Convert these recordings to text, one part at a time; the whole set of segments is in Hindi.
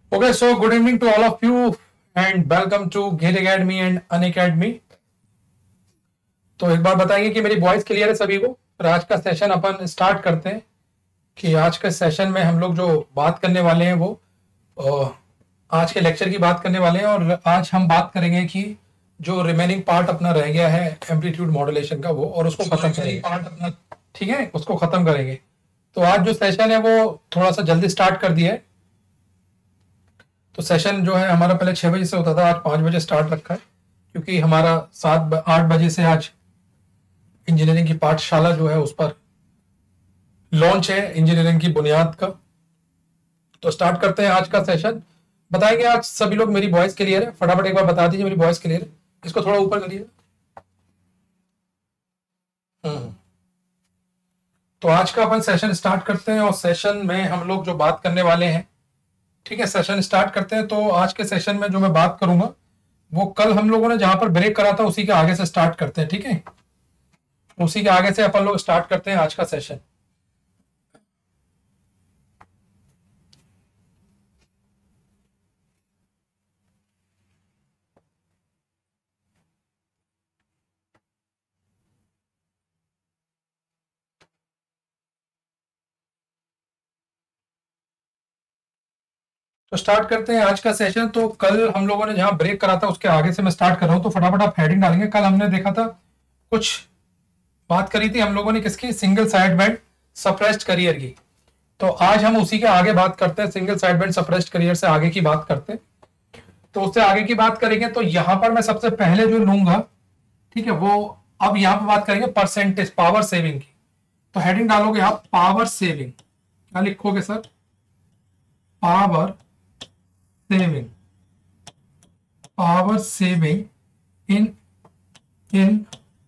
Okay, so good evening to all of you and welcome to Ghil Academy and Unacademy। तो एक बार बताइए कि मेरी वॉइस क्लियर है सभी को। और आज का सेशन अपन स्टार्ट करते हैं कि आज के सेशन में हम लोग जो बात करने वाले हैं वो आज के लेक्चर की बात करने वाले हैं। और आज हम बात करेंगे कि जो रिमेनिंग पार्ट अपना रह गया है एम्पलीट्यूड मॉड्यूलेशन का वो, और उसको खत्म करेंगे पार्ट अपना, ठीक है, उसको खत्म करेंगे। तो आज जो सेशन है वो थोड़ा सा जल्दी स्टार्ट कर दिया है। तो सेशन जो है हमारा पहले 6 बजे से होता था, आज 5 बजे स्टार्ट रखा है, क्योंकि हमारा 8 बजे से आज इंजीनियरिंग की पाठशाला जो है उस पर लॉन्च है इंजीनियरिंग की बुनियाद का। तो स्टार्ट करते हैं आज का सेशन। बताएंगे आज सभी लोग मेरी वॉइस क्लियर है? फटाफट एक बार बता दीजिए मेरी वॉइस क्लियर है। इसको थोड़ा ऊपर करिए। तो आज का अपन सेशन स्टार्ट करते हैं और सेशन में हम लोग जो बात करने वाले हैं, ठीक है, सेशन स्टार्ट करते हैं। तो आज के सेशन में जो मैं बात करूंगा वो कल हम लोगों ने जहां पर ब्रेक करा था उसी के आगे से स्टार्ट करते हैं, ठीक है, उसी के आगे से अपन लोग स्टार्ट करते हैं आज का सेशन। तो स्टार्ट करते हैं आज का सेशन। तो कल हम लोगों ने जहां ब्रेक करा था उसके आगे से मैं स्टार्ट कर रहा हूं। तो फटाफट आप हेडिंग डालेंगे। कल हमने देखा था, कुछ बात करी थी हम लोगों ने किसकी, single side band suppressed carrier की। तो आज हम उसी के आगे बात करते हैं, single side band suppressed carrier से आगे की बात करते हैं। तो उससे आगे की बात करेंगे तो यहां पर मैं सबसे पहले जो लूंगा, ठीक है, वो अब यहां पर बात करेंगे परसेंटेज पावर सेविंग की। तो हेडिंग डालोगे आप पावर सेविंग, क्या लिखोगे sir? Power saving, power saving in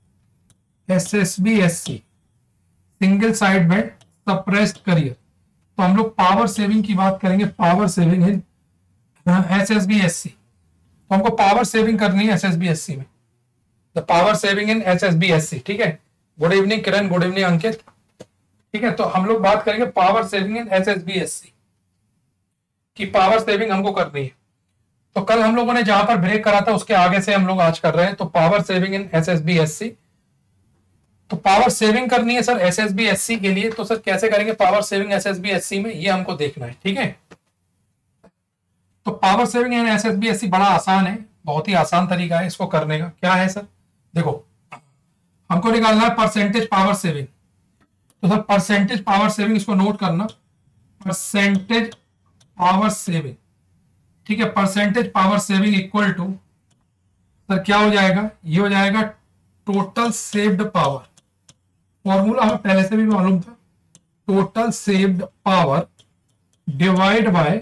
SSB/SC, single side band suppressed carrier. तो हम लोग पावर सेविंग की बात करेंगे, पावर सेविंग इन SSB/SC। तो हमको पावर सेविंग करनी है SSB/SC में, the power saving in SSB/SC, ठीक है। Good evening Kiran, good evening Ankit, ठीक है। तो हम लोग बात करेंगे पावर सेविंग इन SSB/SC की, पावर सेविंग हमको करनी है। तो कल हम लोगों ने जहां पर ब्रेक करा था उसके आगे से हम लोग आज कर रहे हैं। तो पावर सेविंग इन SSB/SC, तो पावर सेविंग करनी है सर SSB/SC के लिए। तो सर कैसे करेंगे पावर सेविंग SSB/SC में, ये हमको देखना है, ठीक है। तो पावर सेविंग इन SSB/SC बड़ा आसान है, बहुत ही आसान तरीका है इसको करने का। क्या है सर? देखो, हमको निकालना है परसेंटेज पावर सेविंग। तो सर परसेंटेज पावर सेविंग, इसको नोट करना, परसेंटेज पावर सेविंग, ठीक है। Percentage power saving equal to sir क्या हो जाएगा? ये हो जाएगा टोटल सेव्ड पावर। फॉर्मूला हमें पहले से भी मालूम था, total saved power divide by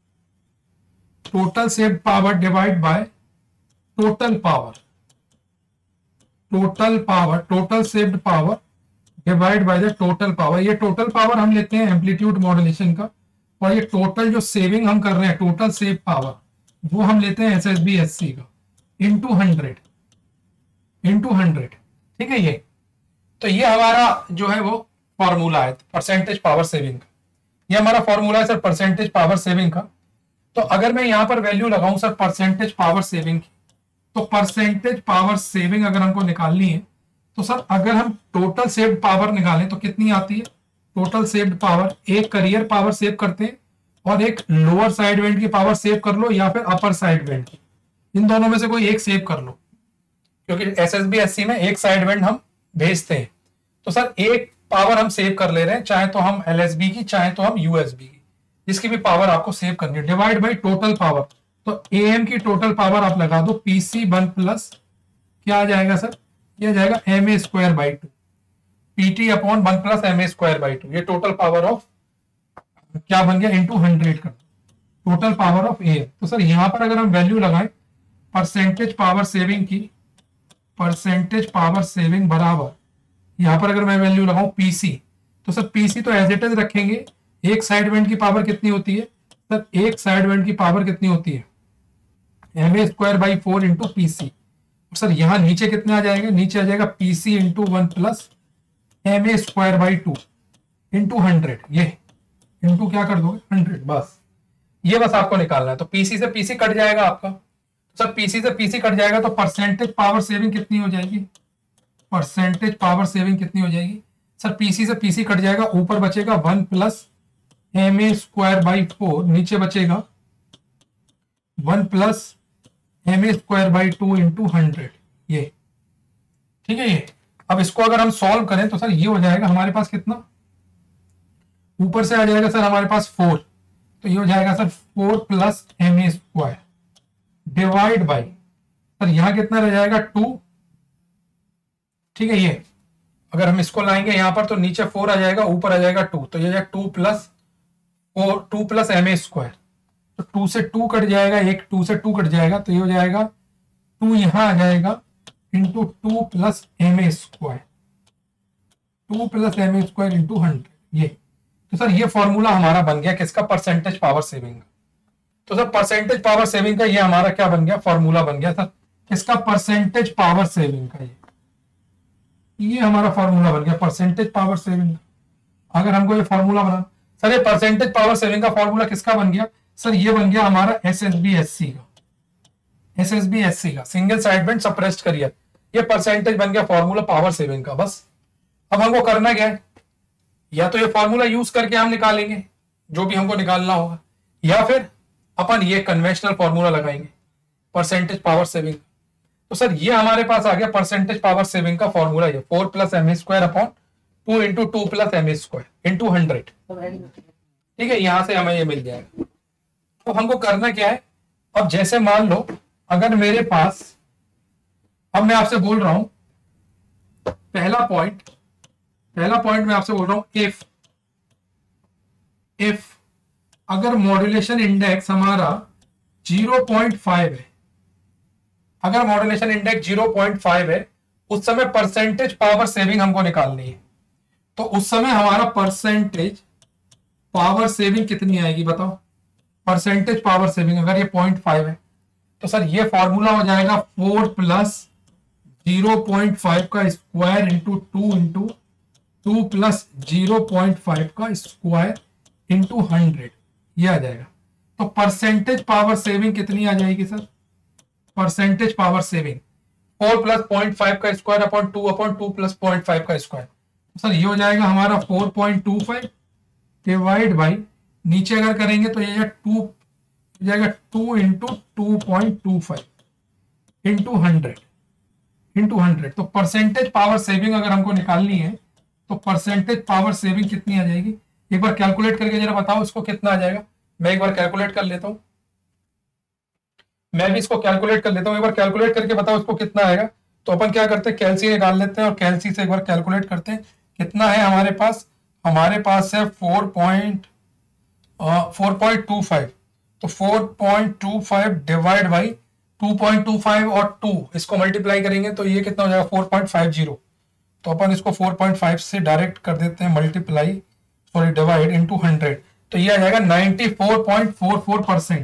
total saved power divide by total power, total power, total saved power divide by the total power. ये टोटल पावर हम लेते हैं एम्पलीट्यूड मॉड्यूलेशन का, और ये टोटल जो सेविंग हम कर रहे हैं, टोटल सेव पावर, वो हम लेते हैं SSB/SC का इंटू 100, ठीक है। ये तो ये हमारा जो है वो फॉर्मूला है परसेंटेज पावर सेविंग का। ये हमारा फॉर्मूला है सर परसेंटेज पावर सेविंग का। तो अगर मैं यहां पर वैल्यू लगाऊं सर परसेंटेज पावर सेविंग की, तो परसेंटेज पावर सेविंग अगर हमको निकालनी है तो सर अगर हम टोटल सेव्ड पावर निकालें तो कितनी आती है? टोटल सेव्ड पावर, एक करियर पावर सेव करते हैं और एक लोअर साइड बैंड की पावर सेव कर लो, या फिर अपर साइड बैंड की, इन दोनों में से कोई एक सेव कर लो, क्योंकि SSB/SC में एक साइड बैंड हम भेजते हैं। तो सर एक पावर हम सेव कर ले रहे हैं, चाहे तो हम LSB की, चाहे तो हम USB की, जिसकी भी पावर आपको सेव करनी है, डिवाइड बाई टोटल पावर। तो AM की टोटल पावर आप लगा दो, PC1 प्लस क्या आ जाएगा सर? ये आ जाएगा MA²/2, PT upon 1 plus MA²/2। ये टोटल पावर ऑफ क्या बन गया? इंटू 100 कर टोटल पावर ऑफ AM। तो सर यहां पर अगर हम वैल्यू लगाएं परसेंटेज पावर सेविंग की, परसेंटेज पावर सेविंग बराबर, यहां पर अगर मैं वैल्यू लगाऊं PC, तो सर PC तो एज इट इज रखेंगे। एक साइड बैंड की पावर कितनी होती है सर? एक साइड बैंड की पावर कितनी होती है? MA²/4 into PC। सर यहां नीचे कितना आ जाएगा? नीचे आ जाएगा PC into 1 plus MA²/2 into 100। ये इंटू क्या कर दोगे? 100, बस। ये बस आपको निकालना है। तो पीसी से पीसी कट जाएगा आपका, तो सर पीसी से पीसी कट जाएगा तो परसेंटेज पावर सेविंग कितनी हो जाएगी, परसेंटेज पावर सेविंग कितनी हो जाएगी सर, पीसी से पीसी कट जाएगा, ऊपर बचेगा 1 plus M A square by 4, नीचे बचेगा 1 plus M A square by 2 into 100, ये ठीक है। ये अब इसको अगर हम सॉल्व करें तो सर ये हो जाएगा हमारे पास कितना, ऊपर से आ जाएगा सर हमारे पास 4, तो ये हो जाएगा sir 4 plus M A square divide by, sir यहां कितना रह जाएगा 2, ठीक है। ये अगर हम इसको लाएंगे यहां पर तो नीचे 4 आ जाएगा, ऊपर आ जाएगा 2, तो ये 2 प्लस एम ए स्क्वायर, तो 2 से 2 कट जाएगा, एक 2 से 2 कट जाएगा, तो ये हो जाएगा 2 यहां आ जाएगा into 2 plus M A square, 2 plus M A square into 100, ये। तो सर ये फॉर्मूला हमारा बन गया किसका, परसेंटेज पावर सेविंग का। तो सर परसेंटेज पावर सेविंग का ये हमारा क्या बन गया, फॉर्मूला बन गया सर किसका, परसेंटेज पावर सेविंग का। ये हमारा फॉर्मूला बन गया परसेंटेज पावर सेविंग का। अगर हमको ये फॉर्मूला बना, सर ये परसेंटेज पावर सेविंग का फॉर्मूला किसका बन गया सर, ये बन गया हमारा एसएसबी-एससी का, एसएसबी-एससी का single side band suppressed carrier, ये परसेंटेज बन गया फॉर्मूला पावर सेविंग का। बस अब हमको करना क्या है, या तो ये फॉर्मूला यूज करके हम निकालेंगे जो भी हमको निकालना होगा, या फिर अपन ये कन्वेंशनल फॉर्मूला लगाएंगे परसेंटेज पावर सेविंग। तो सर ये हमारे पास आ गया परसेंटेज पावर सेविंग का फॉर्मूला, ये 4 plus M A square upon 2 into 2 plus M A square into 100, ठीक है। यहां से हमें ये मिल जाएगा। तो हमको करना क्या है, अब जैसे मान लो अगर मेरे पास, अब मैं आपसे बोल रहा हूं पहला पॉइंट मैं आपसे बोल रहा हूं, इफ अगर मॉड्यूलेशन इंडेक्स हमारा 0.5 है, अगर मॉड्यूलेशन इंडेक्स 0.5 है, उस समय परसेंटेज पावर सेविंग हमको निकालनी है। तो उस समय हमारा परसेंटेज पावर सेविंग कितनी आएगी बताओ, परसेंटेज पावर सेविंग अगर ये 0.5 है तो सर ये फॉर्मूला हो जाएगा 4 प्लस 0.5 का स्क्वायर इंटू 2 प्लस 0.5 का स्क्वायर इंटू 100, ये आ जाएगा। तो परसेंटेज पावर सेविंग कितनी आ जाएगी sir, percentage power saving 4 plus 0.5 का स्क्वायर अपॉन 2 प्लस 0.5 का स्क्वायर, सर ये हो जाएगा हमारा 4.25 डिवाइड बाई, नीचे अगर करेंगे तो ये 2 जाएगा 2 इंटू 2.25 इंटू 100। तो परसेंटेज पावर सेविंग अगर हमको निकालनी है तो परसेंटेज पावर सेविंग कितनी आ जाएगी, एक बार कैलकुलेट करके जरा बताओ इसको कितना आ जाएगा। मैं एक बार कैलकुलेट कर लेता हूं, मैं भी इसको कैलकुलेट कर लेता हूं, एक बार कैलकुलेट करके बताओ इसको कितना आएगा। तो अपन क्या करते हैं, कैलसी निकाल लेते हैं और कैलसी से एक बार कैलकुलेट करते हैं कितना है हमारे पास है 4.25, तो 4.25 डिवाइड बाई 2.25 और 2 इसको मल्टीप्लाई करेंगे तो ये कितना हो जाएगा 4.50। तो अपन इसको 4.5 से डायरेक्ट कर देते हैं मल्टीप्लाई, सॉरी डिवाइड इंटू 100, तो ये आ जाएगा 94.44%,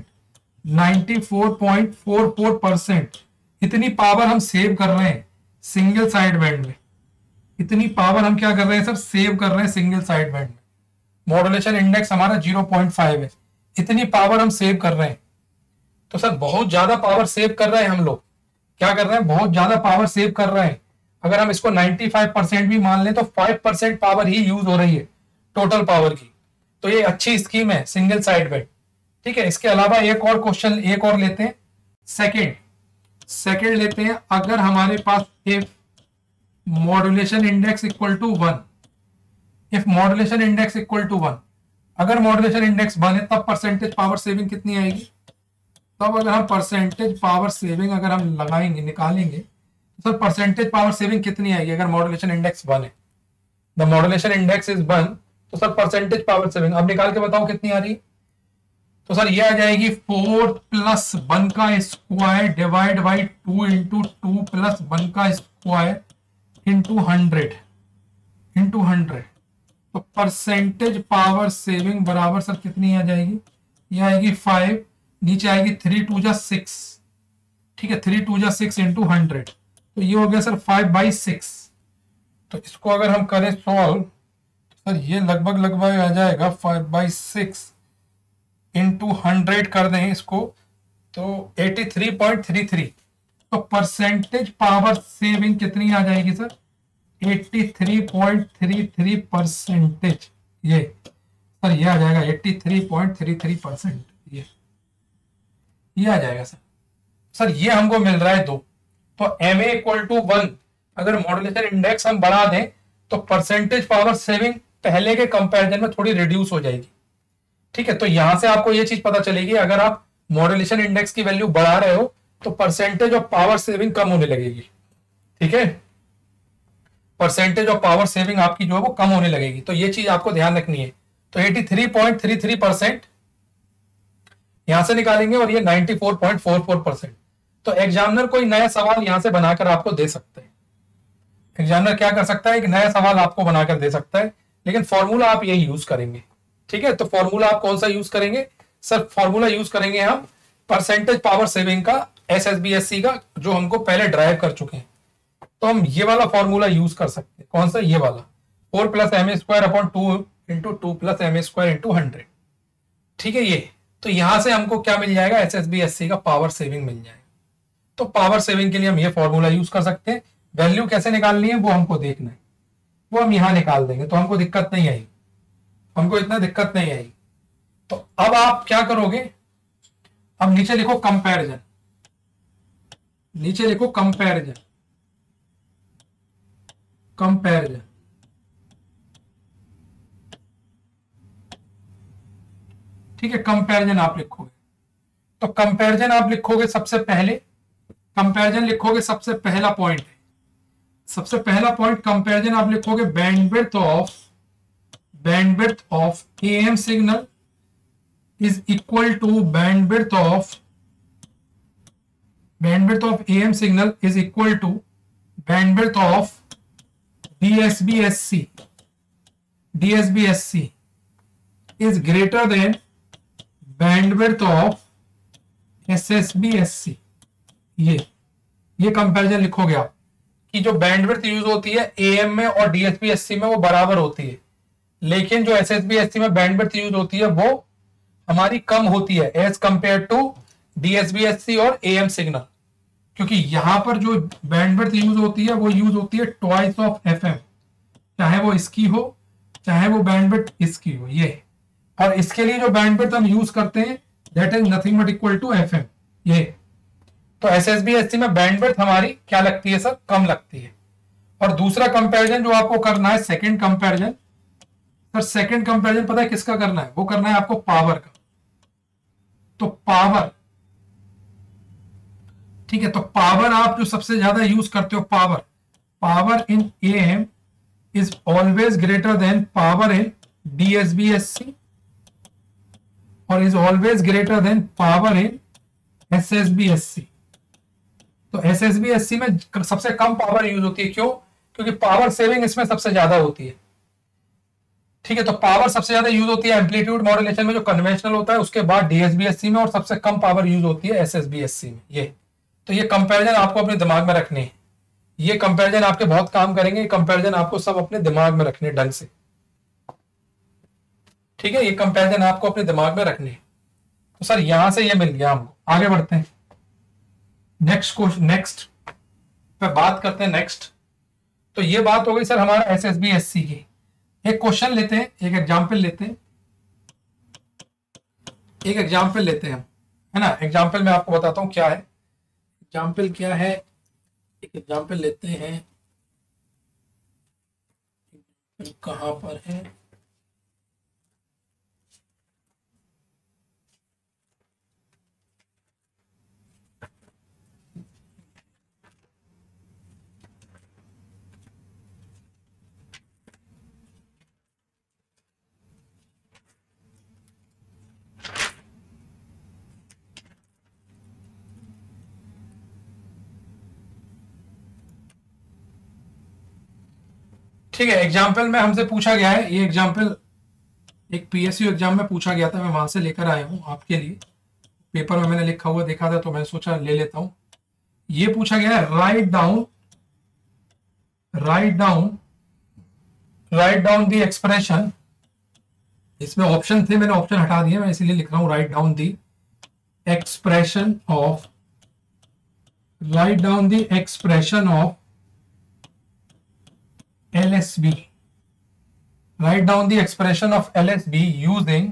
94.44%। इतनी पावर हम सेव कर रहे हैं सिंगल साइड बैंड में, इतनी पावर हम क्या कर रहे हैं सर, सेव कर रहे हैं सिंगल साइड बैंड में। मॉड्यूलेशन इंडेक्स हमारा 0.5 है, इतनी पावर हम सेव कर रहे हैं। तो सर बहुत ज्यादा पावर सेव कर रहे हैं हम लोग, क्या कर रहे हैं, बहुत ज्यादा पावर सेव कर रहे हैं। अगर हम इसको 95% भी मान लें तो 5% पावर ही यूज हो रही है टोटल पावर की। तो ये अच्छी स्कीम है सिंगल साइड बैंड, ठीक है। इसके अलावा एक और क्वेश्चन एक और लेते हैं, सेकंड लेते हैं। अगर हमारे पास if modulation index equal to 1, if modulation index equal to 1, अगर मॉड्यूलेशन इंडेक्स 1 है तब परसेंटेज पावर सेविंग कितनी आएगी, तब अगर हम परसेंटेज पावर सेविंग अगर हम लगाएंगे निकालेंगे तो सर परसेंटेज पावर सेविंग कितनी आएगी अगर मॉड्यूलेशन इंडेक्स 1 है, द मॉड्यूलेशन इंडेक्स इज 1, तो सर परसेंटेज पावर सेविंग अब निकाल के बताओ कितनी आ रही है। तो सर ये आ जाएगी 4 प्लस 1 का square divide by 2 into 2 plus 1 का स्क्वायर इंटू 100। तो परसेंटेज पावर सेविंग बराबर सर कितनी आ जाएगी, ये आएगी 5, नीचे आएगी 3 2 जा 6, ठीक है, 3 2 जा 6 इंटू 100, तो ये हो गया सर 5/6। तो इसको अगर हम करें सॉल्व तो सर ये लगभग आ जाएगा 5/6 इंटू 100 कर दें इसको तो 83.33, तो परसेंटेज पावर सेविंग कितनी आ जाएगी सर? 83.33%। ये सर ये आ जाएगा 83.33%। ये आ जाएगा सर। सर ये हमको मिल रहा है 2, तो एम ए इक्वल टू 1 अगर मॉड्यूलेशन इंडेक्स हम बढ़ा दें तो परसेंटेज पावर सेविंग पहले के कंपैरिजन में थोड़ी रिड्यूस हो जाएगी। ठीक है, तो यहां से आपको ये चीज पता चलेगी, अगर आप मॉड्यूलेशन इंडेक्स की वैल्यू बढ़ा रहे हो तो परसेंटेज ऑफ पावर सेविंग कम होने लगेगी। ठीक है, परसेंटेज ऑफ पावर सेविंग आपकी जो है वो कम होने लगेगी, तो ये चीज आपको ध्यान रखनी है। तो 83.33% यहां से निकालेंगे और ये 94.44%। तो एग्जामिनर कोई नया सवाल यहां से बनाकर आपको दे सकते हैं। एग्जामिनर क्या कर सकता है, एक नया सवाल आपको बनाकर दे सकता है, लेकिन फॉर्मूला आप यही यूज करेंगे। ठीक है, तो फॉर्मूला आप कौन सा यूज करेंगे सर? फॉर्मूला यूज करेंगे हम परसेंटेज पावर सेविंग का, एसएसबीएससी का, जो हमको पहले ड्राइव कर चुके हैं। तो हम ये वाला फॉर्मूला यूज कर सकते हैं। कौन सा? ये वाला 4 + ma² upon 2 into 2 + ma² into 100। ठीक है, ये तो यहां से हमको क्या मिल जाएगा? एसएसबीएससी का पावर सेविंग मिल जाएगा। तो पावर सेविंग के लिए हम ये फॉर्मूला यूज कर सकते हैं। वैल्यू कैसे निकालनी है वो हमको देखना है, वो हम यहां निकाल देंगे, तो हमको दिक्कत नहीं आएगी, हमको इतना दिक्कत नहीं आएगी। तो अब आप क्या करोगे? अब नीचे लिखो कंपैरिजन, नीचे लिखो कंपैरिजन, कंपैरिजन। ठीक है, कंपैरिजन आप लिखोगे, तो कंपैरिजन आप लिखोगे सबसे पहले, कंपैरिजन लिखोगे सबसे पहला पॉइंट है, सबसे पहला पॉइंट कंपैरिजन आप लिखोगे bandwidth of AM signal is equal to bandwidth of AM signal is equal to bandwidth of DSB-SC is greater than bandwidth of SSB-SC। ये कंपैरिजन लिखोगे आप कि जो बैंडविड्थ यूज होती है AM में और DSB-SC में वो बराबर होती है, लेकिन जो SSB-SC में बैंडविड्थ यूज होती है वो हमारी कम होती है एज कंपेयर टू DSB-SC और AM सिग्नल, क्योंकि यहां पर जो बैंडविड्थ यूज होती है वो यूज होती है ट्वाइस ऑफ FM, चाहे वो इसकी हो चाहे वो बैंडविड्थ इसकी हो। ये और इसके लिए जो बैंडविड्थ हम यूज करते हैं that is nothing but equal to FM। ये तो SSB-SC में बैंडविड्थ हमारी क्या लगती है सर? कम लगती है। और दूसरा कंपैरिजन जो आपको करना है, second comparison, sir second comparison पता है किसका करना है? वो करना है आपको पावर का। तो पावर, ठीक है, तो पावर आप जो सबसे ज्यादा यूज करते हो, power in AM is always greater than power in DSB-SC और is always greater than power in SSB-SC। तो SSB-SC में सबसे कम पावर यूज होती है। क्यों? क्योंकि पावर सेविंग इसमें सबसे ज्यादा होती है। ठीक है, तो पावर सबसे ज्यादा यूज होती है एम्पलीट्यूड मॉड्यूलेशन में जो कन्वेंशनल होता है, उसके बाद DSB-SC में, और सबसे कम पावर यूज होती है SSB-SC में। ये तो ये कंपैरिजन आपको अपने दिमाग में रखने हैं, ये कंपैरिजन आपके बहुत काम करेंगे, कंपैरिजन आपको सब अपने दिमाग में रखने ढंग से। ठीक है, ये कंपैरिजन आपको अपने दिमाग में रखने हैं। तो सर यहां से ये मिल गया हमको, आगे बढ़ते हैं नेक्स्ट क्वेश्चन, नेक्स्ट पे बात करते हैं। नेक्स्ट तो ये बात हो गई सर हमारा SSB-SC की। एक क्वेश्चन लेते हैं, एक एग्जाम्पल लेते हैं, एक एग्जाम्पल लेते हैं हम, है ना। एग्जाम्पल में आपको बताता हूं क्या है, एग्जाम्पल क्या है। एक एग्जाम्पल लेते हैं, कहां पर है? ठीक है, एग्जाम्पल में हमसे पूछा गया है, ये एग्जाम्पल एक PSU एग्जाम में पूछा गया था, मैं वहां से लेकर आया हूं आपके लिए। पेपर में मैंने लिखा हुआ देखा था तो मैंने सोचा ले लेता हूं। ये पूछा गया है राइट डाउन द एक्सप्रेशन इसमें ऑप्शन थे, मैंने ऑप्शन हटा दिए, मैं इसीलिए लिख रहा हूं write down the expression of, write down the expression of LSB, write down the expression of LSB using,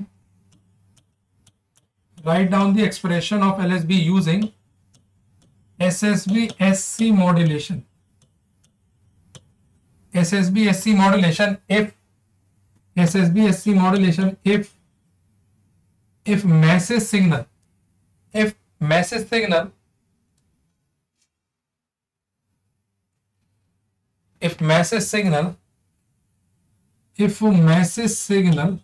write down the expression of LSB using SSB SC modulation, SSB SC modulation if, SSB SC modulation if message signal, if message signal, if message signal, if message signal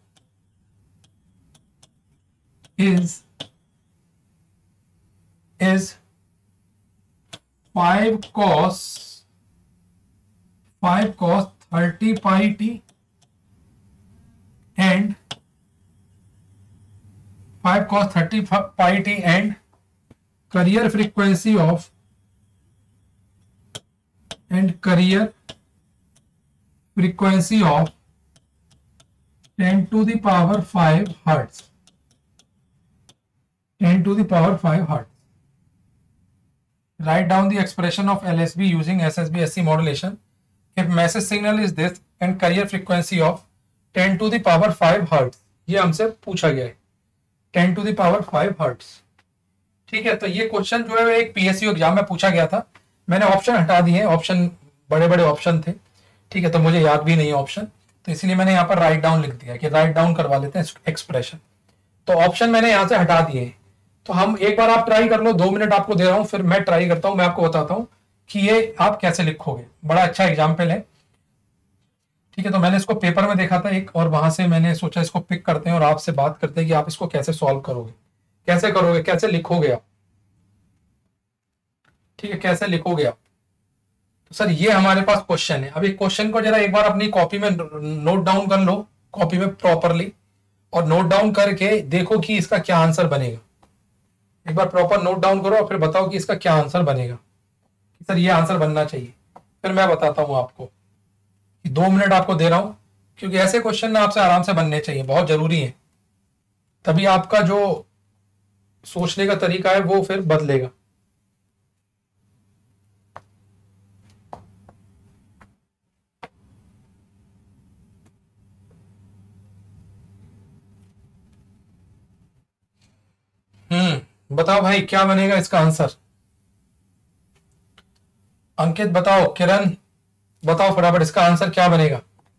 is 5 cos 30 pi t and 5 cos 30 pi t and carrier frequency of, and carrier frequency of 10 to the power 5 hertz, 10 to the power 5 hertz. Write down the expression of LSB using SSB SC modulation if message signal is this and carrier frequency of 10 to the power 5 hertz. ये हमसे पूछा गया है 10 to the power 5 hertz. ठीक है, तो ये क्वेश्चन जो है एक PSU एग्जाम में पूछा गया था. मैंने ऑप्शन हटा दिए, ऑप्शन बड़े बड़े ऑप्शन थे. ठीक है, तो मुझे याद भी नहीं है ऑप्शन, तो इसीलिए मैंने यहाँ पर राइट डाउन लिख दिया कि राइट डाउन करवा लेते हैं एक्सप्रेशन. तो ऑप्शन मैंने यहाँ से हटा दिए. तो हम एक बार आप ट्राई कर लो, 2 मिनट आपको दे रहा हूं, फिर मैं ट्राई करता हूं, मैं आपको बताता हूं कि ये आप कैसे लिखोगे. बड़ा अच्छा एग्जाम्पल है. ठीक है, तो मैंने इसको पेपर में देखा था एक, और वहां से मैंने सोचा इसको पिक करते हैं और आपसे बात करते हैं कि आप इसको कैसे सॉल्व करोगे, कैसे करोगे, कैसे लिखोगे आप. ठीक है, कैसे लिखोगे आप. तो सर ये हमारे पास क्वेश्चन है. अब एक क्वेश्चन को जरा एक बार अपनी कॉपी में नोट डाउन कर लो, कॉपी में प्रॉपरली, और नोट डाउन करके देखो कि इसका क्या आंसर बनेगा. एक बार प्रॉपर नोट डाउन करो और फिर बताओ कि इसका क्या आंसर बनेगा. सर ये आंसर बनना चाहिए, फिर मैं बताता हूं आपको. 2 मिनट आपको दे रहा हूं, क्योंकि ऐसे क्वेश्चन ना आपसे आराम से बनने चाहिए, बहुत जरूरी है. तभी आपका जो सोचने का तरीका है वो फिर बदलेगा. बताओ भाई क्या बनेगा इसका आंसर. अंकित बताओ, किरण बताओ फटाफट इसका आंसर क्या बनेगा.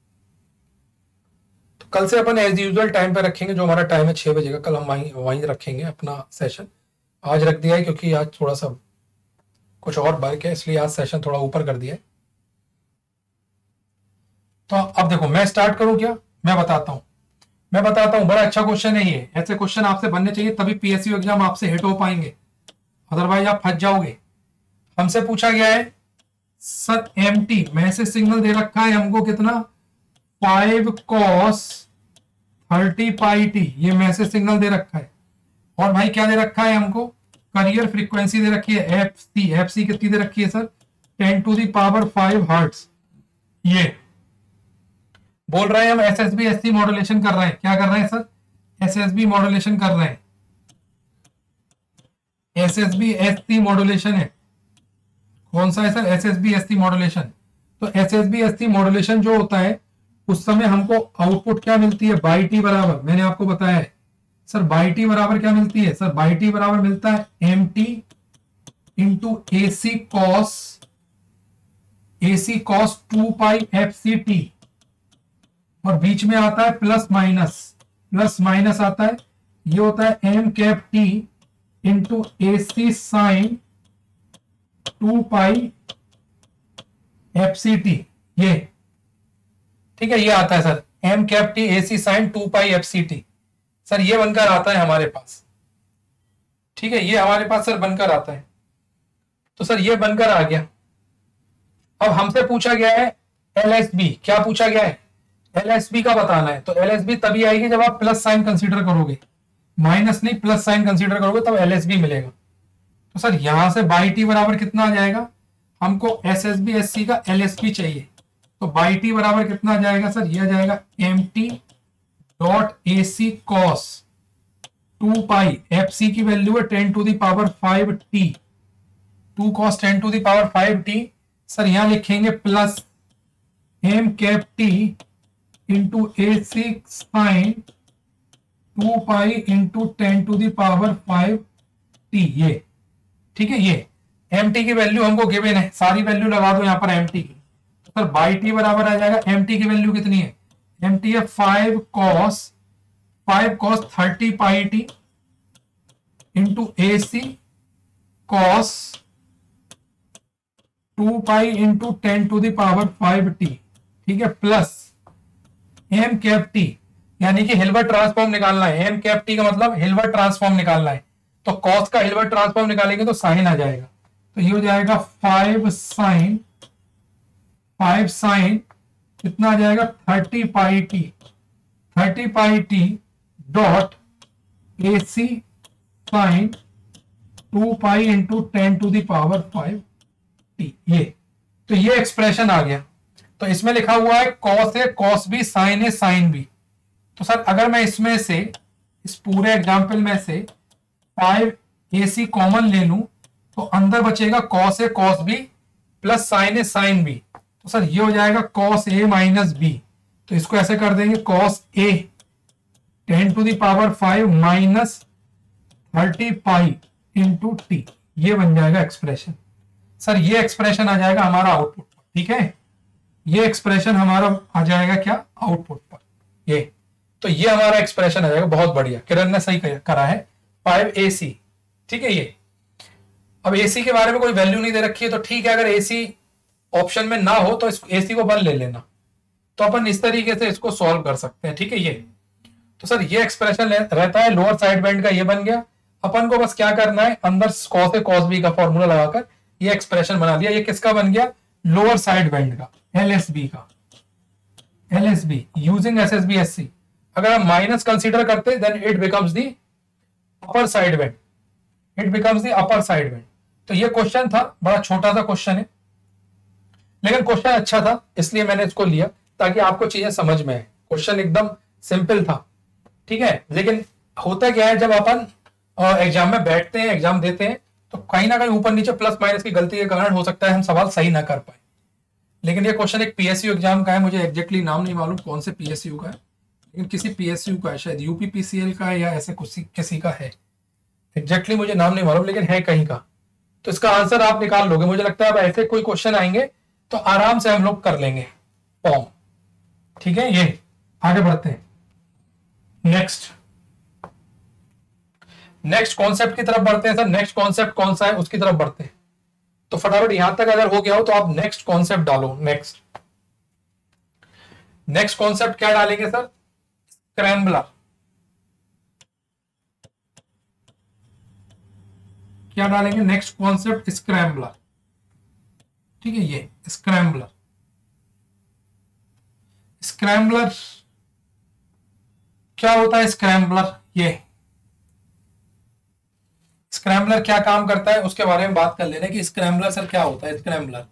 तो कल से अपन एज यूजुअल टाइम पे रखेंगे, जो हमारा टाइम है 6 बजे का. कल हम वहीं रखेंगे अपना सेशन. आज रख दिया है क्योंकि आज थोड़ा सा कुछ और वर्क है, इसलिए आज सेशन थोड़ा ऊपर कर दिया है. तो अब देखो मैं स्टार्ट करूं क्या, मैं बताता हूं. बड़ा अच्छा क्वेश्चन है ये. ऐसे क्वेश्चन आपसे बनने चाहिए, तभी PSU एग्जाम आपसे हिट हो पाएंगे, अदरवाइज आप फंस जाओगे. हमसे पूछा गया है सर MT मैसेज सिग्नल दे रखा है हमको कितना, 5 cos 30 pi t, ये मैसेज सिग्नल दे रखा है. और भाई क्या दे रखा है हमको, करियर फ्रीक्वेंसी दे रखी है FC कितनी दे रखी है sir, 10 to the power 5 hertz. ये बोल रहे हैं हम SSB SC मॉड्यूलेशन कर रहे हैं. क्या कर रहे हैं सर, SSB मॉड्यूलेशन कर रहे हैं. SSB SC मॉड्यूलेशन है. कौन सा है सर, SSB SC मॉड्यूलेशन. तो SSB SC मॉड्यूलेशन जो होता है उस समय हमको आउटपुट क्या मिलती है, बाई टी बराबर, मैंने आपको बताया है सर, बाई टी बराबर क्या मिलती है सर, बाई टी बराबर मिलता है MT into AC cos 2 pi FCT, और बीच में आता है प्लस माइनस आता है. ये होता है M cap T into AC sine 2 pi FCT. ये ठीक है, ये आता है sir M cap T AC sine 2 pi FCT. Sir ये बनकर आता है हमारे पास. ठीक है, ये हमारे पास सर बनकर आता है. तो सर ये बनकर आ गया. अब हमसे पूछा गया है LSB. क्या पूछा गया है, LSB का बताना है. तो LSB तभी आएगी जब आप प्लस साइन कंसीडर करोगे, माइनस नहीं प्लस साइन कंसीडर करोगे तब LSB मिलेगा. तो सर यहां से बाई टी बराबर कितना आ जाएगा, हमको SSB SC का LSB चाहिए. तो बाई टी बराबर कितना आ जाएगा सर, ये आ जाएगा MT dot A C cos 2 pi, F C की वैल्यू है 10 to the power 5 T, 2 cos 10 to the power 5 T. Sir यहां लिखेंगे plus M cap T into A C sine 2 pi into 10 to the power 5 T, ये ठीक है। ये एम टी की वैल्यू हमको गिवन है, सारी वैल्यू लगा दो यहाँ पर एम टी की। तो सर बाई टी बराबर आ जाएगा, एम टी की वैल्यू कितनी है, एम टी है 5 cos 30 pi T into A C cos 2 pi into 10 to the power 5 T, ठीक है, प्लस एम कैप टी, यानी कि हिल्बर्ट ट्रांसफॉर्म निकालना है। एम कैप टी का मतलब हिल्बर्ट ट्रांसफॉर्म निकालना है, तो कॉस का हिल्बर्ट ट्रांसफॉर्म निकालेंगे तो साइन आ जाएगा, तो ये हो जाएगा 5 साइन कितना आ जाएगा 30 pi T dot A C sine 2 pi into 10 to the power 5 T. ये तो ये एक्सप्रेशन आ गया। तो इसमें लिखा हुआ है कॉस है कॉस बी, साइन है साइन बी। तो सर अगर मैं इसमें से, इस पूरे एग्जाम्पल में से 5 ए सी कॉमन ले लूं तो अंदर बचेगा cos A cos B plus sine A sine B. तो सर ये हो जाएगा कॉस ए माइनस बी, तो इसको ऐसे कर देंगे cos A 10 to the power 5 minus 30 pi into T, ये बन जाएगा एक्सप्रेशन। सर ये एक्सप्रेशन आ जाएगा हमारा आउटपुट पर, ठीक है, ये एक्सप्रेशन हमारा आ जाएगा क्या आउटपुट पर, ये तो ये हमारा एक्सप्रेशन आ जाएगा। बहुत बढ़िया, किरण ने सही करा है 5 ए सी, ठीक है। ये अब एसी के बारे में कोई वैल्यू नहीं दे रखी है तो ठीक है, अगर एसी ऑप्शन में ना हो तो इस एसी को 1 ले लेना, तो अपन इस तरीके से इसको सॉल्व कर सकते हैं, ठीक है। ये तो सर ये एक्सप्रेशन रहता है लोअर साइड बैंड का, ये बन गया। अपन को बस क्या करना है, अंदर कॉस ए कॉस बी का फॉर्मूला लगाकर ये एक्सप्रेशन बना दिया। ये किसका बन गया, लोअर साइड बैंड का, एलएसबी का, एलएसबी यूजिंग एसएसबी एससी। अगर हम माइनस कंसीडर करते then it becomes the upper side band, it becomes the upper side band. तो ये क्वेश्चन था, बड़ा छोटा सा क्वेश्चन है, लेकिन क्वेश्चन अच्छा था इसलिए मैंने इसको लिया ताकि आपको चीजें समझ में आए। क्वेश्चन एकदम सिंपल था, ठीक है। लेकिन होता क्या है, जब अपन एग्जाम में बैठते हैं, एग्जाम देते हैं, तो कहीं ना कहीं ऊपर नीचे प्लस माइनस की गलती के कारण हो सकता है हम सवाल सही ना कर पाए। लेकिन ये क्वेश्चन एक पीएसयू एग्जाम का है, मुझे एग्जैक्टली नाम नहीं मालूम कौन से पीएसयू का है, लेकिन किसी पीएसयू का है, शायद यूपीपीसीएल का है या ऐसे किसी का है, एग्जैक्टली मुझे नाम नहीं मालूम, लेकिन है कहीं का। तो इसका आंसर आप निकाल लोगे, मुझे लगता है अब ऐसे कोई क्वेश्चन आएंगे तो आराम से हम लोग कर लेंगे फॉर्म, ठीक है। ये आगे बढ़ते हैं नेक्स्ट कॉन्सेप्ट की तरफ बढ़ते हैं। सर नेक्स्ट कॉन्सेप्ट कौन सा है उसकी तरफ बढ़ते हैं, तो फटाफट यहां तक अगर हो गया हो तो आप नेक्स्ट कॉन्सेप्ट डालो। नेक्स्ट कॉन्सेप्ट क्या डालेंगे सर, स्क्रैम्बलर। क्या डालेंगे, नेक्स्ट कॉन्सेप्ट स्क्रैम्बलर, ठीक है। ये स्क्रैम्बलर क्या होता है, स्क्रैम्बलर क्या काम करता है उसके बारे में बात कर लेने कि स्क्रैम्बलर सर क्या होता है। स्क्रैम्बलर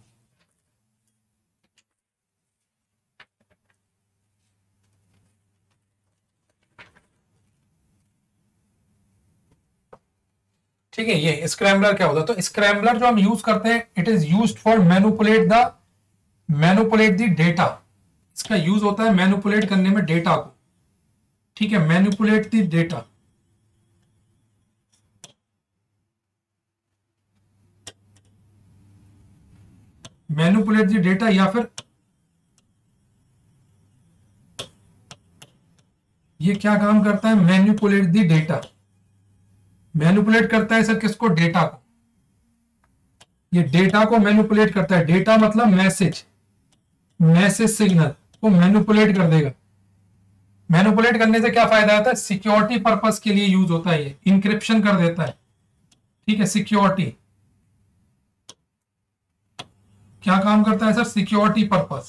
ठीक है, ये स्क्रैम्बलर क्या होता है। तो स्क्रैम्बलर जो हम यूज करते हैं, it is used for manipulate the data. इसका यूज होता है मैनिपुलेट करने में डेटा को, ठीक है, manipulate the data. Manipulate the data या फिर ये क्या काम करता है, मैनिपुलेट द डेटा। मैनिपुलेट करता है सर किसको, डेटा को। ये डेटा को मैनिपुलेट करता है, डेटा मतलब मैसेज सिग्नल को मैनिपुलेट कर देगा। मैनिपुलेट करने से क्या फायदा होता है, सिक्योरिटी पर्पस के लिए यूज होता है, ये इंक्रिप्शन कर देता है, ठीक है। सिक्योरिटी क्या काम करता है सर, सिक्योरिटी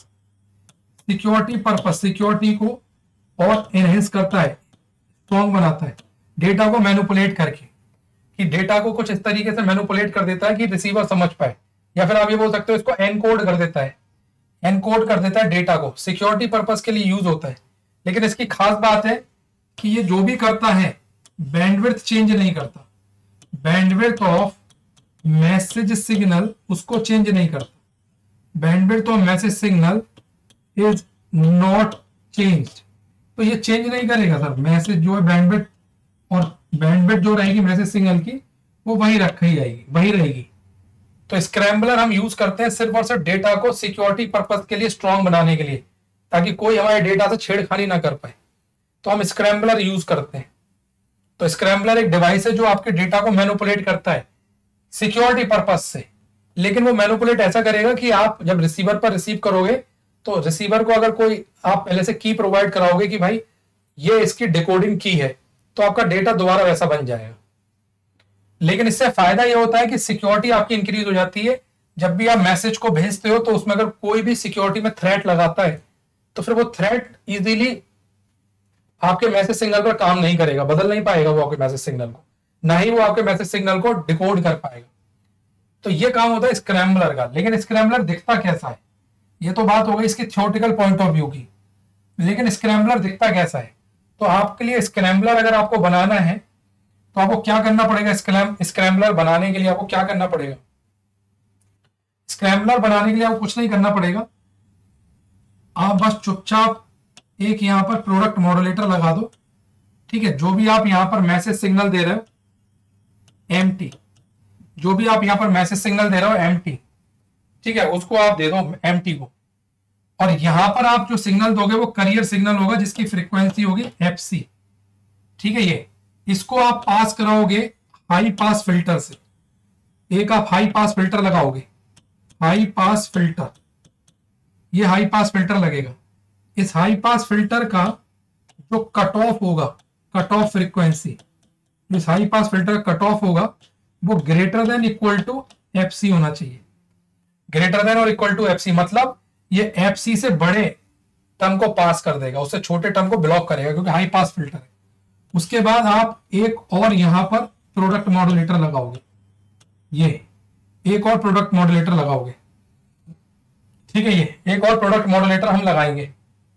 पर्पस, सिक्योरिटी को और एनहेंस करता है, स्ट्रॉन्ग बनाता है डेटा को मैनिपुलेट करके, कि डेटा को कुछ इस तरीके से मैनिपुलेट कर देता है कि रिसीवर समझ पाए, या फिर आप ये बोल सकते हो इसको एनकोड कर देता है डेटा को। सिक्योरिटी पर्पस के लिए यूज होता है, लेकिन इसकी खास बात है कि ये जो भी करता है बैंडविड्थ चेंज नहीं करता, बैंडविड्थ ऑफ मैसेज सिग्नल उसको चेंज नहीं करता, bandwidth of message signal is not changed. तो ये चेंज नहीं करेगा सर, मैसेज जो है बैंडविड्थ और बैंडविड्थ जो रहेगी मैसेज सिग्नल की वो वही रखी जाएगी, वही रहेगी। तो स्क्रैम्बलर हम यूज करते हैं सिर्फ और सिर्फ डेटा को सिक्योरिटी पर्पज के लिए स्ट्रांग बनाने के लिए, ताकि कोई हमारे डेटा से छेड़खानी ना कर पाए, तो हम स्क्रैम्बलर यूज करते हैं। तो स्क्रैम्बलर एक डिवाइस है जो आपके डेटा को मैनिपुलेट करता है सिक्योरिटी पर्पज से, लेकिन वो मैनिपुलेट ऐसा करेगा कि आप जब रिसीवर पर रिसीव करोगे तो रिसीवर को अगर कोई आप पहले से की प्रोवाइड कराओगे कि भाई ये इसकी डिकोडिंग की है, तो आपका डेटा दोबारा वैसा बन जाएगा। लेकिन इससे फायदा ये होता है कि सिक्योरिटी आपकी इंक्रीज हो जाती है। जब भी आप मैसेज को भेजते हो तो उसमें अगर कोई भी सिक्योरिटी में थ्रेट लगाता है तो फिर वो थ्रेट इजीली आपके मैसेज सिग्नल पर काम नहीं करेगा, बदल नहीं पाएगा वो आपके मैसेज सिग्नल को, ना ही वो आपके मैसेज सिग्नल को डिकोड कर पाएगा। तो ये काम होता है स्क्रैम्बलर का। लेकिन स्क्रैम्बलर दिखता कैसा है, ये तो बात हो गई इसकी थ्योरेटिकल पॉइंट ऑफ व्यू की, लेकिन स्क्रैम्बलर दिखता कैसा है। तो आपके लिए स्क्रैम्बलर अगर आपको बनाना है तो आपको क्या करना पड़ेगा, स्क्रैम्बलर बनाने के लिए आपको क्या करना पड़ेगा, स्क्रैम्बलर बनाने के लिए आपको कुछ नहीं करना पड़ेगा, आप बस चुपचाप एक यहां पर प्रोडक्ट मॉड्यूलेटर लगा दो, ठीक है। जो भी आप यहां पर मैसेज सिग्नल दे रहे हो एम्प्टी, जो भी आप यहां पर मैसेज सिग्नल दे रहे हो एम्प्टी, ठीक है, उसको आप दे दो एम्प्टी को। और यहां पर आप जो सिग्नल दोगे वो करियर सिग्नल होगा जिसकी फ्रीक्वेंसी होगी एफसी, ठीक है। ये इसको आप पास कराओगे हाई पास फिल्टर से, एक आप हाई पास फिल्टर लगाओगे, हाई पास फिल्टर, ये हाई पास फिल्टर लगेगा। इस हाई पास फिल्टर का जो कट ऑफ होगा, कट ऑफ फ्रीक्वेंसी, इस high pass filter cut off होगा वो greater than equal to FC होना चाहिए। ग्रेटर देन और इक्वल टू एफसी मतलब ये एफसी से बड़े टर्म को पास कर देगा, उससे छोटे टर्म को ब्लॉक करेगा क्योंकि हाई पास फिल्टर है। उसके बाद आप एक और यहां पर प्रोडक्ट मॉड्यूलेटर लगाओगे, ये एक और प्रोडक्ट मॉड्यूलेटर लगाओगे, ठीक है। ये एक और प्रोडक्ट मॉड्यूलेटर हम लगाएंगे।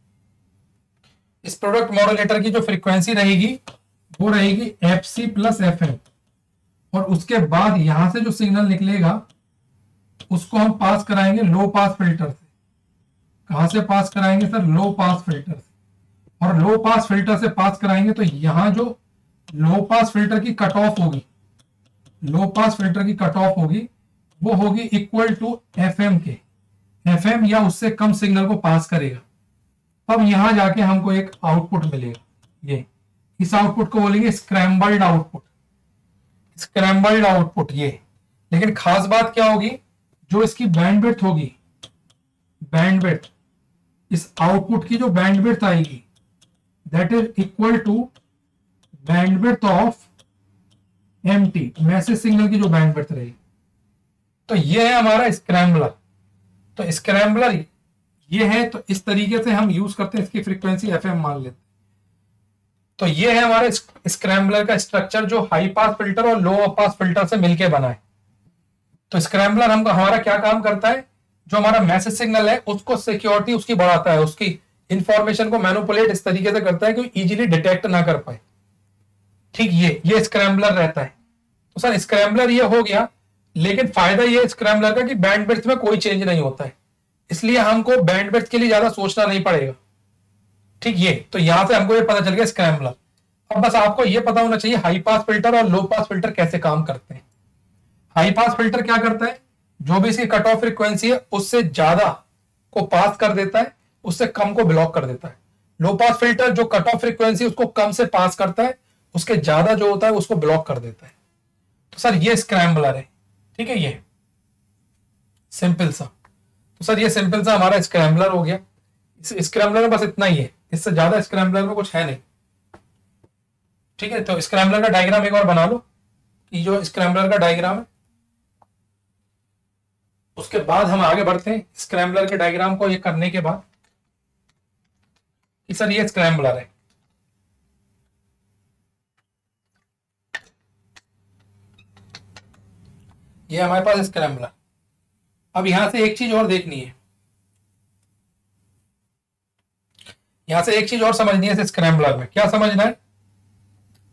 इस प्रोडक्ट मॉड्यूलेटर की जो फ्रीक्वेंसी रहेगी वो रहेगी एफसी प्लस एफएम, और उसके बाद यहां से जो सिग्नल निकलेगा उसको हम पास कराएंगे लो पास फिल्टर से। कहां से पास कराएंगे सर, लो पास फिल्टर से। और लो पास फिल्टर से पास कराएंगे तो यहां जो लो पास फिल्टर की कट ऑफ होगी, लो पास फिल्टर की कट ऑफ होगी वो होगी इक्वल टू एफएम के, एफएम या उससे कम सिग्नल को पास करेगा। तब यहां जाके हमको एक आउटपुट मिलेगा, ये इस आउटपुट को बोलेंगे स्क्रैम्बल्ड आउटपुट, स्क्रैम्बल्ड आउटपुट ये। लेकिन खास बात क्या होगी, जो इसकी बैंडविड्थ होगी, बैंडविड्थ, इस आउटपुट की जो बैंडविड्थ आएगी that is equal to bandwidth of MT, message signal की जो बैंडविड्थ रहेगी। तो ये है हमारा स्क्रैम्बलर। तो स्क्रैम्बलर ये है, तो इस तरीके से हम यूज करते हैं, इसकी फ्रीक्वेंसी एफएम मान लेते हैं। तो ये है हमारे स्क्रैम्बलर का स्ट्रक्चर जो हाई पास फिल्टर और लो पास फिल्टर से मिलकर बना है। तो स्क्रैम्बलर हमारा क्या काम करता है, जो हमारा मैसेज सिग्नल है उसको सिक्योरिटी उसकी बढ़ाता है, उसकी इंफॉर्मेशन को मैनिपुलेट इस तरीके से करता है कि इजीली डिटेक्ट ना कर पाए, ठीक। ये स्क्रैम्बलर रहता है। तो सर स्क्रैम्बलर ये हो गया, लेकिन फायदा ये स्क्रैम्बलर का कि बैंडविड्थ में कोई चेंज नहीं होता है, इसलिए हमको बैंडविड्थ के लिए ज्यादा सोचना नहीं पड़ेगा, ठीक। ये तो यहां से हमको ये पता चल गया स्क्रैम्बलर। अब बस आपको ये पता होना चाहिए हाई पास फिल्टर और लो पास फिल्टर कैसे काम करते हैं। हाई पास फिल्टर क्या करता है, जो भी इसकी कट ऑफ फ्रीक्वेंसी है उससे ज्यादा को पास कर देता है, उससे कम को ब्लॉक कर देता है। लो पास फिल्टर जो कट ऑफ फ्रीक्वेंसी उसको कम से पास करता है, उसके ज्यादा जो होता है उसको ब्लॉक कर देता है। तो सर ये स्क्रैम्बलर है, ठीक है, ये सिंपल सा। तो सर ये सिंपल सा हमारा स्क्रैम्बलर हो गया। इस स्क्रैम्बलर में बस इतना ही है, इससे ज्यादा स्क्रैम्बलर में कुछ है नहीं, ठीक है। तो स्क्रैम्बलर का डायग्राम एक बार बना लो, कि जो स्क्रैम्बलर का डायग्राम है, उसके बाद हम आगे बढ़ते हैं। स्क्रैम्बलर के डायग्राम को ये करने के बाद कि सर ये स्क्रैम्बलर है, ये हमारे पास स्क्रैम्बलर। अब यहां से एक चीज और देखनी है, यहां से एक चीज और समझनी है स्क्रैम्बलर में। क्या समझना है,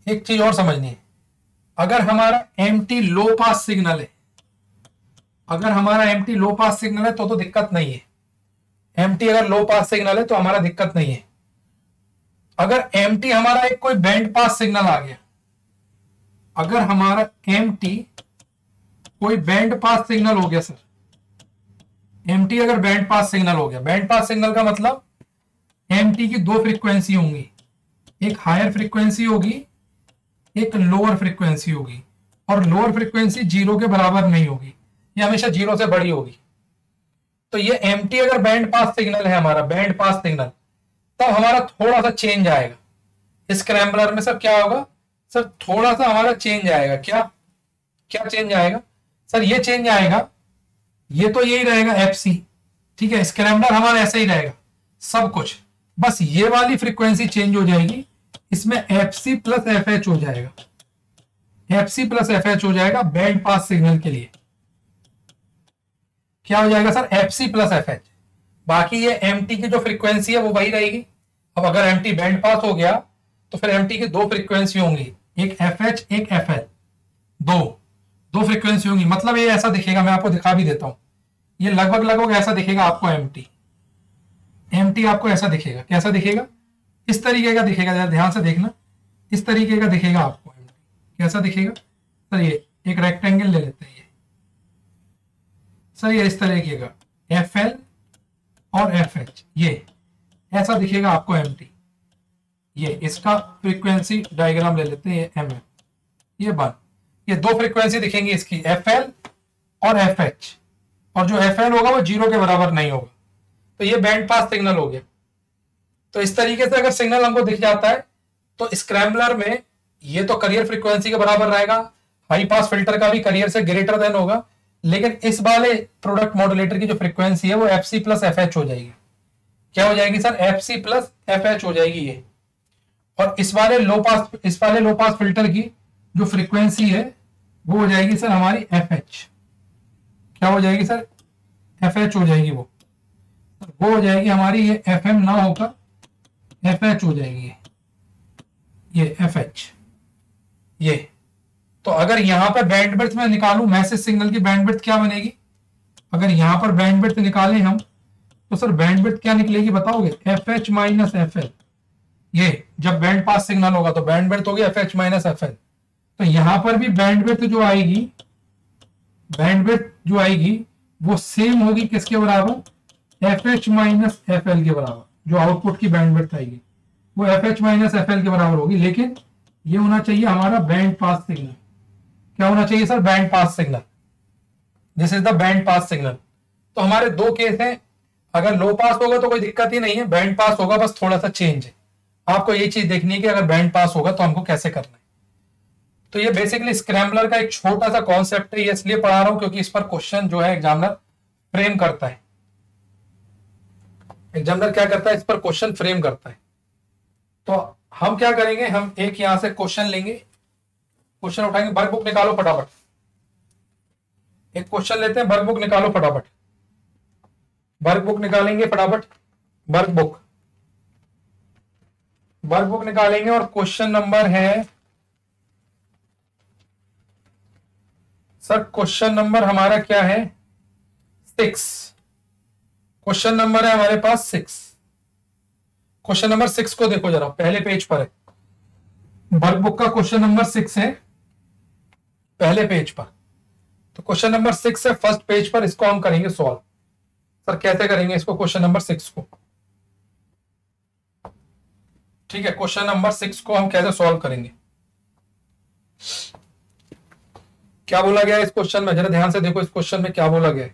एक चीज और समझनी है, अगर हमारा एम्प्टी लो पास सिग्नल है, अगर हमारा एम्प्टी लो पास सिग्नल है तो दिक्कत नहीं है। एम्प्टी अगर लो पास सिग्नल है तो हमारा दिक्कत नहीं है। अगर एम्प्टी हमारा एक कोई बैंड पास सिग्नल आ गया, अगर हमारा एम्प्टी कोई बैंड पास सिग्नल हो गया सर, एम्प्टी अगर बैंड पास सिग्नल हो गया, बैंड पास सिग्नल का मतलब एम्प्टी की दो फ्रीक्वेंसी होंगी, एक हायर फ्रीक्वेंसी होगी, एक लोअर फ्रीक्वेंसी होगी, और लोअर फ्रीक्वेंसी 0 के बराबर नहीं होगी, ये हमेशा 0 से बड़ी होगी। तो ये एम्प्टी अगर बैंड पास सिग्नल है हमारा, बैंड पास सिग्नल, तब हमारा थोड़ा सा चेंज आएगा स्क्रैम्बलर में। सर क्या होगा सर, थोड़ा सा हमारा चेंज आएगा। क्या क्या चेंज आएगा सर? ये चेंज आएगा, ये तो यही रहेगा FC, ठीक है, स्क्रैम्बलर हमारा ऐसे ही रहेगा सब कुछ, बस ये वाली फ्रीक्वेंसी चेंज हो जाएगी, इसमें FC प्लस FH हो जाएगा, FC प्लस FH हो जाएगा बैंड पास सिग्नल के लिए। क्या हो जाएगा सर? FC plus FH। बाकी ये MT की जो फ्रीक्वेंसी है वो वही रहेगी। अब अगर MT बैंड पास हो गया तो फिर MT की दो फ्रीक्वेंसी होंगी, एक FH एक FL, दो फ्रीक्वेंसी होंगी। मतलब ये ऐसा दिखेगा, मैं आपको दिखा भी देता हूं, ये लगभग ऐसा दिखेगा आपको। MT आपको ऐसा दिखेगा। कैसा दिखेगा? इस तरीके का दिखेगा, जरा ध्यान से देखना, इस तरीके का दिखेगा आपको MT। कैसा दिखेगा सर? ये एक रेक्टेंगल ले लेते हैं, ये सर ये इस तरीके का FL और FH, ये ऐसा दिखेगा आपको MT। ये इसका फ्रीक्वेंसी डायग्राम ले लेते हैं, ये MM, ये 1, ये दो फ्रीक्वेंसी दिखेंगी इसकी, FL और FH, और जो FL होगा वो 0 के बराबर नहीं होगा। तो ये बैंड पास सिग्नल हो गया। तो इस तरीके से अगर सिग्नल हमको दिख जाता है तो स्क्रैम्बलर में ये तो करियर फ्रीक्वेंसी के बराबर रहेगा, हाई पास फिल्टर का भी करियर से ग्रेटर देन होगा, लेकिन इस वाले प्रोडक्ट मॉड्यूलेटर की जो फ्रीक्वेंसी है वो FC प्लस FH हो जाएगी। क्या हो जाएगी सर? FC प्लस FH हो जाएगी ये। और इस वाले लो पास फिल्टर की जो फ्रीक्वेंसी है वो हो जाएगी सर हमारी FH। क्या हो जाएगी सर? FH हो जाएगी वो हो जाएगी हमारी, ये FM ना होकर FH हो जाएगी, ये FH। ये तो अगर यहां पर बैंडविड्थ में निकालूं मैसेज सिग्नल की बैंडविड्थ क्या बनेगी? अगर यहां पर बैंडविड्थ निकालें हम तो सर बैंडविड्थ क्या निकलेगी बताओगे? FH minus FL। ये जब बैंड पास सिग्नल होगा तो बैंडविड्थ होगी FH माइनस FL। तो यहां पर भी बैंडविड्थ जो आएगी, वो सेम होगी किसके बराबर? FH माइनस FL के बराबर। जो आउटपुट की बैंडविड्थ आएगी वो FH माइनस FL के बराबर होगी, लेकिन ये होना चाहिए हमारा बैंड पास सिग्नल। क्या होना चाहिए sir? Band pass signal. This is the band pass signal. तो हमारे दो केस हैं, अगर लो पास होगा तो कोई दिक्कत ही नहीं है, बैंड पास होगा बस थोड़ा सा चेंज है। आपको ये चीज देखनी है कि अगर बैंड पास होगा तो हमको कैसे करना है। तो ये बेसिकली स्क्रैम्बलर का एक छोटा सा कॉन्सेप्ट है, ये इसलिए पढ़ा रहा हूं क्योंकि इस पर क्वेश्चन जो है एग्जामिनर फ्रेम करता है। एग्जामिनर क्या करता है? इस पर क्वेश्चन फ्रेम करता है। तो हम क्या करेंगे, हम एक यहां से क्वेश्चन लेंगे, क्वेश्चन उठाएंगे, वर्क बुक निकालो फटाफट। एक क्वेश्चन लेते हैं, वर्क बुक निकालो फटाफट, वर्क बुक निकालेंगे फटाफट, वर्क बुक निकालेंगे और क्वेश्चन नंबर है सर, क्वेश्चन नंबर हमारा क्या है? 6। क्वेश्चन नंबर है हमारे पास 6। क्वेश्चन नंबर 6 को देखो जरा, पहले पेज पर है, वर्क बुक का क्वेश्चन नंबर 6 है पहले पेज पर। तो क्वेश्चन नंबर 6 है फर्स्ट पेज पर, इसको हम करेंगे सॉल्व। सर कैसे करेंगे इसको, क्वेश्चन नंबर 6 को? ठीक है, क्वेश्चन नंबर 6 को हम कैसे सॉल्व करेंगे? क्या बोला गया इस क्वेश्चन में? जरा ध्यान से देखो, इस क्वेश्चन में क्या बोला गया है।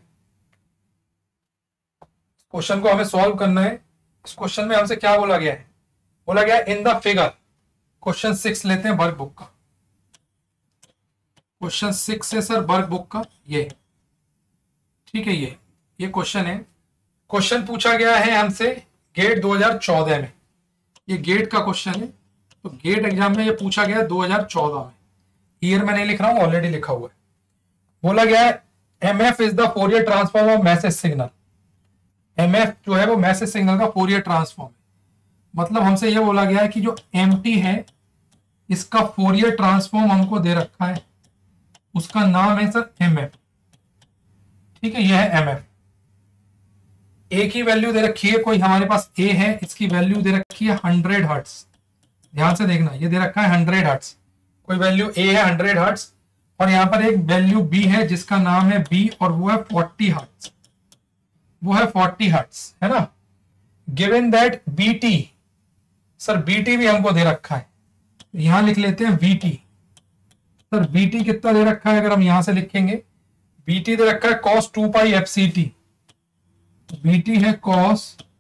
क्वेश्चन को हमें सॉल्व करना है। इस क्वेश्चन में हमसे क्या बोला गया है? बोला गया इन द फिगर। क्वेश्चन 6 लेते हैं वर्क बुक का। क्वेश्चन 6 है सर वर्क बुक का, ये ठीक है, ये क्वेश्चन है। क्वेश्चन पूछा गया है हमसे गेट 2014 में, ये गेट का क्वेश्चन है। तो गेट एग्जाम में ये पूछा गया 2014 में, ईयर में नहीं लिख रहा हूं, ऑलरेडी लिखा हुआ है। बोला गया है MF is the Fourier transform of message signal. MF जो है वो मैसेज सिग्नल का फोरियर ट्रांसफॉर्म है। मतलब हमसे ये बोला गया है कि जो MT है इसका फोरियर ट्रांसफॉर्म हमको दे रखा है, उसका नाम है सर एमएफ। ठीक है, यह है एमएफ। ए की वैल्यू दे रखी है, कोई हमारे पास ए है, इसकी वैल्यू दे रखी है 100 हर्ट्ज। ध्यान से देखना, ये दे रखा है 100 हर्ट्ज, कोई वैल्यू ए है 100 हर्ट्ज, और यहां पर एक वैल्यू बी है जिसका नाम है बी, और वो है 40 हर्ट्ज, वो है 40 हर्ट्ज, है ना। Given that BT, sir BT भी हमको दे रखा है, यहां लिख लेते हैं बीटी। सर बीटी कितना दे रखा है, अगर हम यहां से लिखेंगे, बीटी दे रखा है cos 2 पाई एफसीटी, बीटी है cos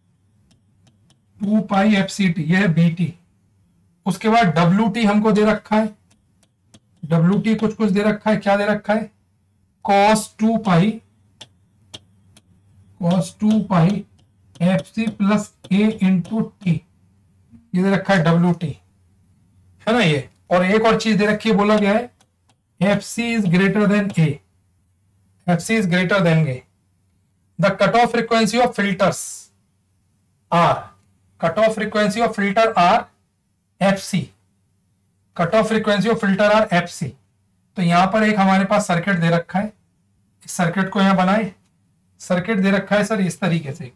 2 पाई एफसीटी, यह है बीटी। उसके बाद डब्ल्यूटी हमको दे रखा है, डब्ल्यूटी कुछ कुछ दे रखा है, क्या दे रखा है, cos 2 pi F C plus A into T, ये दे रखा है डब्ल्यूटी, है ना ये। और एक और चीज दे रखी है, बोला गया है F C is greater than A, F C is greater than A. The cut off frequency of filters are, cut off frequency of filter are F C, cut off frequency of filter are F C. तो यहां पर एक हमारे पास सर्किट दे रखा है, इस सर्किट को यहां बनाए, सर्किट दे रखा है सर इस तरीके से,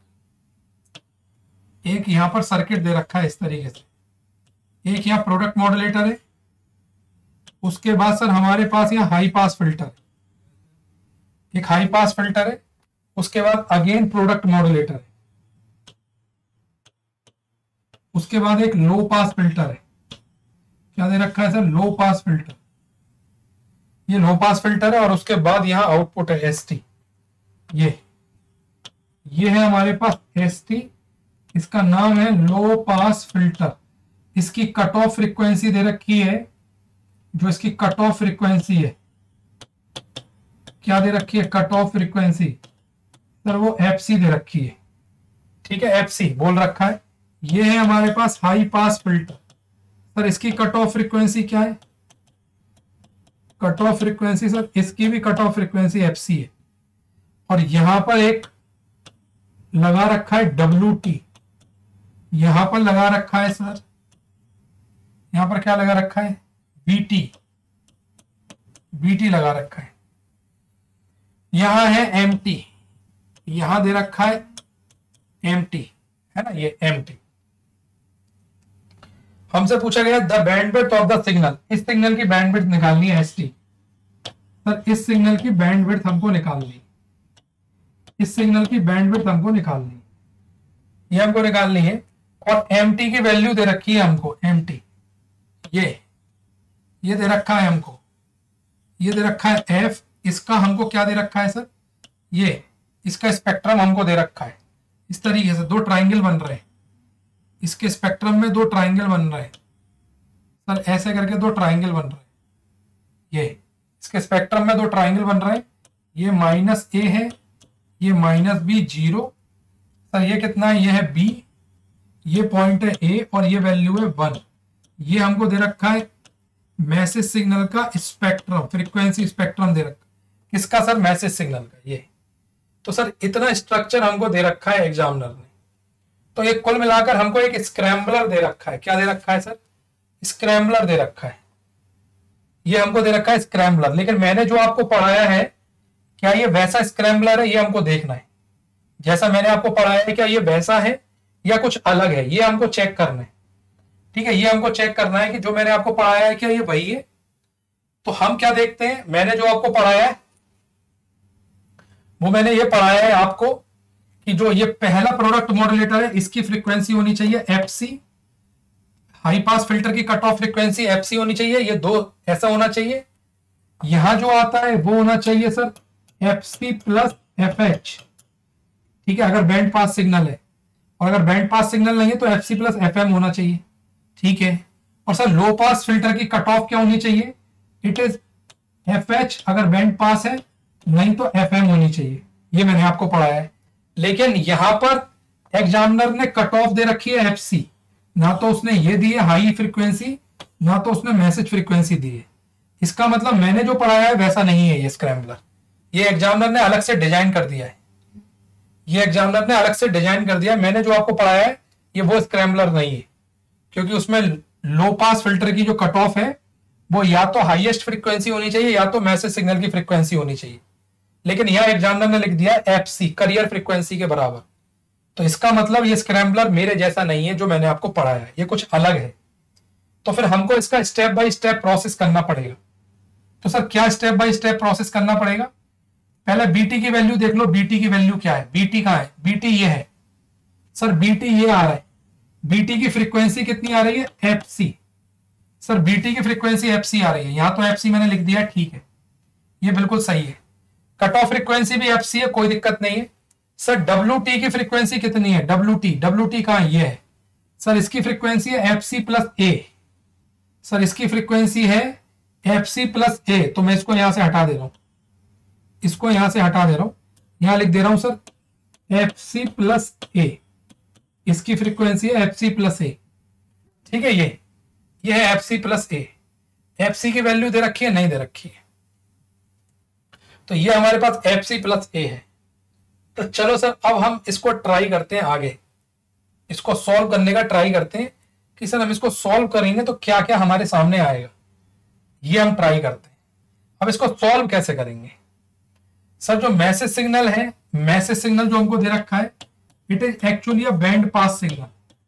एक यहां पर सर्किट दे रखा है इस तरीके से, एक यहां प्रोडक्ट मॉड्यूलेटर है, उसके बाद सर हमारे पास यहां हाई पास फिल्टर, एक हाई पास फिल्टर है, उसके बाद अगेन प्रोडक्ट मॉड्यूलेटर है, उसके बाद एक लो पास फिल्टर है, क्या दे रखा है सर, लो पास फिल्टर, ये लो पास फिल्टर है, और उसके बाद यहां आउटपुट है एसटी, ये है हमारे पास एसटी, इसका नाम है लो पास फिल्टर। इसकी कट ऑफ फ्रीक्वेंसी दे रखी है, जो इसकी कट ऑफ फ्रीक्वेंसी है, क्या दे रखी है, कट ऑफ फ्रीक्वेंसी सर वो एफसी दे रखी है, ठीक है, एफसी बोल रखा है। ये है हमारे पास हाई पास फिल्टर, सर इसकी कट ऑफ फ्रीक्वेंसी क्या है, कट ऑफ फ्रीक्वेंसी सर इसकी भी कट ऑफ फ्रीक्वेंसी एफसी है, और यहां पर एक लगा रखा है डब्ल्यूटी, यहां पर लगा रखा है सर, यहां पर क्या लगा रखा है, बीटी, बीटी लगा रखा है। यहां है एमटी, यहां दे रखा है एमटी, है ना, ये एमटी। हमसे पूछा गया the bandwidth of the signal, इस सिग्नल की बैंडविड्थ निकालनी है एसटी, सर इस सिग्नल की बैंडविड्थ हमको निकालनी, इस सिग्नल की बैंडविड्थ हमको निकालनी, ये हमको निकालनी है। और एमटी की वैल्यू दे रखी है हमको, एमटी ये दे रखा है हमको, ये दे रखा है एफ, इसका हमको क्या दे रखा है सर, ये इसका स्पेक्ट्रम हमको दे रखा है, इस तरीके से दो ट्राइंगल बन रहे हैं, इसके स्पेक्ट्रम में दो ट्राइंगल बन रहे हैं सर, ऐसे करके दो ट्राइंगल बन रहे हैं, ये इसके स्पेक्ट्रम में दो ट्राइंगल बन रहे हैं, ये माइनस ए है, ये माइनस बी, जीरो, सर ये कितना है, ये है बी, ये पॉइंट है ए, और ये वैल्यू है 1। ये हमको दे रखा है मैसेज सिग्नल का स्पेक्ट्रम, फ्रीक्वेंसी स्पेक्ट्रम दे रखा, किसका सर, मैसेज सिग्नल का, ये। तो सर इतना स्ट्रक्चर हमको दे रखा है एग्जामिनर ने। तो ये कुल मिलाकर हमको एक स्क्रैम्बलर दे रखा है, क्या दे रखा है सर, स्क्रैम्बलर दे रखा है, ये हमको दे रखा है स्क्रैम्बलर। लेकिन मैंने जो आपको पढ़ाया है, क्या ये वैसा स्क्रैम्बलर है, ये हमको देखना है, जैसा मैंने आपको पढ़ाया है क्या ये वैसा है या कुछ अलग है, ये हमको चेक करना है, ठीक है, ये हमको चेक करना है कि जो मैंने आपको पढ़ाया है क्या ये वही है। तो हम क्या देखते हैं, मैंने जो आपको पढ़ाया है वो मैंने ये पढ़ाया है आपको कि जो ये पहला प्रोडक्ट मॉड्यूलेटर है, इसकी फ्रीक्वेंसी होनी चाहिए एफसी, हाई पास फिल्टर की कट ऑफ फ्रीक्वेंसी एफसी होनी चाहिए, ये दो ऐसा होना चाहिए। यहां जो आता है वो होना चाहिए सर एफसी प्लस एफएच, ठीक है, अगर बैंड पास सिग्नल है, और अगर बैंड पास सिग्नल नहीं है तो एफसी प्लस एफएम होना चाहिए, ठीक है। और सर लो पास फिल्टर की कट ऑफ क्या होनी चाहिए, इट इज एफएच, अगर बैंड पास है, नहीं तो एफएम होनी चाहिए, ये मैंने आपको पढ़ाया है। लेकिन यहां पर एग्जामिनर ने कट ऑफ दे रखी है एफसी, ना तो उसने ये दी है हाई फ्रीक्वेंसी, ना तो उसने मैसेज फ्रीक्वेंसी दी है। इसका मतलब मैंने जो पढ़ाया है वैसा नहीं है ये स्क्रैम्बलर, ये एग्जामिनर ने अलग से डिजाइन कर दिया है, ये एग्जामिनर ने अलग से डिजाइन कर दिया है। मैंने जो आपको पढ़ाया है ये वो स्क्रैम्बलर नहीं है, क्योंकि उसमें लो पास फिल्टर की जो कट ऑफ है वो या तो हाईएस्ट फ्रीक्वेंसी होनी चाहिए या तो मैसेज सिग्नल की फ्रीक्वेंसी होनी चाहिए, लेकिन यह एग्जामिनर ने लिख दिया एफसी, करियर फ्रीक्वेंसी के बराबर। तो इसका मतलब ये स्क्रैम्बलर मेरे जैसा नहीं है जो मैंने आपको पढ़ाया है, ये कुछ अलग है। तो फिर हमको इसका स्टेप बाय स्टेप प्रोसेस करना पड़ेगा। तो सर क्या स्टेप बाय स्टेप प्रोसेस करना पड़ेगा? पहले बीटी की वैल्यू देख लो, बीटी की वैल्यू क्या है, बीटी कहां है, बीटी ये है सर, बीटी ये आ रहा है। बीटी की फ्रीक्वेंसी कितनी आ रही है, एफसी। सर बीटी की फ्रीक्वेंसी एफसी आ रही है, यहां तो एफसी मैंने लिख दिया, ठीक है, ये बिल्कुल सही है। कट ऑफ फ्रीक्वेंसी भी एफसी है, कोई दिक्कत नहीं है। सर डब्ल्यू टी की फ्रीक्वेंसी कितनी है, डब्ल्यू टी कहां है, ये है सर, इसकी फ्रीक्वेंसी है एफसी प्लस ए। सर इसकी फ्रीक्वेंसी है एफसी प्लस ए, तो मैं इसको यहां से हटा दे रहा हूं, इसको यहां से हटा दे रहा हूं, यहां लिख दे रहा हूं सर एफसी प्लस ए, इसकी फ्रीक्वेंसी है एफसी प्लस ए, ठीक है। ये है एफसी प्लस ए। एफसी की वैल्यू दे रखी है, नहीं दे रखी है, तो ये हमारे पास एफसी प्लस ए है। तो चलो सर अब हम इसको ट्राई करते हैं, आगे इसको सॉल्व करने का ट्राई करते हैं कि सर हम इसको सॉल्व करेंगे तो क्या क्या हमारे सामने आएगा, ये हम ट्राई करते हैं। अब इसको सॉल्व कैसे करेंगे? सर जो मैसेज सिग्नल है, मैसेज सिग्नल जो हमको दे रखा है, it is actually a band pass signal.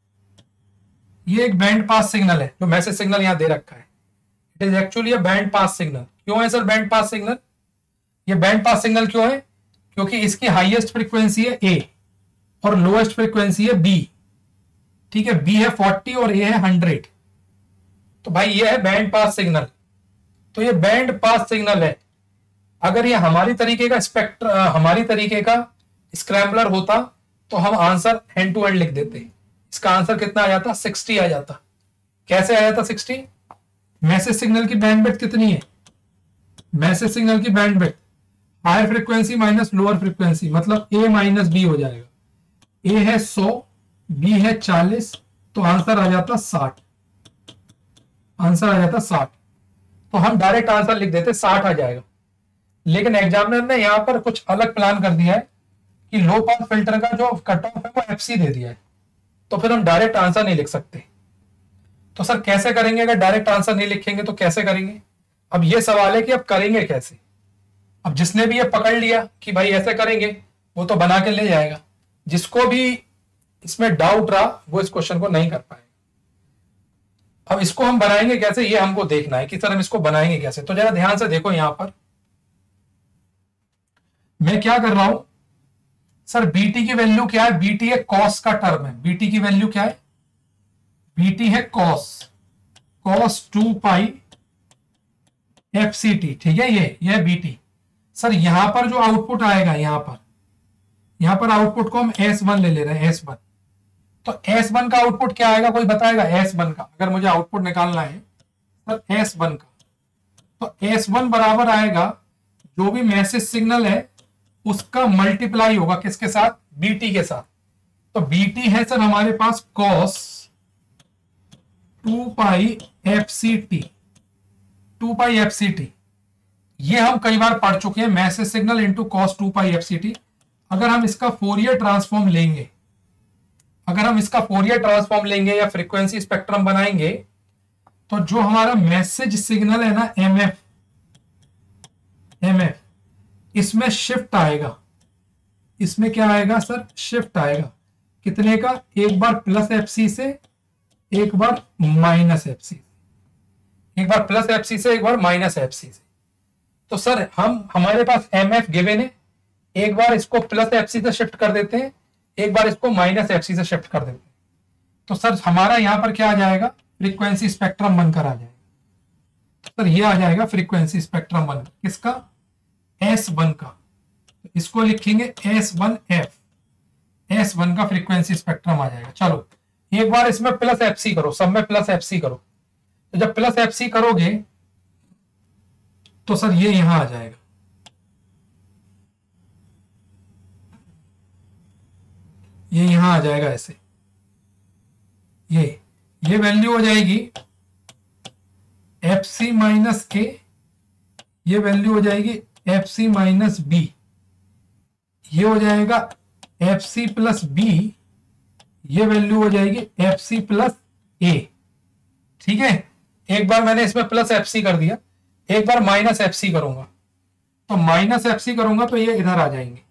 ये एक बैंड पास सिग्नल है जो मैसेज सिग्नल यहां दे रखा है, it is actually a band pass signal. क्यों है सर बैंड पास सिग्नल? ये बैंड पास सिग्नल क्यों है? क्योंकि इसकी हाईएस्ट फ्रीक्वेंसी है ए और लोएस्ट फ्रीक्वेंसी है बी, ठीक है, बी है 40 और ए है 100। तो भाई ये है बैंड पास सिग्नल। तो ये बैंड पास सिग्नल है। अगर ये हमारी तरीके का हमारी तरीके का स्क्रैम्बलर होता तो हम आंसर हैंड टू हैंड लिख देते। इसका आंसर कितना आ जाता, 60 आ जाता। कैसे आ जाता 60? मैसेज सिग्नल की बैंडविड्थ कितनी है, मैसेज सिग्नल की bandwidth higher frequency minus lower frequency, मतलब ए माइनस बी हो जाएगा। ए है 100, बी है 40, तो आंसर आ जाता 60, आंसर आ जाता 60। तो हम डायरेक्ट आंसर लिख देते 60 आ जाएगा। लेकिन एग्जामिनर ने यहां पर कुछ अलग प्लान कर दिया है कि लो पास फिल्टर का जो कट ऑफ है वो एफसी दे दिया है, तो फिर हम डायरेक्ट आंसर नहीं लिख सकते। तो सर कैसे करेंगे? अगर डायरेक्ट आंसर नहीं लिखेंगे तो कैसे करेंगे? अब ये सवाल है कि अब करेंगे कैसे। अब जिसने भी ये पकड़ लिया कि भाई ऐसे करेंगे, वो तो बना के ले जाएगा। जिसको भी इसमें डाउट रहा वो इस क्वेश्चन को नहीं कर पाएगा। अब इसको हम बनाएंगे कैसे, ये हमको देखना है कि सर हम इसको बनाएंगे कैसे। तो जरा ध्यान से देखो, यहां पर मैं क्या कर रहा हूं, सर बीटी की वैल्यू क्या है, बीटी है कॉस का टर्म है। बीटी की वैल्यू क्या है, बीटी है कॉस, कॉस 2 पाई एफसीटी, ठीक है, ये बीटी। सर यहां पर जो आउटपुट आएगा, यहां पर आउटपुट को हम S1 ले रहे हैं, S1। तो S1 का आउटपुट क्या आएगा, कोई बताएगा? S1 का अगर मुझे आउटपुट निकालना है सर S1 का, तो S1 बराबर आएगा जो भी मैसेज सिग्नल है उसका मल्टीप्लाई होगा किसके साथ, बीटी के साथ। तो बीटी है सर हमारे पास cos 2 pi FCT, 2 pi FCT. ये हम कई बार पढ़ चुके हैं, message signal into cos 2 pi FCT. अगर हम इसका फोरियर ट्रांसफॉर्म लेंगे, अगर हम इसका फोरियर ट्रांसफॉर्म लेंगे या फ्रीक्वेंसी स्पेक्ट्रम बनाएंगे, तो जो हमारा मैसेज सिग्नल है ना एमएफ, इसमें शिफ्ट आएगा। इसमें क्या आएगा सर, शिफ्ट आएगा। कितने का, एक बार प्लस एफसी से, एक बार माइनस एफसी, एक बार प्लस एफसी से, एक बार माइनस एफसी से। तो सर हमारे पास एमएफ गिवन है, एक बार इसको प्लस एफसी से शिफ्ट कर देते हैं, एक बार इसको माइनस एफसी से शिफ्ट कर देते हैं। तो सर हमारा यहां पर क्या आ जाएगा, फ्रीक्वेंसी स्पेक्ट्रम बनकर आ जाएगा। सर ये आ जाएगा फ्रीक्वेंसी स्पेक्ट्रम बनकर, किसका, S1 का। इसको लिखेंगे S1F, S1 का फ्रीक्वेंसी स्पेक्ट्रम आ जाएगा। चलो एक बार इसमें प्लस एफसी करो, सब में प्लस एफसी करो। तो जब प्लस एफसी करोगे तो सर ये यहां आ जाएगा, ये यहां आ जाएगा ऐसे, ये वैल्यू हो जाएगी एफ सी माइनस ए, ये वैल्यू हो जाएगी एफ सी माइनस बी, ये हो जाएगा एफ सी प्लस बी, ये वैल्यू हो जाएगी एफ सी प्लस ए, ठीक है, एक बार मैंने इसमें प्लस एफ सी कर दिया, एक बार माइनस एफ सी करूंगा, तो माइनस एफ सी करूंगा तो ये इधर आ जाएंगे,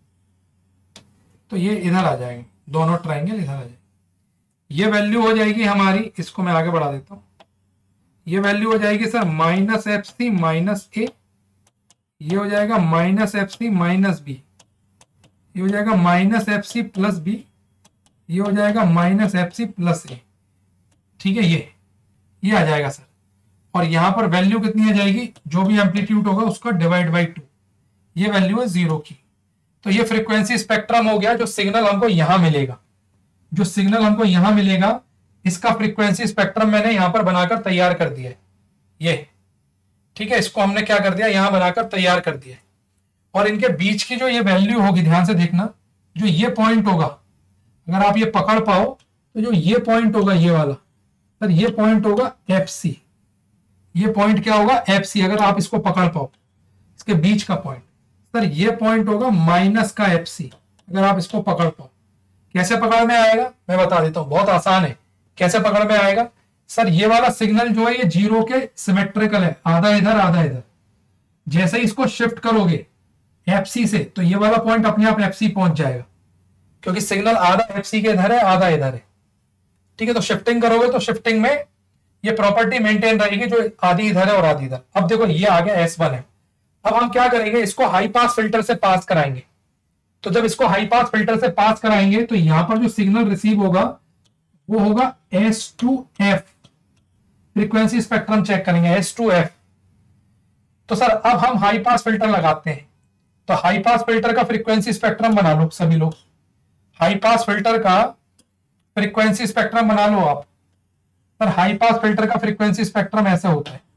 तो ये इधर आ जाएंगे, दोनों ट्राइंगल इधर आ जाएंगे। ये वैल्यू हो जाएगी हमारी, इसको मैं आगे बढ़ा देता हूं, ये वैल्यू हो जाएगी sir minus F C minus A, ये हो जाएगा minus F C minus B, ये हो जाएगा minus F C plus B, ये हो जाएगा minus F C plus A. ठीक है, ये आ जाएगा सर। और यहां पर वैल्यू कितनी आ जाएगी, जो भी एम्पलीट्यूड होगा उसका डिवाइड बाई 2, ये वैल्यू है 0 की। तो ये फ्रीक्वेंसी स्पेक्ट्रम हो गया, जो सिग्नल हमको यहां मिलेगा, जो सिग्नल हमको यहां मिलेगा, इसका फ्रीक्वेंसी स्पेक्ट्रम मैंने यहां पर बनाकर तैयार कर दिया है ये। ठीक है, इसको हमने क्या कर दिया, यहां बनाकर तैयार कर दिया है। और इनके बीच की जो ये वैल्यू होगी, ध्यान से देखना, जो ये पॉइंट होगा, अगर आप ये पकड़ पाओ तो जो ये पॉइंट होगा ये वाला, सर ये पॉइंट होगा एफ सी, ये पॉइंट क्या होगा एफ सी, अगर आप इसको पकड़ पाओ, इसके बीच का पॉइंट, सर ये पॉइंट होगा माइनस का एफ सी, अगर आप इसको पकड़ पाओ। कैसे पकड़ में आएगा मैं बता देता हूं, बहुत आसान है। कैसे पकड़ में आएगा, सर ये वाला सिग्नल जो है ये 0 के सिमेट्रिकल है, आधा इधर आधा इधर। जैसे ही इसको शिफ्ट करोगे एफ सी से, तो ये वाला पॉइंट अपने आप एफ सी पहुंच जाएगा, क्योंकि सिग्नल आधा एफ सी के इधर है आधा इधर है। ठीक है, तो शिफ्टिंग करोगे तो शिफ्टिंग में ये प्रॉपर्टी मेंटेन रहेगी, जो आधी इधर है और आधी इधर। अब देखो ये आ गया S1 है, अब हम क्या करेंगे, इसको हाई पास फिल्टर से पास कराएंगे। तो जब इसको हाई पास फिल्टर से पास कराएंगे तो यहां पर जो सिग्नल रिसीव होगा वो होगा S2F, फ्रीक्वेंसी स्पेक्ट्रम चेक करेंगे S2F। तो सर अब हम हाई पास फिल्टर लगाते हैं, तो हाई पास फिल्टर का फ्रीक्वेंसी स्पेक्ट्रम बना लो सभी लोग, हाई पास फिल्टर का फ्रीक्वेंसी स्पेक्ट्रम बना लो आप। सर हाई पास फिल्टर का फ्रीक्वेंसी स्पेक्ट्रम ऐसा होता है,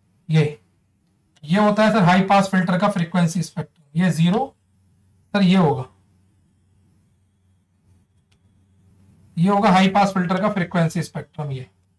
ये होता है सर हाई पास फिल्टर का फ्रीक्वेंसी स्पेक्ट्रम, ये 0, सर ये होगा हाई पास फिल्टर का फ्रीक्वेंसी स्पेक्ट्रम।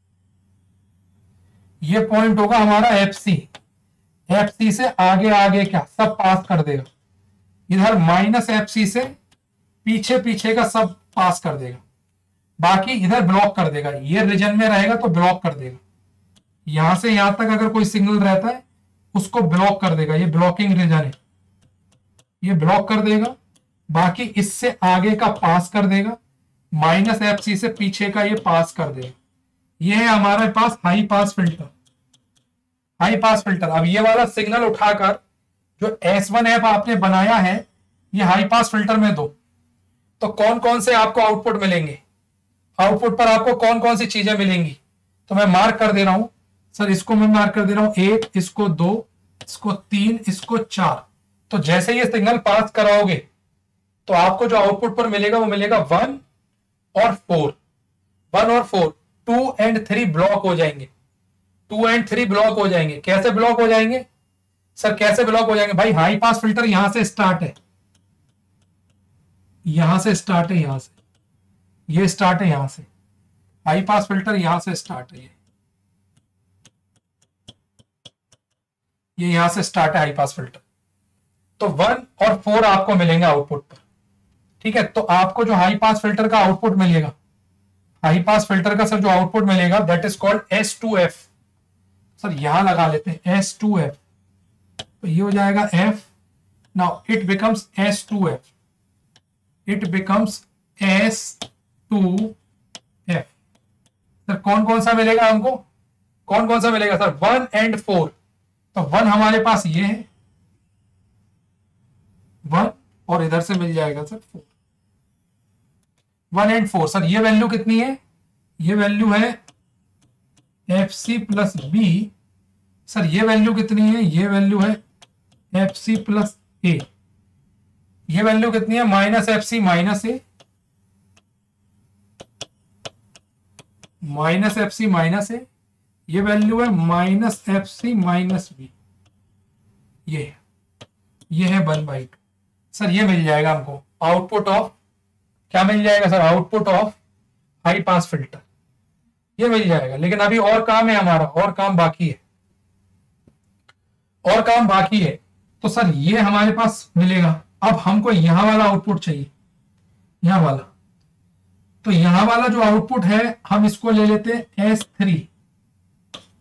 ये पॉइंट होगा हमारा एफ सी से आगे आगे क्या सब पास कर देगा, इधर माइनस एफ सी से पीछे पीछे का सब पास कर देगा, बाकी इधर ब्लॉक कर देगा। ये रीजन में रहेगा तो ब्लॉक कर देगा, यहां से यहां तक अगर कोई सिग्नल रहता है उसको ब्लॉक कर देगा, ये ब्लॉकिंग रीजन है, ये ब्लॉक कर देगा। बाकी इससे आगे का पास कर देगा, माइनस एफ सी से पीछे का ये पास कर देगा। ये है हमारे पास high pass filter, high pass filter. अब ये वाला सिग्नल उठाकर जो S1F आपने बनाया है ये हाई पास फिल्टर में दो, तो कौन कौन से आपको आउटपुट मिलेंगे, आउटपुट पर आपको कौन कौन सी चीजें मिलेंगी, तो मैं मार्क कर दे रहा हूं सर, इसको मैं मार्क कर दे रहा हूं 1, इसको 2, इसको 3, इसको 4। तो जैसे ये सिग्नल पास कराओगे तो आपको जो आउटपुट पर मिलेगा वो मिलेगा 1 और 4, 1 और 4, 2 और 3 ब्लॉक हो जाएंगे, 2 और 3 ब्लॉक हो जाएंगे। कैसे ब्लॉक हो जाएंगे सर, कैसे ब्लॉक हो जाएंगे भाई, हाई पास फिल्टर यहां से स्टार्ट है, यहां से स्टार्ट है, यहां से ये स्टार्ट है, यहां से हाई पास फिल्टर यहां से स्टार्ट है, ये यहां से स्टार्ट है हाई पास फिल्टर। तो 1 और 4 आपको मिलेंगे आउटपुट पर। ठीक है, तो आपको जो हाई पास फिल्टर का आउटपुट मिलेगा, हाई पास फिल्टर का सर जो आउटपुट मिलेगा that is called S2F। Sir यहां लगा लेते हैं S2F, तो ये हो जाएगा F, now it becomes S2F, it becomes S2F। Sir कौन कौन सा मिलेगा हमको, कौन कौन सा मिलेगा सर, 1 और 4। तो 1 हमारे पास ये है 1, और इधर से मिल जाएगा सर 4, 1 और 4। सर ये वैल्यू कितनी है, ये वैल्यू है F C plus B. Sir ये वैल्यू कितनी है, ये वैल्यू है एफ सी प्लस ए। ये वैल्यू कितनी है, minus F C minus A, minus F C minus A. ये वैल्यू है minus F C minus B, ये है 1/2। सर ये मिल जाएगा हमको आउटपुट ऑफ, क्या मिल जाएगा sir, output of high pass filter, ये मिल जाएगा। लेकिन अभी और काम है हमारा, और काम बाकी है, और काम बाकी है। तो सर ये हमारे पास मिलेगा। अब हमको यहां वाला आउटपुट चाहिए, यहां वाला। तो यहां वाला जो आउटपुट है हम इसको ले लेते हैं S3,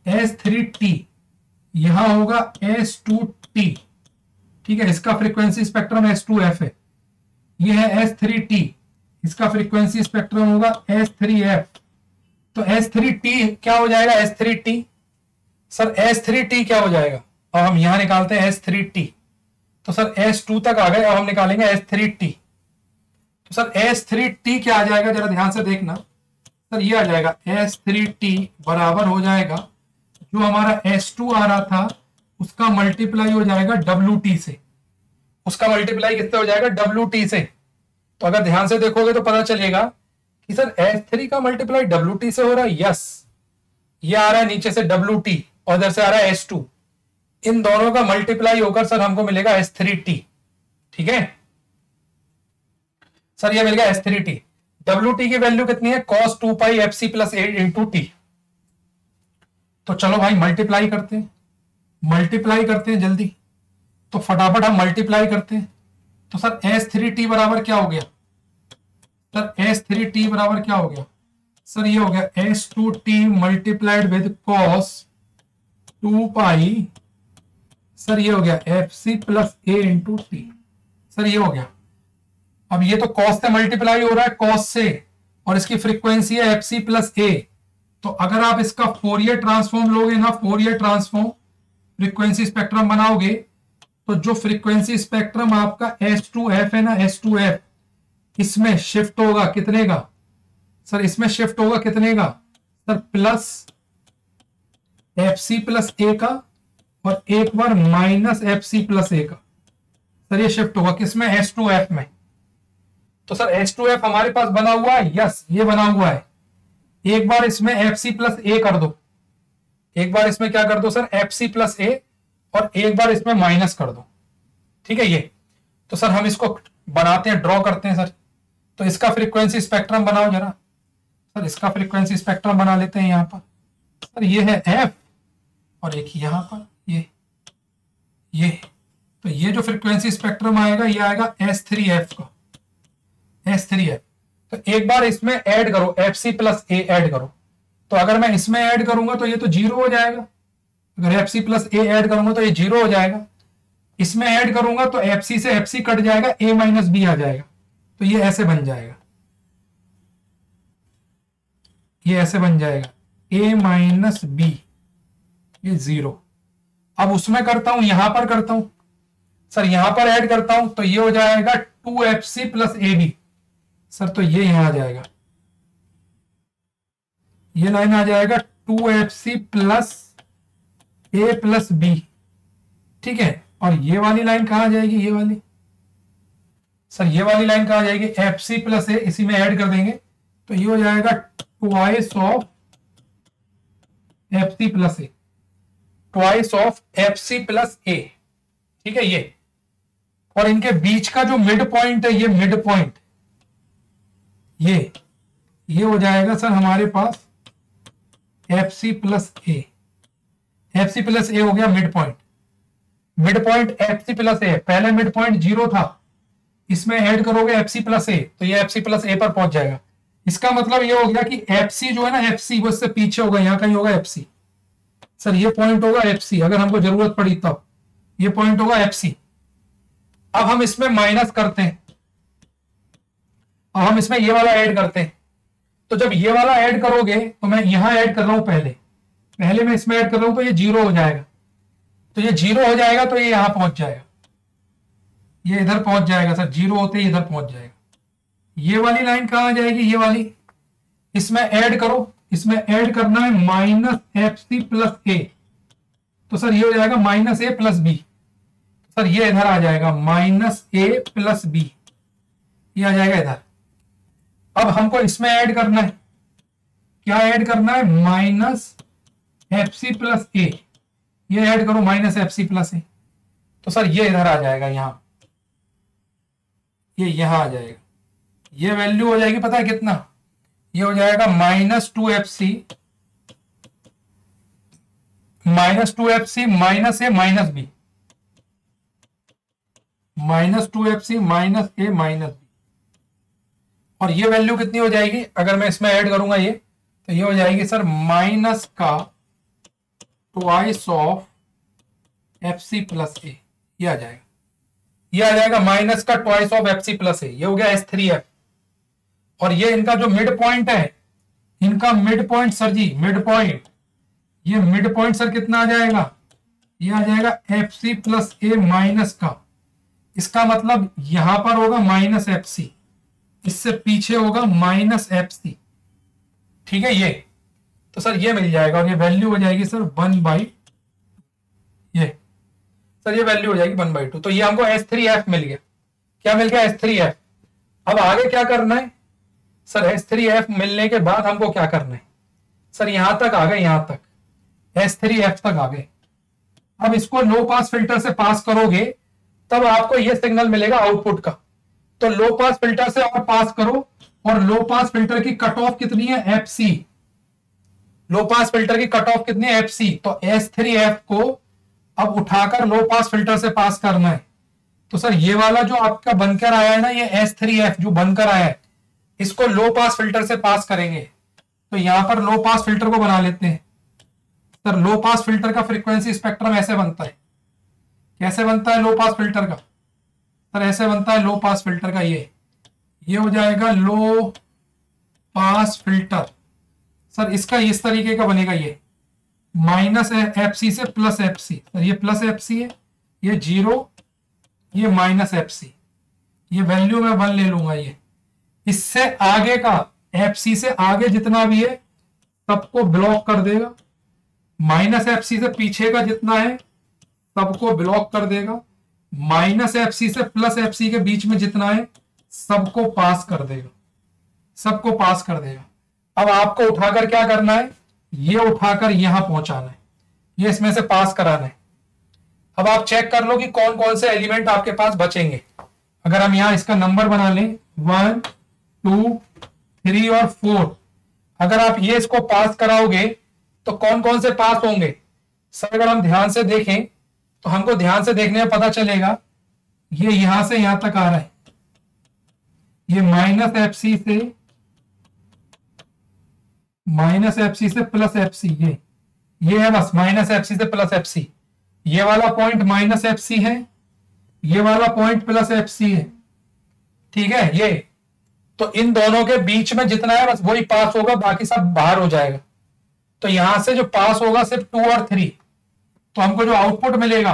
S3T, यहां होगा S2T, ठीक है, इसका फ्रीक्वेंसी स्पेक्ट्रम S2F है। ये है S3T, इसका फ्रीक्वेंसी स्पेक्ट्रम होगा S3F। तो S3T क्या हो जाएगा? S3T सर S3T क्या हो जाएगा? अब हम यहां निकालते हैं S3T, तो सर S2 तक आ गए, अब हम निकालेंगे S3T। तो सर S3T क्या आ जाएगा, जरा ध्यान से देखना सर। ये आ जाएगा S3T बराबर हो जाएगा जो हमारा S2 आ रहा था उसका मल्टीप्लाई हो जाएगा WT से, उसका मल्टीप्लाई किससे हो जाएगा? WT से। तो अगर ध्यान से देखोगे तो पता चलेगा कि सर S3 का मल्टीप्लाई WT से हो रहा है। यस, ये आ रहा है नीचे से WT और इधर से आ रहा है S2, इन दोनों का मल्टीप्लाई होकर सर हमको मिलेगा S3T। ठीक है सर, ये मिल गया S3T। WT की वैल्यू कितनी है? cos 2 pi FC plus A into T. तो चलो भाई मल्टीप्लाई करते हैं, मल्टीप्लाई करते हैं जल्दी, तो फटाफट हम मल्टीप्लाई करते हैं। तो सर S3T बराबर क्या हो गया? सर S3T बराबर क्या हो गया? सर ये हो गया S2T multiplied with cos 2 pi, sir ये हो गया FC plus A into T. Sir ये हो गया। अब ये तो cos से मल्टीप्लाई हो रहा है cos से, और इसकी फ्रीक्वेंसी है FC प्लस ए। तो अगर आप इसका फोरियर ट्रांसफॉर्म लोगे ना, फोरियर ट्रांसफॉर्म फ्रीक्वेंसी स्पेक्ट्रम बनाओगे, तो जो फ्रीक्वेंसी स्पेक्ट्रम आपका S2F है ना, S2F, इसमें शिफ्ट होगा कितने का? सर इसमें शिफ्ट होगा कितने का? Sir plus FC plus A का, और एक बार माइनस FC प्लस ए का। सर ये शिफ्ट होगा किसमें? S2F में। तो सर H2F हमारे पास बना हुआ है, यस ये बना हुआ है। एक बार इसमें FC प्लस ए कर दो, एक बार इसमें क्या कर दो सर? FC प्लस ए, और एक बार इसमें माइनस कर दो। ठीक है ये। तो सर हम इसको बनाते हैं, ड्रॉ करते हैं सर। तो इसका फ्रीक्वेंसी स्पेक्ट्रम बनाओ जरा सर, इसका फ्रीक्वेंसी स्पेक्ट्रम बना लेते हैं। यहां पर सर ये है F, और एक यहां पर ये। तो ये जो फ्रीक्वेंसी स्पेक्ट्रम आएगा ये आएगा S3F का, S3F। तो एक बार इसमें ऐड करो, FC प्लस ए ऐड करो। तो अगर मैं इसमें ऐड करूंगा तो ये तो 0 हो जाएगा, अगर FC प्लस ए ऐड करूंगा तो ये 0 हो जाएगा। इसमें ऐड करूंगा तो FC से FC कट जाएगा, A माइनस बी आ जाएगा। तो ये ऐसे बन जाएगा, ये ऐसे बन जाएगा A माइनस बी, ये 0। अब उसमें करता हूं, यहां पर करता हूं सर, यहां पर ऐड करता हूं तो ये हो जाएगा 2FC plus A B. Sir तो ये यहां आ जाएगा, ये लाइन आ जाएगा 2FC प्लस ए प्लस बी। ठीक है, और ये वाली लाइन कहां आ जाएगी? ये वाली सर, ये वाली लाइन कहां आ जाएगी? FC प्लस ए, इसी में ऐड कर देंगे तो ये हो जाएगा twice of FC plus A, twice of FC plus A. ठीक है ये, और इनके बीच का जो मिड पॉइंट है, ये मिड पॉइंट, ये हो जाएगा सर हमारे पास FC plus A. FC plus A हो गया mid point, mid point FC plus A. पहले मिड पॉइंट 0 था, इसमें ऐड करोगे FC प्लस ए तो ये FC प्लस ए पर पहुंच जाएगा। इसका मतलब ये हो गया कि FC जो है ना, FC वो इससे पीछे होगा, यहां कहीं होगा FC। सर ये पॉइंट होगा FC, अगर हमको जरूरत पड़ी तब ये पॉइंट होगा FC। अब हम इसमें माइनस करते हैं, अब हम इसमें ये वाला ऐड करते हैं। तो जब ये वाला ऐड करोगे तो मैं यहां ऐड कर रहा हूं, पहले मैं इसमें ऐड कर रहा हूं तो ये 0 हो जाएगा। तो ये 0 हो जाएगा तो ये यहां पहुंच जाएगा, ये इधर पहुंच जाएगा सर, 0 होते ही इधर पहुंच जाएगा। ये वाली लाइन कहां आ जाएगी? ये वाली, इसमें ऐड करो, इसमें ऐड करना है माइनस FC प्लस ए। तो सर ये हो जाएगा minus A plus B. Sir ये इधर आ जाएगा माइनस ए प्लस बी, ये आ जाएगा इधर। अब हमको इसमें ऐड करना है, क्या ऐड करना है? माइनस FC प्लस ए, ये ऐड करो माइनस FC प्लस ए। तो सर ये इधर आ जाएगा, यहां ये यहां आ जाएगा। ये वैल्यू हो जाएगी पता है कितना? ये हो जाएगा minus 2FC minus A minus B, minus 2FC minus A minus B. और ये वैल्यू कितनी हो जाएगी? अगर मैं इसमें ऐड करूंगा ये, तो ये हो जाएगी सर माइनस का twice of F C plus A, ये आ जाएगा, ये आ जाएगा माइनस का twice of F C plus A, ये हो गया एस थ्री एफ। और ये इनका जो मिड पॉइंट है, इनका मिड पॉइंट सर जी, मिड पॉइंट, ये मिड पॉइंट सर कितना आ जाएगा, ये आ जाएगा F C plus A minus का, इसका मतलब यहां पर होगा माइनस एफ सी, इससे पीछे होगा माइनस एफ सी, ठीक है ये। तो सर ये मिल जाएगा और ये वैल्यू हो जाएगी सर 1/, ये सर ये वैल्यू हो जाएगी 1/2। तो ये हमको S3F मिल गया। क्या मिल गया? S3F। अब आगे क्या करना है सर? S3F मिलने के बाद हमको क्या करना है सर? यहां तक आ गए, यहां तक S3F तक आ गए। अब इसको लो पास फिल्टर से पास करोगे तब आपको ये सिग्नल मिलेगा आउटपुट का। तो लो पास फिल्टर से और पास करो, और लो पास फिल्टर की कट ऑफ कितनी है? FC। लो पास फिल्टर की कट ऑफ कितनी है? FC। तो S3F को अब उठाकर लो पास फिल्टर से पास करना है। तो सर ये वाला जो आपका बनकर आया है ना, ये S3F जो बनकर आया है, इसको लो पास फिल्टर से पास करेंगे। तो यहां पर लो पास फिल्टर को बना लेते हैं। सर लो पास फिल्टर का फ्रीक्वेंसी स्पेक्ट्रम ऐसे बनता है। कैसे बनता है लो पास फिल्टर का? सर ऐसे बनता है लो पास फिल्टर का, ये हो जाएगा लो पास फिल्टर। सर इसका इस तरीके का बनेगा, ये माइनस FC से प्लस FC। सर ये प्लस FC है, ये 0, ये माइनस FC, ये वैल्यू मैं 1 ले लूंगा। ये इससे आगे का FC से आगे जितना भी है सबको ब्लॉक कर देगा, माइनस FC से पीछे का जितना है सबको ब्लॉक कर देगा, माइनस FC से प्लस FC के बीच में जितना है सबको पास कर देगा, सबको पास कर देगा। अब आपको उठाकर क्या करना है? ये उठाकर यहां पहुंचाना है, ये इसमें से पास कराना है। अब आप चेक कर लो कि कौन कौन से एलिमेंट आपके पास बचेंगे। अगर हम यहां इसका नंबर बना लें 1, 2, 3 और 4, अगर आप ये इसको पास कराओगे तो कौन कौन से पास होंगे? सर अगर हम ध्यान से देखें तो हमको ध्यान से देखने में पता चलेगा, ये यहां से यहां तक आ रहा है, ये माइनस FC से प्लस FC, ये है बस माइनस FC से प्लस FC। ये वाला पॉइंट माइनस FC है, ये वाला पॉइंट प्लस FC है, ठीक है ये। तो इन दोनों के बीच में जितना है बस वही पास होगा, बाकी सब बाहर हो जाएगा। तो यहां से जो पास होगा सिर्फ 2 और 3। तो हमको जो आउटपुट मिलेगा,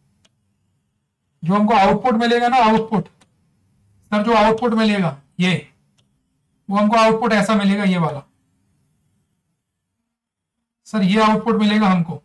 जो हमको आउटपुट मिलेगा ना, आउटपुट सर जो आउटपुट मिलेगा ये, वो हमको आउटपुट ऐसा मिलेगा, ये वाला सर, ये आउटपुट मिलेगा हमको,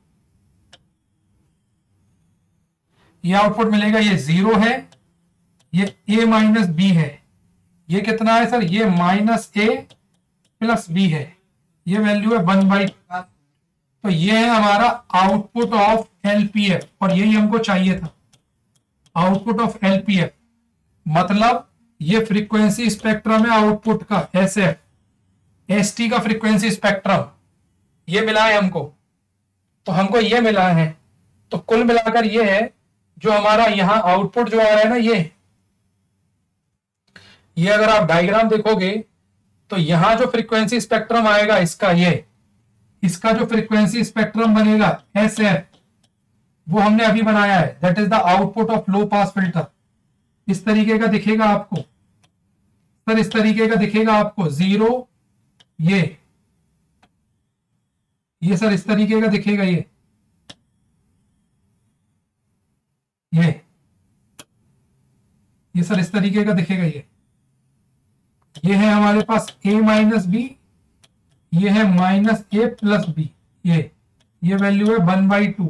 ये आउटपुट मिलेगा। ये 0 है, ये A माइनस B है, ये कितना है सर? ये माइनस A प्लस B है, ये वैल्यू है 1/2। तो ये है हमारा आउटपुट ऑफ LPF, और यही हमको चाहिए था, आउटपुट ऑफ LPF। मतलब ये फ्रीक्वेंसी स्पेक्ट्रम है आउटपुट का, SF, ST का फ्रीक्वेंसी स्पेक्ट्रम ये मिला है हमको। तो हमको ये मिला है, तो कुल मिलाकर ये है जो हमारा यहां आउटपुट जो आ रहा है ना, ये अगर आप डायग्राम देखोगे तो यहां जो फ्रीक्वेंसी स्पेक्ट्रम आएगा इसका, ये इसका जो फ्रीक्वेंसी स्पेक्ट्रम बनेगा SF, वो हमने अभी बनाया है, that is the output of low pass filter. इस तरीके का दिखेगा आपको सर, इस तरीके का दिखेगा आपको 0, ये सर इस तरीके का दिखेगा, ये सर इस तरीके का दिखेगा। ये है हमारे पास A माइनस B, ये है माइनस A प्लस B, ये वैल्यू है 1/2,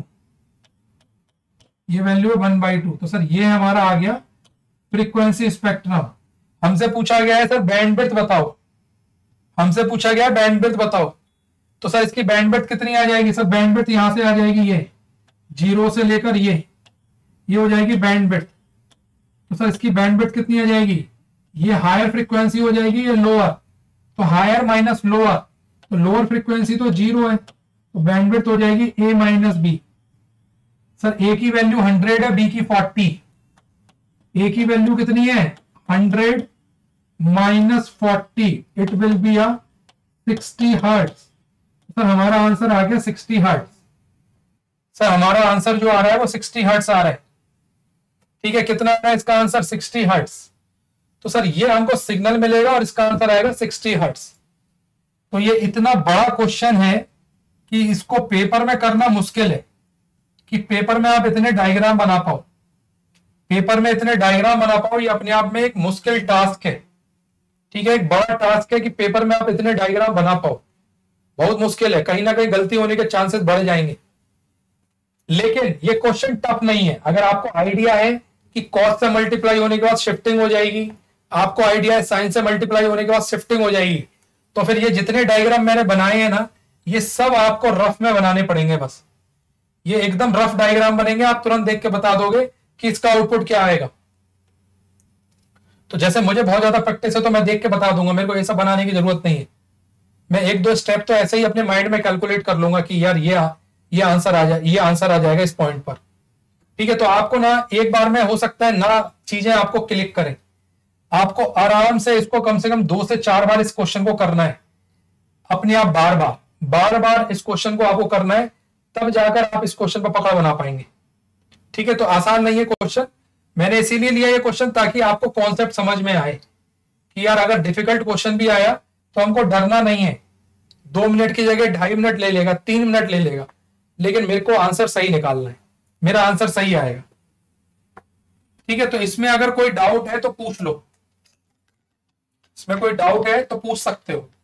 ये वैल्यू है 1/2। तो सर ये हमारा आ गया फ्रीक्वेंसी स्पेक्ट्रम। हमसे पूछा गया है सर बैंडविड्थ बताओ, हमसे पूछा गया है बैंडविड्थ बताओ। तो सर इसकी बैंडविड्थ कितनी आ जाएगी? सर बैंडविड्थ यहां से आ जाएगी, ये 0 से लेकर ये हो जाएगी बैंडविड्थ। तो सर इसकी बैंडविड्थ कितनी आ जाएगी? ये हायर फ्रीक्वेंसी हो जाएगी, ये लोअर। तो हायर माइनस लोअर, तो लोअर फ्रीक्वेंसी तो 0 है, तो बैंडविड्थ हो जाएगी A minus B। Sir A की वैल्यू 100 है, B की 40। A की वैल्यू कितनी है? 100 minus 40, it will be 60 hertz. Sir हमारा आंसर आ गया 60 हर्ट्ज। सर हमारा आंसर जो आ रहा है वो 60 हर्ट्स आ रहा है। ठीक है, कितना आ रहा है इसका आंसर? 60 हर्ट्स। तो सर ये हमको सिग्नल मिलेगा और इसका आंसर आएगा 60 हर्ट्स। तो ये इतना बड़ा क्वेश्चन है कि इसको पेपर में करना मुश्किल है, कि पेपर में आप इतने डायग्राम बना पाओ। पेपर में इतने डायग्राम बना पाओ, ये अपने आप में एक मुश्किल टास्क है। ठीक है, एक बड़ा टास्क है कि पेपर में आप इतने डायग्राम बना पाओ, बहुत मुश्किल है। कहीं ना कहीं गलती होने के चांसेस बढ़ जाएंगे, लेकिन ये क्वेश्चन टफ नहीं है। अगर आपको आइडिया है कि कॉस से मल्टीप्लाई होने के बाद शिफ्टिंग हो जाएगी, आपको आइडिया है साइन से मल्टीप्लाई होने के बाद शिफ्टिंग हो जाएगी, तो फिर ये जितने डायग्राम मैंने बनाए हैं ना, ये सब आपको रफ में बनाने पड़ेंगे। बस ये एकदम रफ डायग्राम बनेंगे, आप तुरंत देख के बता दोगे कि इसका आउटपुट क्या आएगा। तो जैसे मुझे बहुत ज्यादा प्रैक्टिस है तो मैं देख के बता दूंगा, मेरे को ये सब बनाने की जरूरत नहीं है। मैं एक दो स्टेप तो ऐसे ही अपने माइंड में कैलकुलेट कर लूंगा कि यार ये आंसर आ जाए, ये आंसर आ जाएगा इस पॉइंट पर। ठीक है, तो आपको ना एक बार में हो सकता है ना चीजें आपको क्लिक करें, आपको आराम से इसको कम से कम 2 से 4 बार इस क्वेश्चन को करना है अपने आप, बार बार इस क्वेश्चन को आपको करना है, तब जाकर आप इस क्वेश्चन पर पकड़ बना पाएंगे। ठीक है, तो आसान नहीं है क्वेश्चन, मैंने इसीलिए लिया ये क्वेश्चन ताकि आपको कॉन्सेप्ट समझ में आए कि यार अगर डिफिकल्ट क्वेश्चन भी आया तो हमको डरना नहीं है। 2 मिनट की जगह 2.5 मिनट ले लेगा, 3 मिनट ले लेगा, लेकिन मेरे को आंसर सही निकालना है, मेरा आंसर सही आएगा। ठीक है, तो इसमें अगर कोई डाउट है तो पूछ लो, इसमें कोई डाउट है तो पूछ सकते हो।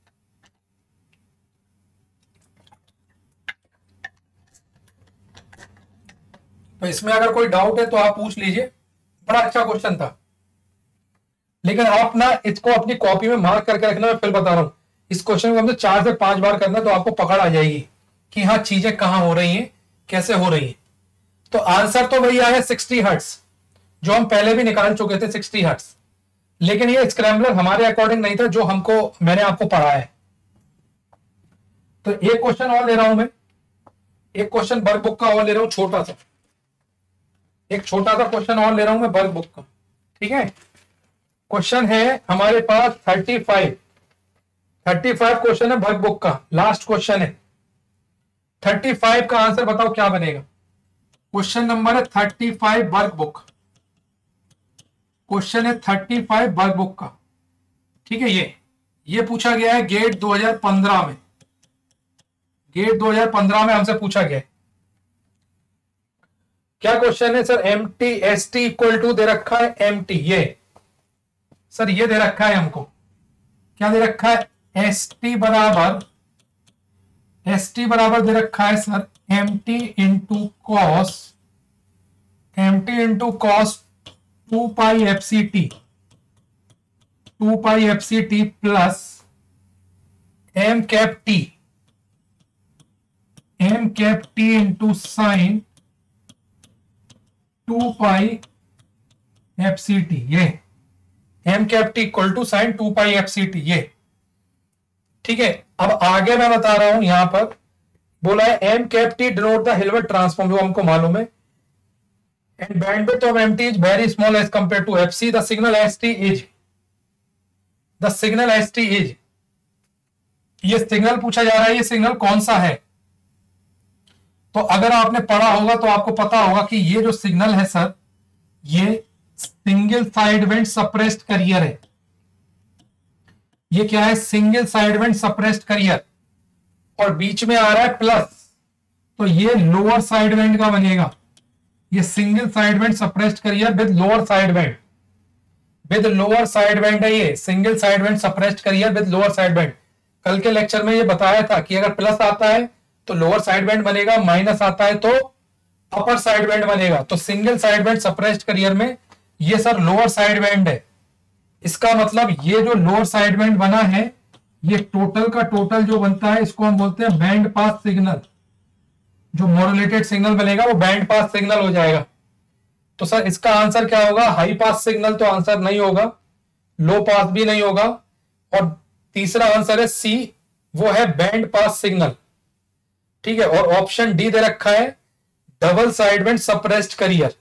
तो इसमें अगर कोई डाउट है तो आप पूछ लीजिए। बड़ा अच्छा क्वेश्चन था, लेकिन आप ना इसको अपनी कॉपी में मार्क करके रखना। मैं फिर बता रहा हूं, इस क्वेश्चन को हमने 4 से 5 बार करना, तो आपको पकड़ आ जाएगी कि हाँ चीजें कहां हो रही हैं, कैसे हो रही है। तो आंसर तो वही आया 60 हर्ट्स, जो हम पहले भी निकाल चुके थे 60 हर्ट्स, लेकिन ये स्क्रैम्बलर हमारे अकॉर्डिंग नहीं था जो मैंने आपको पढ़ाया है। तो एक क्वेश्चन और ले रहा हूं मैं, एक क्वेश्चन वर्क बुक का और ले रहा हूं, छोटा सा, एक छोटा सा क्वेश्चन और ले रहा हूं मैं वर्क बुक का। ठीक है, क्वेश्चन है हमारे पास 35 क्वेश्चन है वर्क बुक का, लास्ट क्वेश्चन है। 35 का आंसर बताओ क्या बनेगा। क्वेश्चन नंबर है 35 वर्क बुक, क्वेश्चन है 35 वर्क बुक का। ठीक है, ये पूछा गया है गेट 2015 में, गेट 2015 में हमसे पूछा गया है। क्या क्वेश्चन है sir? M T S T equal to दे रखा है एम टी, ये सर ये दे रखा है हमको, क्या दे रखा है? एस टी बराबर दे रखा है sir M T into cos 2 pi F C T plus M cap T into sine 2 pi F C T. ये M cap T equal to sine 2 pi F C T, ये ठीक है। अब आगे मैं बता रहा हूं, यहां पर बोला है M cap T denote the Hilbert transform, जो हमको मालूम है, and bandwidth of MT is very small as compare to FC, the signal ST is, ये सिग्नल पूछा जा रहा है, ये सिग्नल कौन सा है? तो अगर आपने पढ़ा होगा तो आपको पता होगा कि ये जो सिग्नल है सर, ये single side band suppressed carrier है। ये क्या है? Single side band suppressed carrier, और बीच में आ रहा है प्लस, तो ये लोअर साइड बेंड का बनेगा। ये single side band suppressed carrier with lower side band, है ये single side band suppressed carrier with lower side band. कल के लेक्चर में ये बताया था कि अगर प्लस आता है तो लोअर साइड बैंड बनेगा, माइनस आता है तो अपर साइड बैंड बनेगा। तो single side band suppressed carrier में ये सर लोअर साइड बैंड है। इसका मतलब ये जो लोअर साइड बैंड बना है, ये टोटल का टोटल जो बनता है, इसको हम बोलते हैं बैंड पास सिग्नल। जो मॉड्यूलेटेड सिग्नल बनेगा वो बैंड पास सिग्नल हो जाएगा। तो सर इसका आंसर क्या होगा? हाई पास सिग्नल तो आंसर नहीं होगा, लो पास भी नहीं होगा, और तीसरा आंसर है सी, वो है बैंड पास सिग्नल। ठीक है, और ऑप्शन डी दे रखा है double side band suppressed carrier,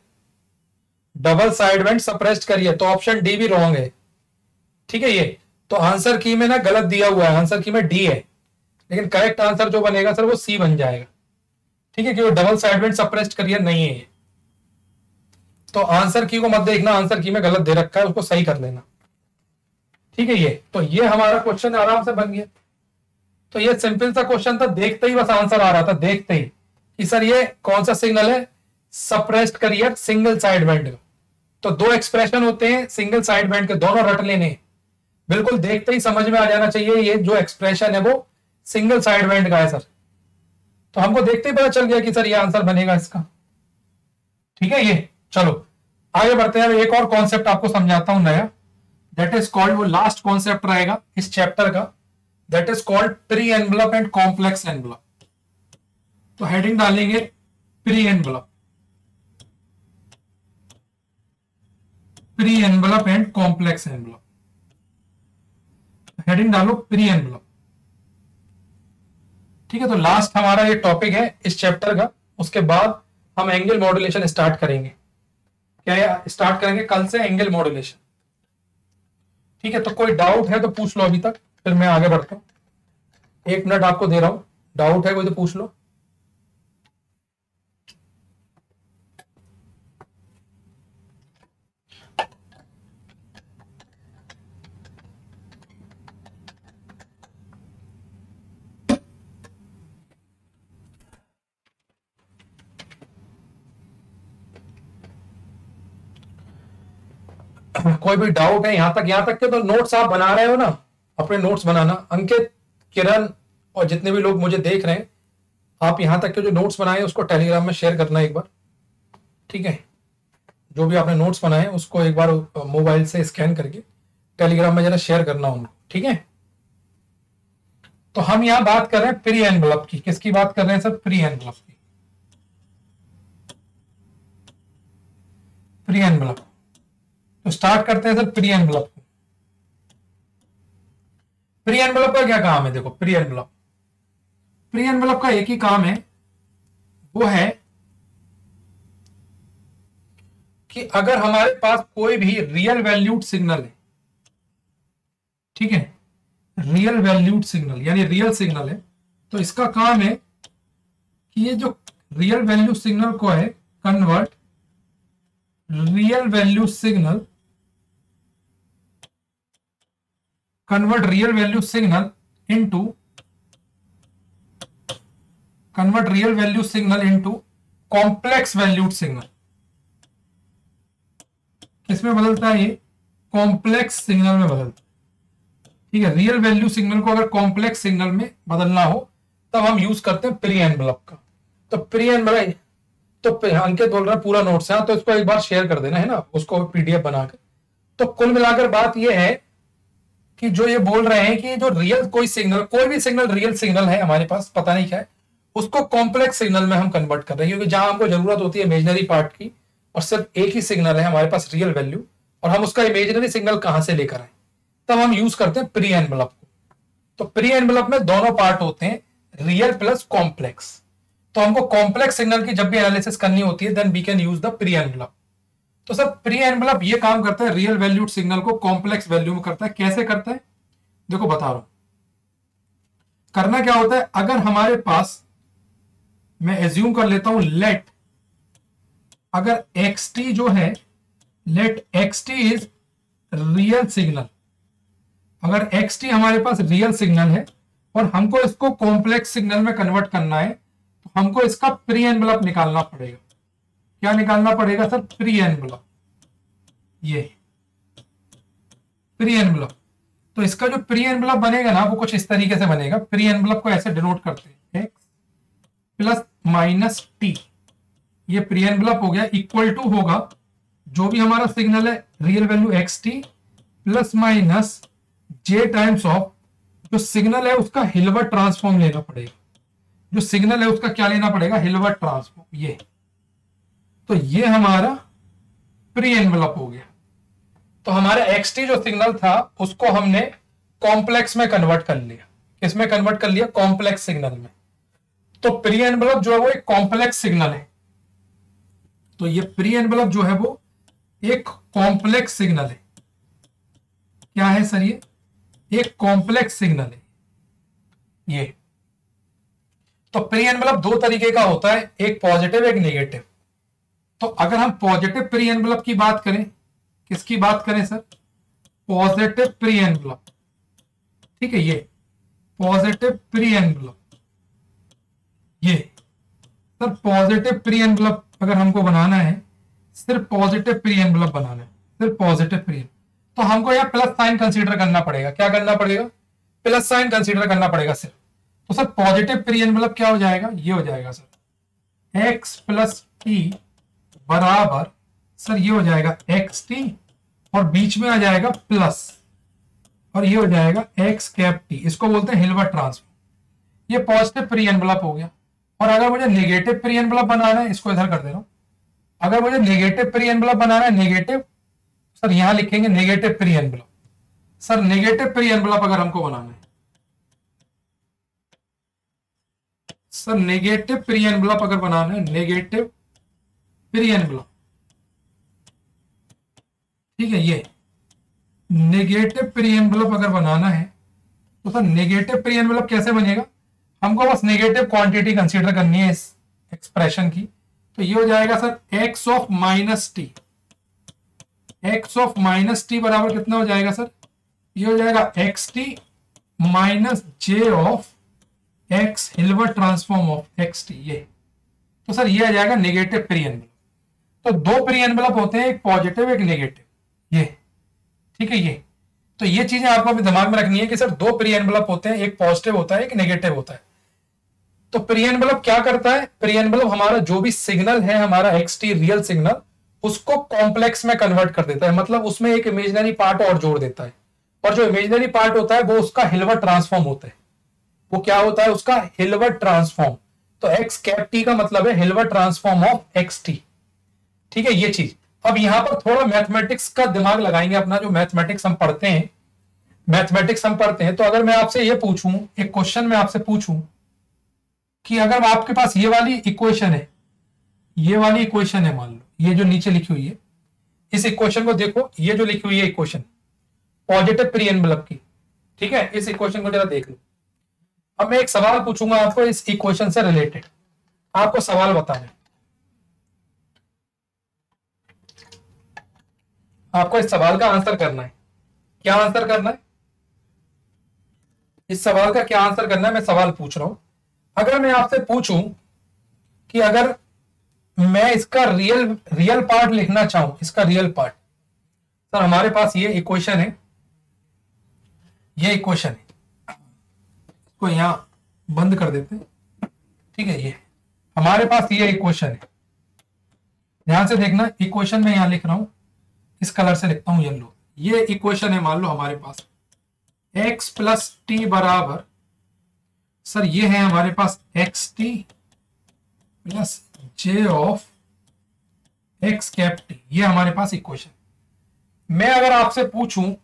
तो ऑप्शन डी भी रॉन्ग है। ठीक है, ये तो आंसर की में ना गलत दिया हुआ है, आंसर की में डी है, लेकिन करेक्ट आंसर जो बनेगा सर वो सी बन जाएगा। ठीक है, क्योंकि डबल साइडबैंड सप्रेस्ड करियर नहीं है ये। तो आंसर की को मत देखना, आंसर की में गलत दे रखा है, उसको सही कर लेना। ठीक है, ये तो ये हमारा क्वेश्चन आराम से बन गया। तो ये सिंपल सा क्वेश्चन था, देखते ही बस आंसर आ रहा था, देखते ही कि सर ये कौन सा सिग्नल है, suppressed carrier single side band का। तो दो एक्सप्रेशन होते हैं सिंगल साइड बैंड के, दोनों रट लेने, बिल्कुल देखते ही समझ में आ जाना चाहिए ये जो एक्सप्रेशन है वो सिंगल साइड बैंड का है सर। तो हमको देखते ही पता चल गया कि सर ये आंसर बनेगा इसका। ठीक है, ये चलो आगे बढ़ते हैं। एक और कॉन्सेप्ट आपको समझाता हूं नया, दैट इज कॉल्ड, वो लास्ट कॉन्सेप्ट रहेगा इस चैप्टर का, that is called pre envelope and complex envelope. तो हेडिंग डालेंगे pre envelope, pre envelope and complex envelope. Heading डालो प्री एनवलप। ठीक है, तो लास्ट हमारा ये टॉपिक है इस चैप्टर का। उसके बाद हम एंगल मॉड्यूलेशन स्टार्ट करेंगे। क्या स्टार्ट करेंगे कल से एंगल मॉड्यूलेशन। ठीक है, तो कोई डाउट है तो पूछ लो अभी तक, फिर मैं आगे बढ़ता हूं। 1 मिनट आपको दे रहा हूं, डाउट है कोई तो पूछ लो। कोई भी डाउट है यहां तक के तो नोट्स आप बना रहे हो ना, अपने नोट्स बनाना। अंकित, किरण और जितने भी लोग मुझे देख रहे हैं, आप यहां तक के जो नोट्स बनाए उसको टेलीग्राम में शेयर करना एक बार। ठीक है, जो भी आपने नोट्स बनाए उसको एक बार मोबाइल से स्कैन करके टेलीग्राम में जरा शेयर करना उनको। ठीक है, तो हम यहां बात कर रहे हैं प्री एनवलप की। किसकी बात कर रहे हैं सर? प्री एनवलप की। प्री एनवलप, तो स्टार्ट करते हैं सर प्री एनवलप को। प्री एनवलप का क्या काम है? देखो, प्री एनवलप का एक ही काम है, वो है कि अगर हमारे पास कोई भी रियल वैल्यूड सिग्नल है, ठीक है, रियल वैल्यूड सिग्नल यानी रियल सिग्नल है, तो इसका काम है कि ये जो रियल वैल्यू सिग्नल को है convert real value signal into complex valued signal. किसमें बदलता है ये? कॉम्प्लेक्स सिग्नल में बदलता है। ठीक है, रियल वैल्यू सिग्नल को अगर कॉम्प्लेक्स सिग्नल में बदलना हो तब हम यूज करते हैं प्री एनवलप का। तो प्री एनवलप, तो अंकित बोल रहा है पूरा नोट्स है, तो इसको एक बार शेयर कर देना है ना, उसको पीडीएफ बनाकर। तो कुल मिलाकर बात यह है कि जो ये बोल रहे हैं कि जो रियल कोई भी सिग्नल रियल सिग्नल है हमारे पास, पता नहीं क्या है, उसको कॉम्प्लेक्स सिग्नल में हम कन्वर्ट कर रहे हैं, क्योंकि जहां हमको जरूरत होती है इमेजिनरी पार्ट की और सिर्फ एक ही सिग्नल है हमारे पास रियल वैल्यू, और हम उसका इमेजिनरी सिग्नल कहां से लेकर आए, तब हम यूज करते हैं प्री एनवलप को। तो प्री एनवलप में दोनों पार्ट होते हैं, रियल प्लस कॉम्प्लेक्स। तो हमको कॉम्प्लेक्स सिग्नल की जब भी एनालिसिस करनी होती है, then we can use the pre envelope. तो सर प्री एनवलप ये काम करता है, रियल वैल्यूड सिग्नल को कॉम्प्लेक्स वैल्यू में करता है। कैसे करता है? देखो बता रहा हूं। करना क्या होता है, अगर हमारे पास, मैं एज्यूम कर लेता हूं, लेट अगर xt जो है, let xt is real signal, अगर xt हमारे पास रियल सिग्नल है और हमको इसको कॉम्प्लेक्स सिग्नल में कन्वर्ट करना है, तो हमको इसका प्री एनवलप निकालना पड़ेगा। क्या निकालना पड़ेगा सर? Pre envelope. ये प्री एनवलप, तो इसका जो प्री एनवलप बनेगा ना, वो कुछ इस तरीके से बनेगा। प्री एनवलप को ऐसे डिनोट करते हैं, x प्लस माइनस टी, ये प्री एनवलप हो गया, इक्वल टू होगा जो भी हमारा सिग्नल है real value xt plus minus j times of जो सिग्नल है उसका हिल्बर्ट ट्रांसफॉर्म लेना पड़ेगा। जो सिग्नल है उसका क्या लेना पड़ेगा? Hilbert transform. ये तो ये हमारा प्री एनवलप हो गया। तो हमारा xt जो सिग्नल था उसको हमने कॉम्प्लेक्स में कन्वर्ट कर लिया। किसमें कन्वर्ट कर लिया? कॉम्प्लेक्स सिग्नल में। तो प्री एनवलप जो है वो एक कॉम्प्लेक्स सिग्नल है। तो ये प्री एनवलप जो है वो एक कॉम्प्लेक्स सिग्नल है। क्या है सर? ये एक कॉम्प्लेक्स सिग्नल है ये। तो प्री एनवलप दो तरीके का होता है, एक पॉजिटिव एक नेगेटिव। तो अगर हम पॉजिटिव प्री एनवलप की बात करें, किसकी बात करें सर, पॉजिटिव प्री एनवलप, ठीक है, ये पॉजिटिव प्री एनवलप, ये सर पॉजिटिव प्री एनवलप अगर हमको बनाना है, सिर्फ पॉजिटिव प्री एनवलप बनाना है, सिर्फ पॉजिटिव प्री, तो हमको यहाँ प्लस साइन कंसीडर करना पड़ेगा। क्या करना पड़ेगा, प्लस साइन कंसीडर करना पड़ेगा सिर्फ। तो सर पॉजिटिव प्री एनवलप क्या हो जाएगा, ये हो जाएगा सर x प्लस टी बराबर, सर ये हो जाएगा एक्स टी और बीच में आ जाएगा प्लस, और ये हो जाएगा एक्स कैप टी। इसको बोलते हैं हिल्बर्ट ट्रांसफॉर्म। ये पॉजिटिव प्री एनवलप हो गया। और अगर मुझे नेगेटिव प्री एनवलप बनाना है, इसको इधर कर दे रहा हूं, अगर मुझे नेगेटिव प्री एनवलप बनाना है, नेगेटिव, सर यहां लिखेंगे negative pre envelope. Sir negative pre envelope अगर हमको बनाना है, सर नेगेटिव प्री एनवलप अगर बनाना है, नेगेटिव प्री एनवलप, ठीक है, ये नेगेटिव प्री एनवलप अगर बनाना है तो सर नेगेटिव प्री एनवलप कैसे बनेगा, हमको बस नेगेटिव क्वांटिटी कंसीडर करनी है इस एक्सप्रेशन की। तो ये हो जाएगा sir X of minus T, X of minus T बराबर कितना हो जाएगा सर, ये हो जाएगा x T minus J of X Hilbert transform of X T, ये। तो सर ये आ जाएगा नेगेटिव प्री एनवलप। तो दो प्री एनवलप होते हैं, एक पॉजिटिव एक नेगेटिव, ये, ठीक है, ये। तो ये चीजें आपको अपने दिमाग में रखनी है कि सर दो प्री एनवलप होते हैं, एक पॉजिटिव होता है एक नेगेटिव होता है। तो प्री एनवलप क्या करता है, प्री एनवलप हमारा जो भी सिग्नल है, हमारा एक्स टी रियल सिग्नल, उसको कॉम्प्लेक्स में कन्वर्ट कर देता है, मतलब उसमें एक इमेजिनरी पार्ट और जोड़ देता है। और जो इमेजिनरी पार्ट होता है वो उसका हिल्बर्ट ट्रांसफॉर्म होता है। वो क्या होता है, उसका हिल्बर्ट ट्रांसफॉर्म। तो एक्स कैप टी का मतलब है Hilbert transform of X T, ठीक है, ये चीज। अब यहां पर थोड़ा मैथमेटिक्स का दिमाग लगाएंगे अपना, जो मैथमेटिक्स हम पढ़ते हैं, मैथमेटिक्स हम पढ़ते हैं। तो अगर मैं आपसे ये पूछूं, एक क्वेश्चन मैं आपसे पूछूं कि अगर आपके पास ये वाली इक्वेशन है, ये वाली इक्वेशन है, मान लो ये जो नीचे लिखी हुई है, इस इक्वेशन को देखो, ये जो लिखी हुई है इक्वेशन पॉजिटिव प्री एनवलप की, ठीक है, इस इक्वेशन को जरा देख लो। अब मैं एक सवाल पूछूंगा आपको इस इक्वेशन से रिलेटेड, आपको सवाल बताना है, आपको इस सवाल का आंसर करना है। क्या आंसर करना है, इस सवाल का क्या आंसर करना है, मैं सवाल पूछ रहा हूं। अगर मैं आपसे पूछूं कि अगर मैं इसका रियल पार्ट लिखना चाहूं, इसका रियल पार्ट, सर हमारे पास ये इक्वेशन है, ये इक्वेशन है, इसको यहां बंद कर देते हैं, ठीक है, ये हमारे पास ये इक्वेशन है। ध्यान से देखना, इक्वेशन में यहां लिख रहा हूं, इस कलर से लिखता हूं येलो। ये इक्वेशन है, मान लो हमारे पास x प्लस टी बराबर, सर ये है हमारे पास X T plus J of X cap T, ये हमारे पास इक्वेशन। मैं अगर आपसे पूछूं,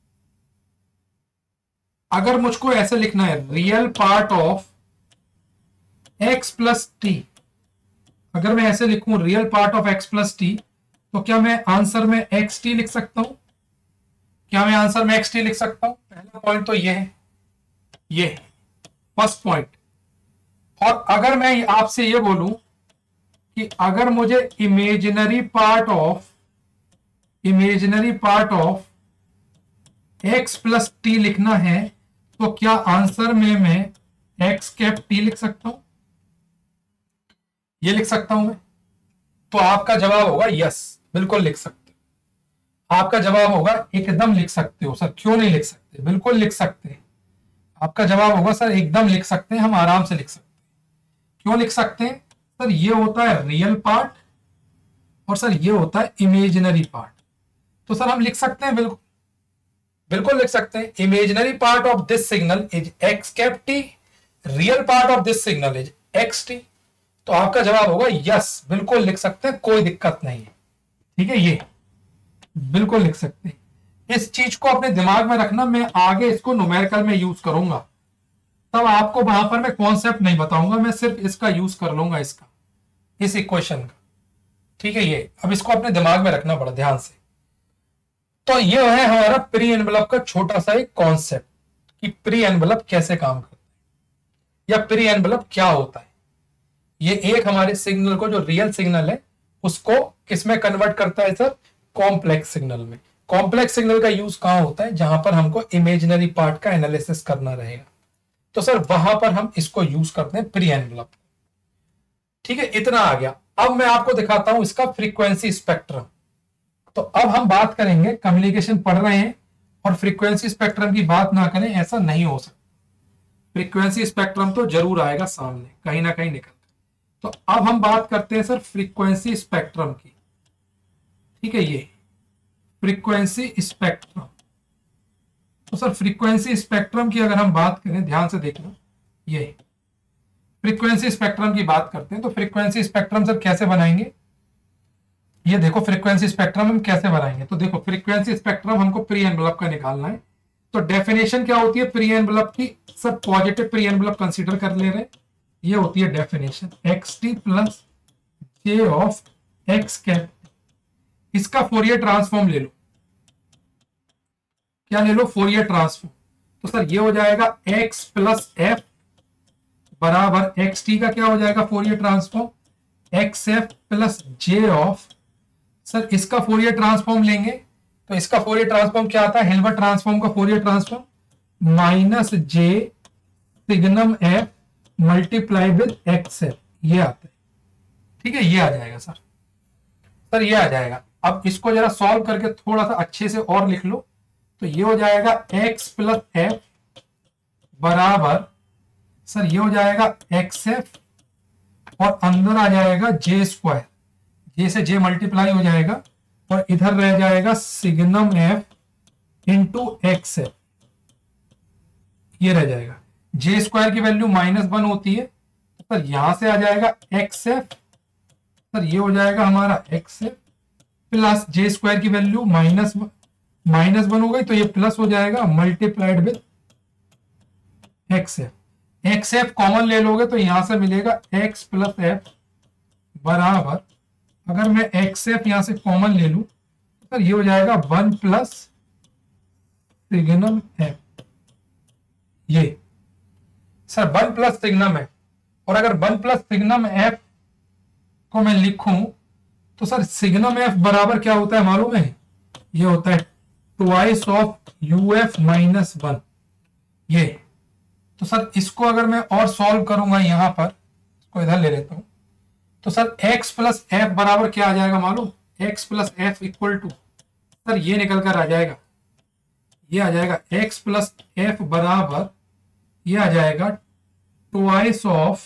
अगर मुझको ऐसे लिखना है real part of x plus T, अगर मैं ऐसे लिखूं real part of x plus T, तो क्या मैं आंसर में एक्स टी लिख सकता हूं, क्या मैं आंसर में एक्स टी लिख सकता हूं? पहला पॉइंट तो ये है, ये फर्स्ट पॉइंट। और अगर मैं आपसे ये बोलूं कि अगर मुझे imaginary part of X plus T लिखना है, तो क्या आंसर में मैं एक्स कैप टी लिख सकता हूं, ये लिख सकता हूं मैं? तो आपका जवाब होगा यस, बिल्कुल लिख सकते हो। आपका जवाब होगा एकदम लिख सकते हो। सर क्यों नहीं लिख सकते, बिल्कुल लिख सकते हैं। आपका जवाब होगा सर एकदम लिख सकते हैं, हम आराम से लिख सकते हैं। क्यों लिख सकते हैं सर, ये होता है रियल पार्ट और सर ये होता है इमेजिनरी पार्ट। तो सर हम लिख सकते हैं, बिल्कुल बिल्कुल लिख सकते हैं। Imaginary part of this signal is X cap T, real part of this signal is X T. तो आपका जवाब होगा यस, बिल्कुल लिख सकते हैं, कोई दिक्कत नहीं है, ठीक है, ये बिल्कुल लिख सकते हैं। इस चीज को अपने दिमाग में रखना, मैं आगे इसको न्यूमेरिकल में यूज करूंगा, तब आपको वहां पर मैं कॉन्सेप्ट नहीं बताऊंगा, मैं सिर्फ इसका यूज कर लूंगा, इसका, इस इक्वेशन का, ठीक है, ये अब इसको अपने दिमाग में रखना पड़ा ध्यान से। तो ये है हमारा प्री एनवलप का छोटा सा एक कॉन्सेप्ट कि प्री एनवलप कैसे काम करता है। या प्री एनवलप क्या होता है। ये एक हमारे सिग्नल को, जो रियल सिग्नल है उसको किस में कन्वर्ट करता है सर, कॉम्प्लेक्स सिग्नल में। कॉम्प्लेक्स सिग्नल का यूज कहां होता है, जहां पर हमको इमेजिनरी पार्ट का एनालिसिस करना रहेगा, तो सर वहां पर हम इसको यूज करते हैं प्री एनवलप। ठीक है, इतना आ गया। अब मैं आपको दिखाता हूं इसका फ्रीक्वेंसी स्पेक्ट्रम। तो अब हम बात करेंगे, कम्युनिकेशन पढ़ रहे हैं और फ्रीक्वेंसी स्पेक्ट्रम की बात ना करें, ऐसा नहीं हो सकता। फ्रीक्वेंसी स्पेक्ट्रम तो जरूर आएगा सामने, कहीं ना कहीं निकल। तो अब हम बात करते हैं सर फ्रीक्वेंसी स्पेक्ट्रम की। ठीक है, ये फ्रीक्वेंसी स्पेक्ट्रम। तो सर फ्रीक्वेंसी स्पेक्ट्रम की अगर हम बात करें, ध्यान से देखना, ये फ्रीक्वेंसी स्पेक्ट्रम की बात करते हैं। तो फ्रीक्वेंसी स्पेक्ट्रम सर कैसे बनाएंगे, ये देखो फ्रीक्वेंसी स्पेक्ट्रम हम कैसे बनाएंगे। तो देखो फ्रीक्वेंसी स्पेक्ट्रम हमको प्री एनवलप का निकालना है। तो डेफिनेशन क्या होती है प्री एनवलप की, sir positive pre envelope consider कर ले रहे, ये होती है definition X T plus J of X cap. इसका फोरियर ट्रांसफॉर्म ले लो, क्या ले लो, फोरियर ट्रांसफॉर्म। तो सर ये हो जाएगा एक्स प्लस एफ बराबर एक्स टी का क्या हो जाएगा Fourier transform X F plus J of, sir इसका फोरियर ट्रांसफॉर्म लेंगे तो इसका फोरियर ट्रांसफॉर्म क्या आता है, हिल्बर्ट ट्रांसफॉर्म का Fourier transform minus J signum F multiply with X F, ये आता है। ठीक है, ये आ जाएगा सर, सर ये आ जाएगा। अब इसको जरा सॉल्व करके थोड़ा सा अच्छे से और लिख लो। तो ये हो जाएगा एक्स प्लस एफ बराबर, सर ये हो जाएगा एक्स एफ और अंदर आ जाएगा जे स्क्वायर, जे से जे मल्टीप्लाई हो जाएगा और इधर रह जाएगा signum F into X F, ये रह जाएगा। जे स्क्वायर की वैल्यू -1 होती है, तो सर यहां से आ जाएगा एक्स एफ, सर ये हो जाएगा हमारा X F plus J square की वैल्यू -1 हो गई, तो ये प्लस हो जाएगा multiplied with X F. X F common ले लोगे तो यहां से मिलेगा एक्स प्लस एफ बराबर, अगर मैं एक्स एफ यहां से कॉमन ले लू तो ये हो जाएगा 1 प्लस सिग्नम एफ। ये सर 1 प्लस सिग्नम एफ, और अगर 1 प्लस सिग्नम एफ को मैं लिखूं तो सर सिग्नम एफ बराबर क्या होता है मालूम है, ये होता है twice of U F minus 1। ये तो सर इसको अगर मैं और सॉल्व करूंगा यहां पर, इसको इधर ले लेता हूं, तो सर x प्लस एफ बराबर क्या आ जाएगा मालूम, x plus F equal to, sir ये निकल कर आ जाएगा, ये आ जाएगा x प्लस एफ बराबर, ये आ जाएगा twice of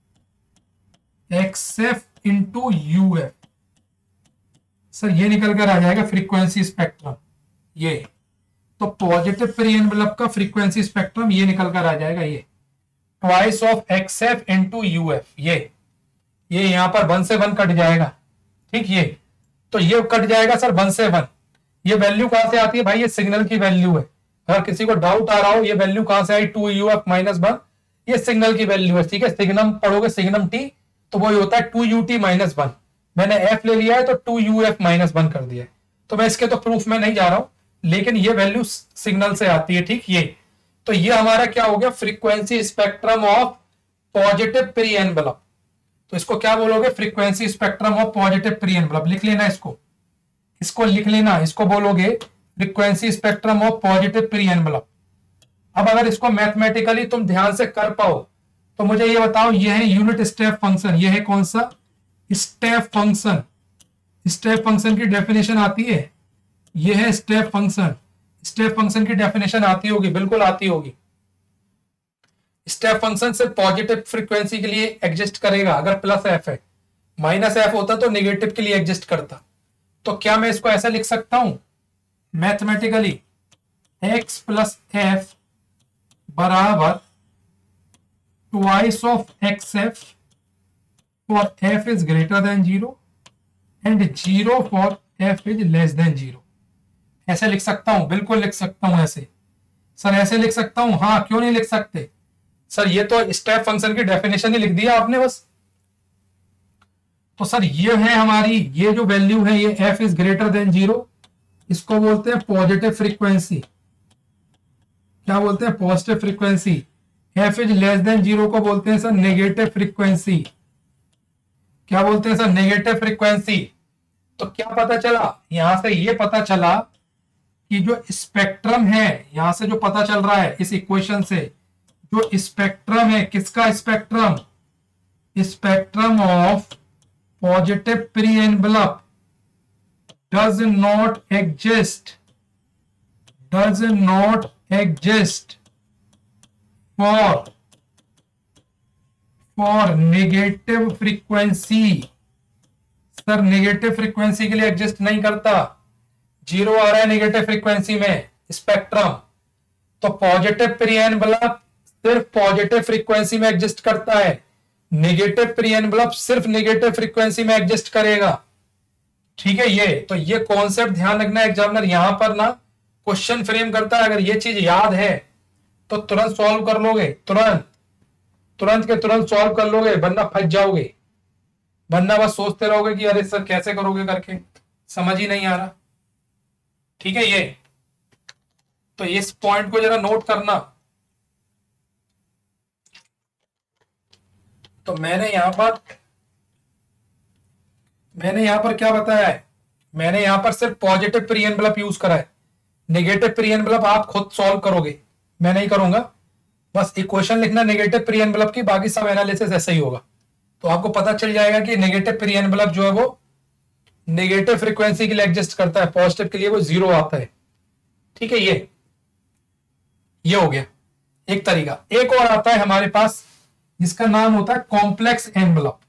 X F into U F. Sir ये निकल कर आ जाएगा फ्रीक्वेंसी स्पेक्ट्रम। ये तो पॉजिटिव प्री एनवलप का फ्रीक्वेंसी स्पेक्ट्रम ये निकल कर आ जाएगा, ये twice of X F into U F. ये यहां पर 1 से 1 कट जाएगा, ठीक, ये तो ये कट जाएगा सर 1 से 1। ये वैल्यू कहां से आती है भाई, ये सिग्नल की वैल्यू है। अगर किसी को डाउट आ रहा हो ये वैल्यू कहां से आई, 2uf माइनस 1, ये सिग्नल की वैल्यू है। ठीक है, सिग्नम पढ़ोगे सिग्नम टी तो वही होता है 2ut माइनस 1। मैंने f ले लिया है तो 2uf माइनस 1 कर दिया है। तो मैं इसके तो प्रूफ में नहीं जा रहा हूं, लेकिन ये वैल्यू सिग्नल से आती है। ठीक, ये तो ये हमारा क्या हो गया, frequency spectrum of positive pre envelope. तो इसको क्या बोलोगे, frequency spectrum of positive pre envelope. लिख लेना इसको लिख लेना, इसको बोलोगे frequency spectrum of positive pre envelope. अब अगर इसको मैथमेटिकली तुम ध्यान से कर पाओ तो मुझे ये बताओ, ये है यूनिट स्टेप फंक्शन, ये है कौन सा, स्टेप फंक्शन। स्टेप फंक्शन की डेफिनेशन आती है, ये है स्टेप फंक्शन। स्टेप फंक्शन की डेफिनेशन आती होगी, बिल्कुल आती होगी। स्टेप फंक्शन सिर्फ पॉजिटिव फ्रीक्वेंसी के लिए एग्जिस्ट करेगा अगर प्लस एफ है, माइनस एफ होता तो नेगेटिव के लिए एग्जिस्ट करता। तो क्या मैं इसको ऐसा लिख सकता हूं मैथमेटिकली, एक्स प्लस एफ बराबर twice of X F for F is greater than 0 and 0 for F is less than 0। ऐसे लिख सकता हूं, बिल्कुल लिख सकता हूं ऐसे। सर ऐसे लिख सकता हूं, हाँ क्यों नहीं लिख सकते सर, ये तो स्टेप फंक्शन की डेफिनेशन ही लिख दिया आपने बस। तो सर ये है हमारी, ये जो वैल्यू है ये f इज ग्रेटर देन 0, इसको बोलते हैं पॉजिटिव फ्रीक्वेंसी। क्या बोलते हैं, positive frequency. F is less than 0 को बोलते हैं सर नेगेटिव फ्रीक्वेंसी। क्या बोलते हैं सर? Negative frequency. तो क्या पता चला यहां से? ये पता चला कि जो स्पेक्ट्रम है, यहां से जो पता चल रहा है इस इक्वेशन से, जो स्पेक्ट्रम है, किसका spectrum? Spectrum of positive pre envelope does not exist for negative frequency. Sir negative frequency के लिए एग्जिस्ट नहीं करता। 0 आ रहा है नेगेटिव फ्रीक्वेंसी में स्पेक्ट्रम, तो पॉजिटिव प्री एनवलप सिर्फ पॉजिटिव फ्रीक्वेंसी में एग्जिस्ट करता है, नेगेटिव प्री एनवलप सिर्फ नेगेटिव फ्रीक्वेंसी में एग्जिस्ट करेगा। ठीक है, ये कॉन्सेप्ट ध्यान रखना। एग्जामिनर यहां पर ना क्वेश्चन फ्रेम करता है, अगर ये चीज याद है तो तुरंत सॉल्व कर लोगे, तुरंत सॉल्व कर लोगे, वरना फंस जाओगे, वरना बस सोचते रहोगे कि अरे सर कैसे करोगे करके, समझ ही नहीं आ रहा। ठीक है, ये तो इस पॉइंट को जरा नोट करना। तो मैंने यहां पर क्या बताया है? मैंने यहां पर सिर्फ पॉजिटिव प्री एनवलप यूज करा है, नेगेटिव प्री एनवलप आप खुद सॉल्व करोगे, मैं नहीं करूंगा। बस इक्वेशन लिखना नेगेटिव प्री एनवलप की, बाकी सब एनालिसिस ऐसा ही होगा। तो आपको पता चल जाएगा कि नेगेटिव प्री एनवलप जो है वो नेगेटिव फ्रीक्वेंसी के लिए एग्जिस्ट करता है, पॉजिटिव के लिए वो 0 आता है। ठीक है, ये हो गया एक तरीका। एक और आता है हमारे पास जिसका नाम होता है कॉम्प्लेक्स एनवलप।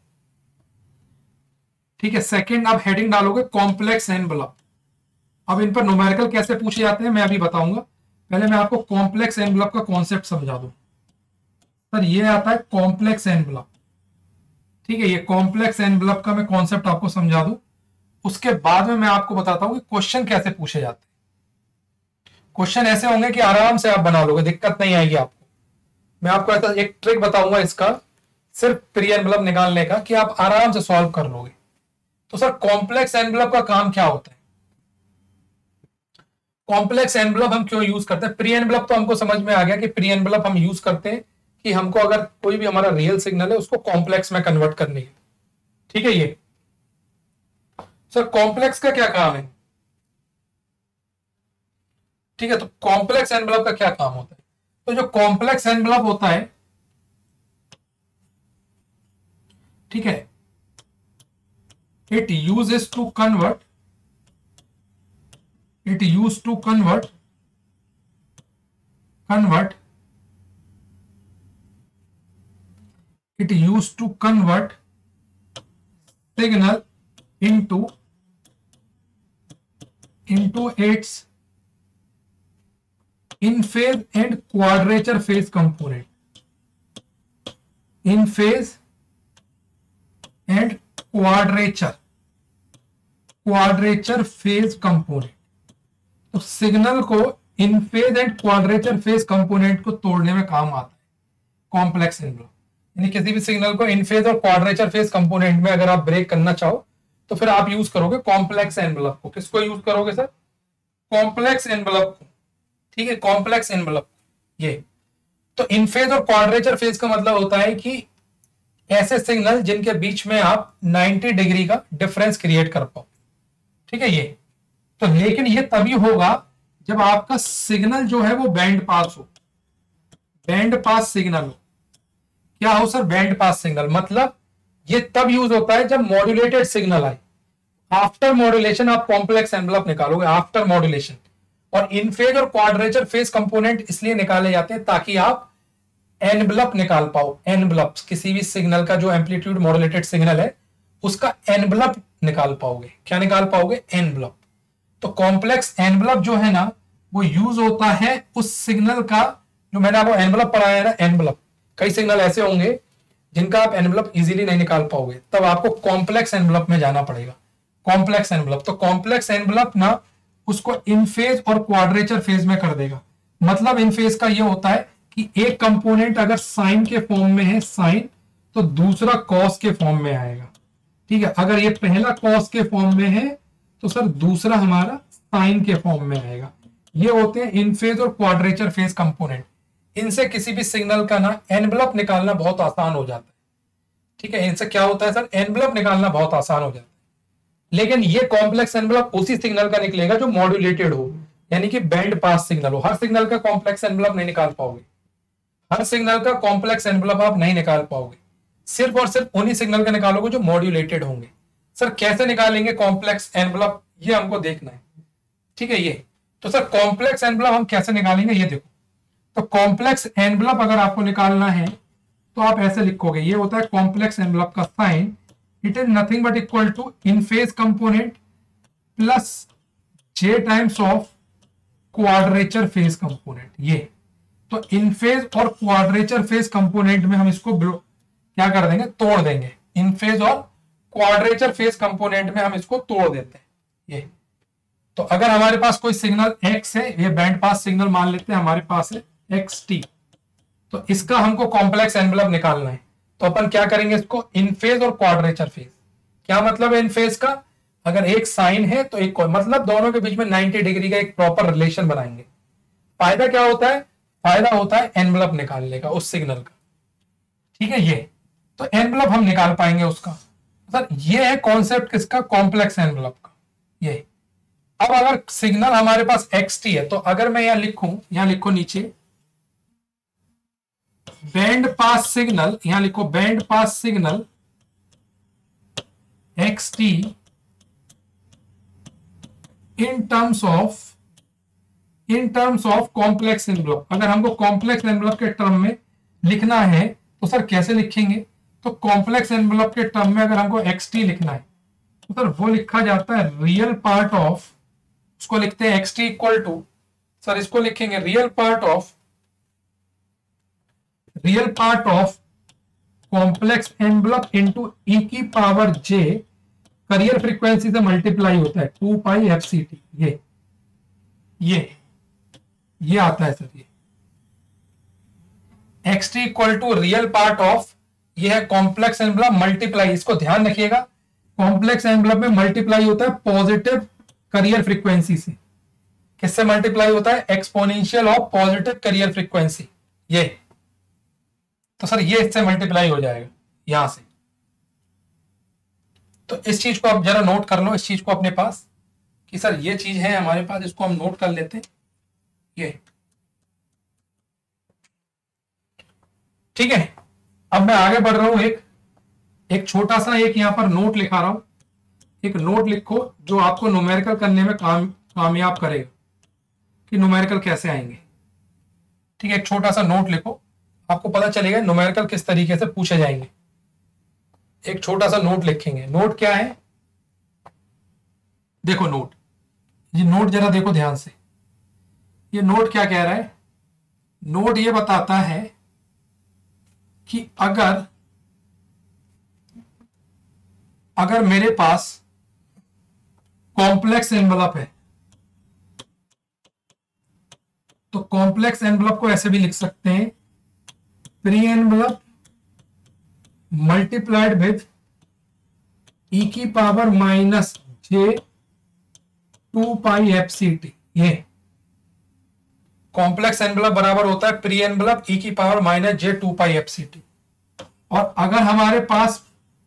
ठीक है, सेकंड आप हेडिंग डालोगे कॉम्प्लेक्स एनवलप। अब इन पर न्यूमेरिकल कैसे पूछे जाते हैं मैं अभी बताऊंगा, पहले मैं आपको कॉम्प्लेक्स एनवलप का कॉन्सेप्ट समझा दूं। सर ये आता है कॉम्प्लेक्स एनवलप। ठीक है, ये कॉम्प्लेक्स एनवलप का मैं कॉन्सेप्ट आपको समझा दूं, उसके बाद में मैं आपको बताता हूं कि क्वेश्चन कैसे पूछे जाते हैं। क्वेश्चन ऐसे होंगे कि आराम से आप बना लोगे, दिक्कत नहीं आएगी आपको। मैं आपको ऐसा एक ट्रिक बताऊंगा इसका, सिर्फ प्री एनवलप निकालने का, कि आप आराम से सॉल्व कर लोगे। तो सर कॉम्प्लेक्स एनवलप का काम क्या होता है? कॉम्प्लेक्स एनवलप हम क्यों यूज करते हैं? प्री एनवलप तो हमको समझ में आ गया कि प्री एनवलप हम यूज करते हैं कि हमको अगर कोई भी हमारा रियल सिग्नल है उसको कॉम्प्लेक्स में कन्वर्ट करने की। ठीक है, ये सर कॉम्प्लेक्स का क्या काम है? ठीक है, तो कॉम्प्लेक्स एनवलप का क्या काम होता है? तो जो कॉम्प्लेक्स एनवलप होता है, ठीक है, it used to convert signal into its in phase and quadrature phase component. In phase and quadrature phase component. तो सिग्नल को in phase and quadrature phase component को तोड़ने में काम आता है कॉम्प्लेक्स एनवलप। यानी किसी भी सिग्नल को इन फेज और क्वाड्रेचर फेज कंपोनेंट में अगर आप ब्रेक करना चाहो तो फिर आप यूज करोगे कॉम्प्लेक्स एनवलप को। किसको यूज करोगे सर? कॉम्प्लेक्स एनवलप को। ठीक है, कॉम्प्लेक्स एनवलप। ये तो इन फेज और क्वाड्रेचर फेज का मतलब होता है कि ऐसे सिग्नल जिनके बीच में आप 90 डिग्री का डिफरेंस क्रिएट कर पाओ। ठीक है, ये तो लेकिन ये तभी होगा जब आपका सिग्नल जो है वो बैंड पास हो, बैंड पास सिग्नल हो। क्या हो सर? Band pass signal. मतलब ये तब यूज होता है जब मॉड्यूलेटेड सिग्नल आए। आफ्टर मॉड्यूलेशन आप कॉम्प्लेक्स एनवलप निकालोगे, आफ्टर मॉड्यूलेशन। और इन फेज और क्वाड्रेचर फेज कंपोनेंट इसलिए निकाले जाते हैं ताकि आप एनवलप निकाल पाओ। एनवलप किसी भी सिग्नल का जो एम्पलीट्यूड मॉड्यूलेटेड सिग्नल है उसका एनवलप निकाल पाओगे। क्या निकाल पाओगे? एनवलप। तो कॉम्प्लेक्स एनवलप जो है ना वो यूज होता है उस सिग्नल का, जो मैंने आपको एनवलप पढ़ाया है ना, एनवलप। कई सिग्नल ऐसे होंगे जिनका आप एनवलप इजीली नहीं निकाल पाओगे, तब आपको कॉम्प्लेक्स एनवलप में जाना पड़ेगा। Complex envelope. तो कॉम्प्लेक्स एनवलप ना उसको इन फेज और क्वाड्रेचर फेज में कर देगा। मतलब इन फेज का ये होता है कि एक कंपोनेंट अगर साइन के फॉर्म में है, साइन, तो दूसरा कॉस के फॉर्म में आएगा। ठीक है, अगर ये पहला कॉस के फॉर्म में है तो सर दूसरा हमारा साइन के फॉर्म में आएगा। ये होते हैं इन फेज और क्वाड्रेचर फेज कंपोनेंट। इनसे किसी भी सिग्नल का ना एनवलप निकालना बहुत आसान हो जाता है। ठीक है, इनसे क्या होता है सर, एनवलप निकालना बहुत आसान हो जाता है। लेकिन ये कॉम्प्लेक्स एनवलप उसी सिग्नल का निकलेगा जो मॉड्यूलेटेड हो, यानी कि बैंड पास सिग्नल हो। हर सिग्नल का कॉम्प्लेक्स एनवलप नहीं निकाल पाओगे, हर सिग्नल का कॉम्प्लेक्स एनवलप आप नहीं निकाल पाओगे, सिर्फ और सिर्फ उन्हीं सिग्नल का निकालोगे जो मॉड्यूलेटेड होंगे। सर कैसे निकालेंगे कॉम्प्लेक्स एनवलप, ये हमको देखना है। ठीक है, ये तो सर कॉम्प्लेक्स एनवलप हम कैसे निकालेंगे, ये देखो। तो कॉम्प्लेक्स एनवलप अगर आपको निकालना है तो आप ऐसे लिखोगे, ये होता है कॉम्प्लेक्स एनवलप का sign, it is nothing but equal to in phase component plus J times of quadrature phase component. ये तो इन फेज और क्वाड्रेचर फेज कंपोनेंट में हम इसको क्या कर देंगे, तोड़ देंगे। इन फेज और क्वाड्रेचर फेज कंपोनेंट में हम इसको तोड़ देते हैं। ये तो अगर हमारे पास कोई सिग्नल x है, ये बैंड पास सिग्नल मान लेते हैं, हमारे पास है xt, तो इसका हमको कॉम्प्लेक्स एनवलप निकालना है। तो अपन क्या करेंगे, इसको इन फेज और क्वाड्रेचर फेज। क्या मतलब है इन फेज का, अगर एक साइन है तो एक मतलब दोनों के बीच में 90 डिग्री का एक प्रॉपर रिलेशन बनाएंगे। फायदा क्या होता है, फायदा होता है एनवलप निकालने का उस सिग्नल का। ठीक है, ये तो एनवलप हम निकाल पाएंगे उसका। सर ये है कॉन्सेप्ट किसका, कॉम्प्लेक्स एनवलप का। ये अब अगर सिग्नल हमारे पास xt है, तो अगर मैं यहां लिखूं, यहां लिखो नीचे बैंड पास सिग्नल, यहां लिखो band pass signal xt in terms of complex envelope. अगर हमको कॉम्प्लेक्स एनवलप के टर्म में लिखना है तो सर कैसे लिखेंगे, तो कॉम्प्लेक्स एनवलप के टर्म में अगर हमको xt लिखना है तो सर वो लिखा जाता है रियल पार्ट ऑफ, उसको लिखते हैं xt इक्वल टू, सर इसको लिखेंगे real part of complex envelope into e की पावर j, करियर फ्रीक्वेंसी से मल्टीप्लाई होता है 2 पाई fct। ये आता है सर, ये xt equal to real part of, ये है कॉम्प्लेक्स एनवलप मल्टीप्लाई, इसको ध्यान रखिएगा, कॉम्प्लेक्स एनवलप में मल्टीप्लाई होता है पॉजिटिव करियर फ्रीक्वेंसी से। किससे मल्टीप्लाई होता है, exponential of positive carrier frequency. ये तो सर ये इससे मल्टीप्लाई हो जाएगा यहां से। तो इस चीज को आप जरा नोट कर लो, इस चीज को अपने पास, कि सर ये चीज है हमारे पास, इसको हम नोट कर लेते हैं। ये ठीक है, अब मैं आगे बढ़ रहा हूं, एक छोटा सा एक यहां पर नोट लिखा रहा हूं। एक नोट लिखो जो आपको न्यूमेरिकल करने में कामयाब करेगा कि न्यूमेरिकल कैसे आएंगे। ठीक है, एक छोटा सा नोट लिखो, आपको पता चलेगा न्यूमेरिकल किस तरीके से पूछे जाएंगे। एक छोटा सा नोट लिखेंगे। नोट क्या है, देखो नोट, ये नोट जरा देखो ध्यान से। ये नोट क्या कह रहा है, नोट ये बताता है कि अगर मेरे पास कॉम्प्लेक्स एनवलप है तो कॉम्प्लेक्स एनवलप को ऐसे भी लिख सकते हैं, pre envelope multiplied with e की power minus j 2 pi fct। ये कॉम्प्लेक्स एनवलप बराबर होता है प्री एनवलप e की power minus j 2 pi fct। और अगर हमारे पास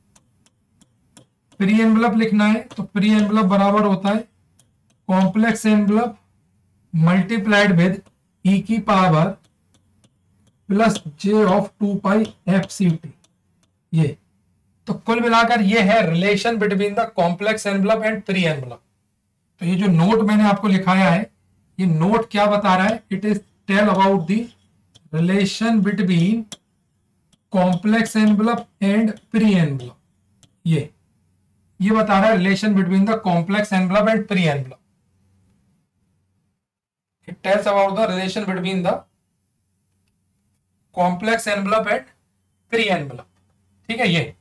प्री एनवलप लिखना है तो प्री एनवलप बराबर होता है complex envelope multiplied with e की power plus j of 2 pi fct। ये तो कुल मिलाकर ये है relation between the complex envelope and pre envelope. तो ये जो नोट मैंने आपको लिखाया है, ये नोट क्या बता रहा है, it is tell about the relation between complex envelope and pre envelope. ये बता रहा है relation between the complex envelope and pre envelope. It tells about the relation between the complex envelope and pre envelope. ठीक है, ये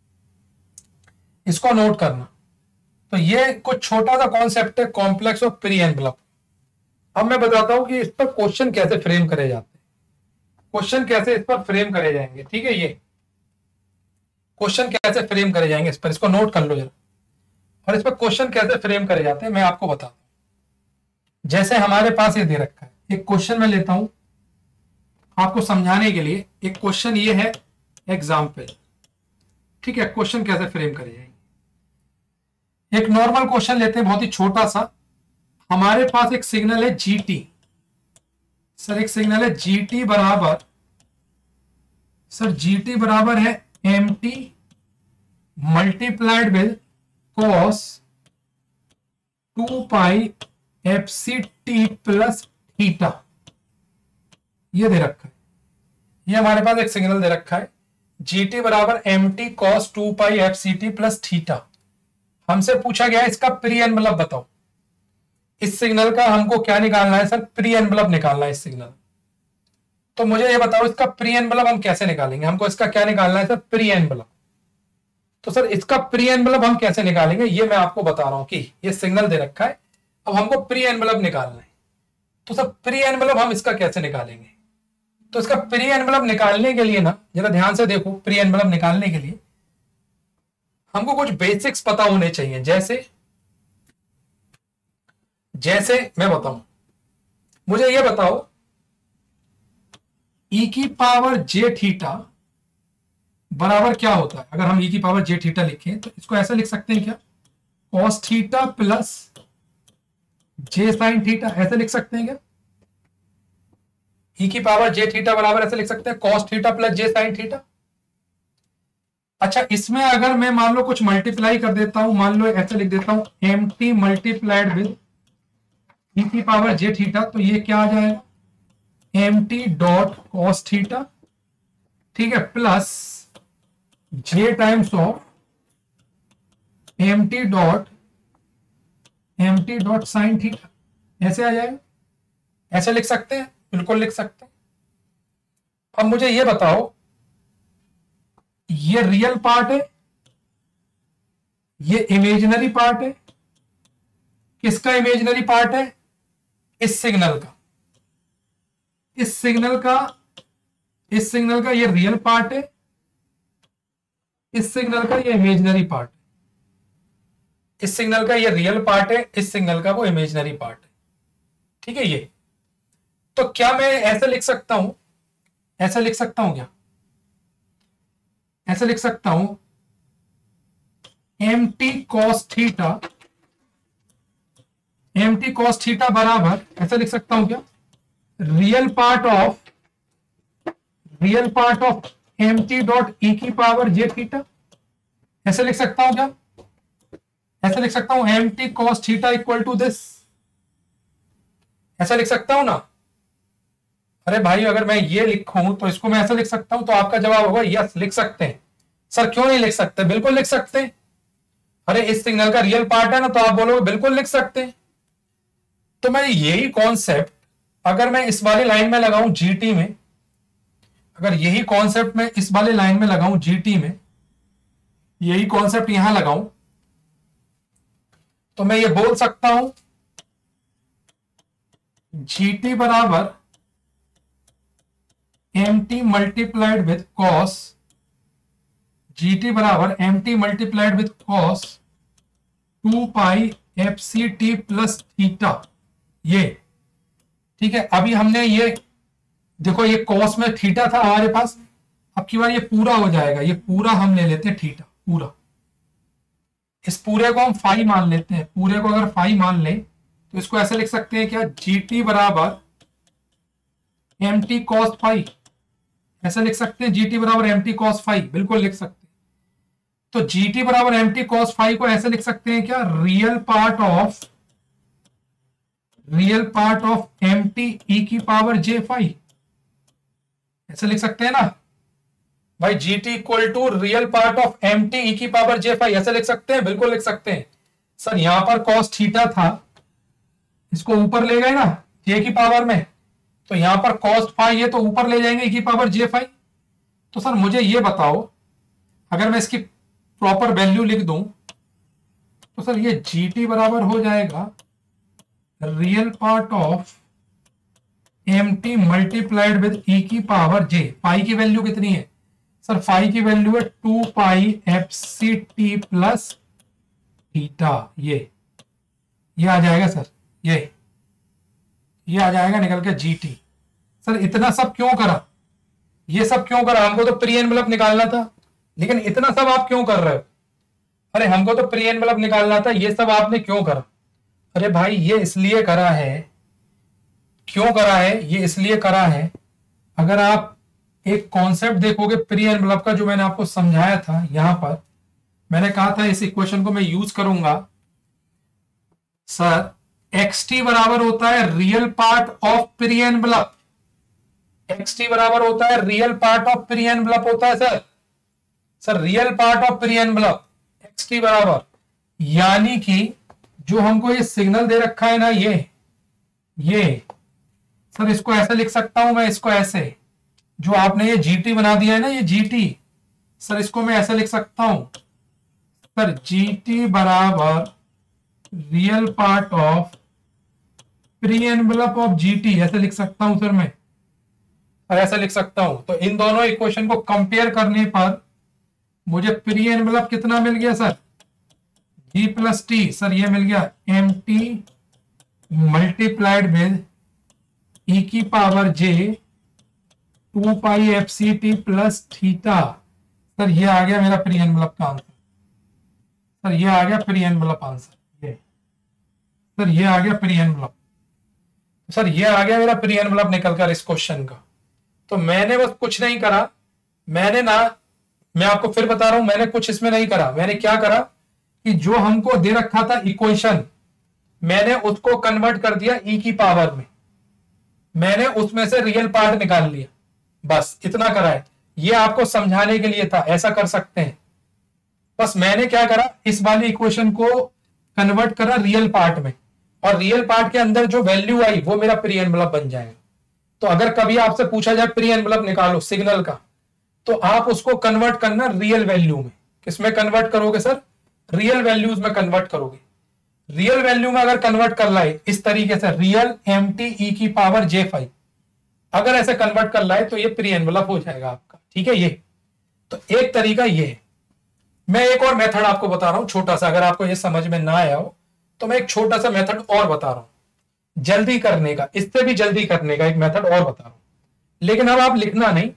इसको नोट करना। तो ये कुछ छोटा सा कॉन्सेप्ट है कॉम्प्लेक्स और प्री एनवलप। अब मैं बताता हूं कि इस पर क्वेश्चन कैसे फ्रेम करे जाते हैं, क्वेश्चन कैसे इस पर फ्रेम करे जाएंगे। ठीक है, ये क्वेश्चन कैसे फ्रेम करे जाएंगे इस पर, इसको नोट कर लो जरा। और इस पर क्वेश्चन कैसे फ्रेम करे जाते हैं मैं आपको बताता हूं। जैसे हमारे पास ये दे रखा है, एक क्वेश्चन मैं लेता हूं, आपको समझाने के लिए एक क्वेश्चन ये है एग्जाम्पल। ठीक है, क्वेश्चन कैसे फ्रेम करें, एक नॉर्मल क्वेश्चन लेते हैं बहुत ही छोटा सा। हमारे पास एक सिग्नल है जीटी, सर एक सिग्नल है जीटी बराबर, सर जीटी बराबर है m t multiplied with cos 2 pi F C T plus theta, ये दे रखा है। ये हमारे पास एक सिग्नल दे रखा है जीटी बराबर m t cos 2 pi F C T plus theta. हमसे पूछा गया है इसका प्री एनवलप बताओ। इस सिग्नल का हमको क्या निकालना है सर, प्री एनवलप निकालना है इस सिग्नल। तो मुझे ये बताओ इसका प्री एनवलप हम कैसे निकालेंगे, हमको इसका क्या निकालना है सर, प्री एनवलप। तो सर इसका प्री एनवलप हम कैसे निकालेंगे ये मैं आपको बता रहा हूं कि ये सिग्नल दे रखा है, अब हमको प्री एनवलप निकालना है। तो सर प्री एनवलप हम इसका कैसे निकालेंगे, तो इसका प्री एनवलप निकालने के लिए ना जरा ध्यान से देखो, प्री एनवलप निकालने के लिए हमको कुछ बेसिक्स पता होने चाहिए। जैसे मैं बताऊं, मुझे ये बताओ e की पावर जे थीटा बराबर क्या होता है। अगर हम e की पावर जे थीटा लिखें तो इसको ऐसा लिख सकते हैं क्या, cos theta plus j sine theta, ऐसे लिख सकते हैं क्या। e की पावर जे थीटा बराबर ऐसे लिख सकते हैं cos theta plus j sine theta. अच्छा, इसमें अगर मैं मान लो कुछ मल्टीप्लाई कर देता हूं, मान लो ऐसे लिख देता हूं m t multiplied with e की पावर जे थीटा, तो ये क्या आ जाएगा m t dot cos theta, ठीक है, plus J times of m t dot sine theta, ऐसे आ जाएगा। ऐसे लिख सकते हैं, बिल्कुल लिख सकते हैं। अब मुझे ये बताओ ये रियल पार्ट है, ये इमेजिनरी पार्ट है। किसका इमेजिनरी पार्ट है, इस सिग्नल का। इस सिग्नल का ये रियल पार्ट है, इस सिग्नल का ये इमेजिनरी पार्ट है। इस सिग्नल का ये रियल पार्ट है, इस सिग्नल का वो इमेजिनरी पार्ट है। ठीक है, ये तो क्या मैं ऐसे लिख सकता हूं, ऐसे लिख सकता हूं क्या, ऐसे लिख सकता हूं एम टी कॉस थीटा बराबर, ऐसे लिख सकता हूं क्या, real part of m t dot e की पावर जे थीटा, ऐसे लिख सकता हूं क्या, ऐसे लिख सकता हूं m t cos theta equal to this, ऐसा लिख सकता हूं ना। अरे भाई अगर मैं ये लिखूं तो इसको मैं ऐसा लिख सकता हूं, तो आपका जवाब होगा यस लिख सकते हैं। सर क्यों नहीं लिख सकते, बिल्कुल लिख सकते हैं। अरे इस सिग्नल का रियल पार्ट है ना, तो आप बोलोगे बिल्कुल लिख सकते हैं। तो मैं यही कॉन्सेप्ट अगर मैं इस वाली लाइन में लगाऊं जीटी में, अगर यही कॉन्सेप्ट मैं इस वाले लाइन में लगाऊं जीटी में, यही कॉन्सेप्ट यहां लगाऊं, तो मैं ये बोल सकता हूं जीटी बराबर m t multiplied with cos, g t बराबर m t multiplied with cos 2 pi F C T plus theta, ये ठीक है। अभी हमने ये देखो, ये कॉस में थीटा था हमारे पास, अब की बार ये पूरा हो जाएगा, ये पूरा हम ले लेते हैं थीटा पूरा, इस पूरे को हम फाई मान लेते हैं। पूरे को अगर फाई मान ले तो इसको ऐसे लिख सकते हैं क्या, जीटी बराबर एम टी कॉस फाई, ऐसे लिख सकते हैं जीटी बराबर एम टी कॉस फाई, बिल्कुल लिख सकते हैं। तो जीटी बराबर एम टी कॉस फाई को ऐसे लिख सकते हैं क्या, real part of m t e की पावर जे फाई, ऐसे लिख सकते हैं ना भाई। G t equal to real part of m t e की पावर जे फाई, ऐसे लिख सकते हैं, बिल्कुल लिख सकते हैं। सर यहां पर कॉस थीटा था, इसको ऊपर ले गए ना जे की पावर में, तो यहां पर कॉस फाई है तो ऊपर ले जाएंगे ई की पावर जे फाई। तो सर मुझे ये बताओ, अगर मैं इसकी प्रॉपर वैल्यू लिख दूं तो सर ये जीटी बराबर हो जाएगा real part of m t multiplied with e की पावर जे। फाई की वैल्यू कितनी है सर, फाई की वैल्यू है 2 pi F C T plus theta, ये आ जाएगा सर, ये आ जाएगा निकल के जीटी। सर इतना सब क्यों करा, ये सब क्यों करा, हमको तो प्री एनवेलप निकालना था, लेकिन इतना सब आप क्यों कर रहे हो, अरे हमको तो प्री एनवेलप निकालना था, ये सब आपने क्यों करा। अरे भाई ये इसलिए करा है, क्यों करा है, ये इसलिए करा है, अगर आप एक कॉन्सेप्ट देखोगे प्री एनवेलप का जो मैंने आपको समझाया था, यहां पर मैंने कहा था इस इक्वेशन को मैं यूज करूंगा सर, xt बराबर होता है real part of pre envelope, xt बराबर होता है real part of pre envelope होता है sir real part of pre envelope xt बराबर, यानी कि जो हमको ये सिग्नल दे रखा है ना, ये सर इसको ऐसे लिख सकता हूं मैं, इसको ऐसे, जो आपने ये जीटी बना दिया है ना, ये जीटी, सर इसको मैं ऐसे लिख सकता हूं सर, जीटी बराबर real part of pre envelope of g t, ऐसे लिख सकता हूं सर मैं, और ऐसे लिख सकता हूं। तो इन दोनों इक्वेशन को कंपेयर करने पर मुझे प्री एनवेलप कितना मिल गया sir, g plus t, sir ये मिल गया m t multiplied with e की power j 2 pi F C T plus theta, sir ये आ गया मेरा प्री एनवेलप का आंसर, सर ये आ गया प्री एनवेलप आंसर, ये सर ये आ गया प्री एनवेलप, सर ये आ गया मेरा प्री एनवेलप निकल कर इस क्वेश्चन का। तो मैंने बस कुछ नहीं करा, मैंने ना, मैं आपको फिर बता रहा हूं, मैंने कुछ इसमें नहीं करा, मैंने क्या करा कि जो हमको दे रखा था इक्वेशन, मैंने उसको कन्वर्ट कर दिया ई की पावर में, मैंने उसमें से रियल पार्ट निकाल लिया, बस इतना करा है, ये आपको समझाने के लिए था, ऐसा कर सकते हैं। बस मैंने क्या करा, इस वाली इक्वेशन को कन्वर्ट करा रियल पार्ट में, और रियल पार्ट के अंदर जो वैल्यू आई वो मेरा प्री एनवेलप बन जाएगा। तो अगर कभी आपसे पूछा जाए प्री एनवेलप निकालो सिग्नल का, तो आप उसको कन्वर्ट करना रियल वैल्यू में। किसमें कन्वर्ट करोगे सर, रियल वैल्यूज में कन्वर्ट करोगे। रियल वैल्यू में अगर कन्वर्ट कर लाए इस तरीके से, रियल एम टी ई की पावर J5, अगर ऐसे कन्वर्ट कर लाए तो ये प्री एनवेलप हो जाएगा आपका, ठीक है। ये तो एक तरीका ये है। मैं एक और मेथड आपको बता रहा हूं छोटा सा, अगर आपको ये समझ में ना आया हो तो मैं एक छोटा सा मेथड और बता रहा हूं जल्दी करने का, इससे भी जल्दी करने का एक मेथड और बता रहा हूं, लेकिन अब आप लिखना नहीं,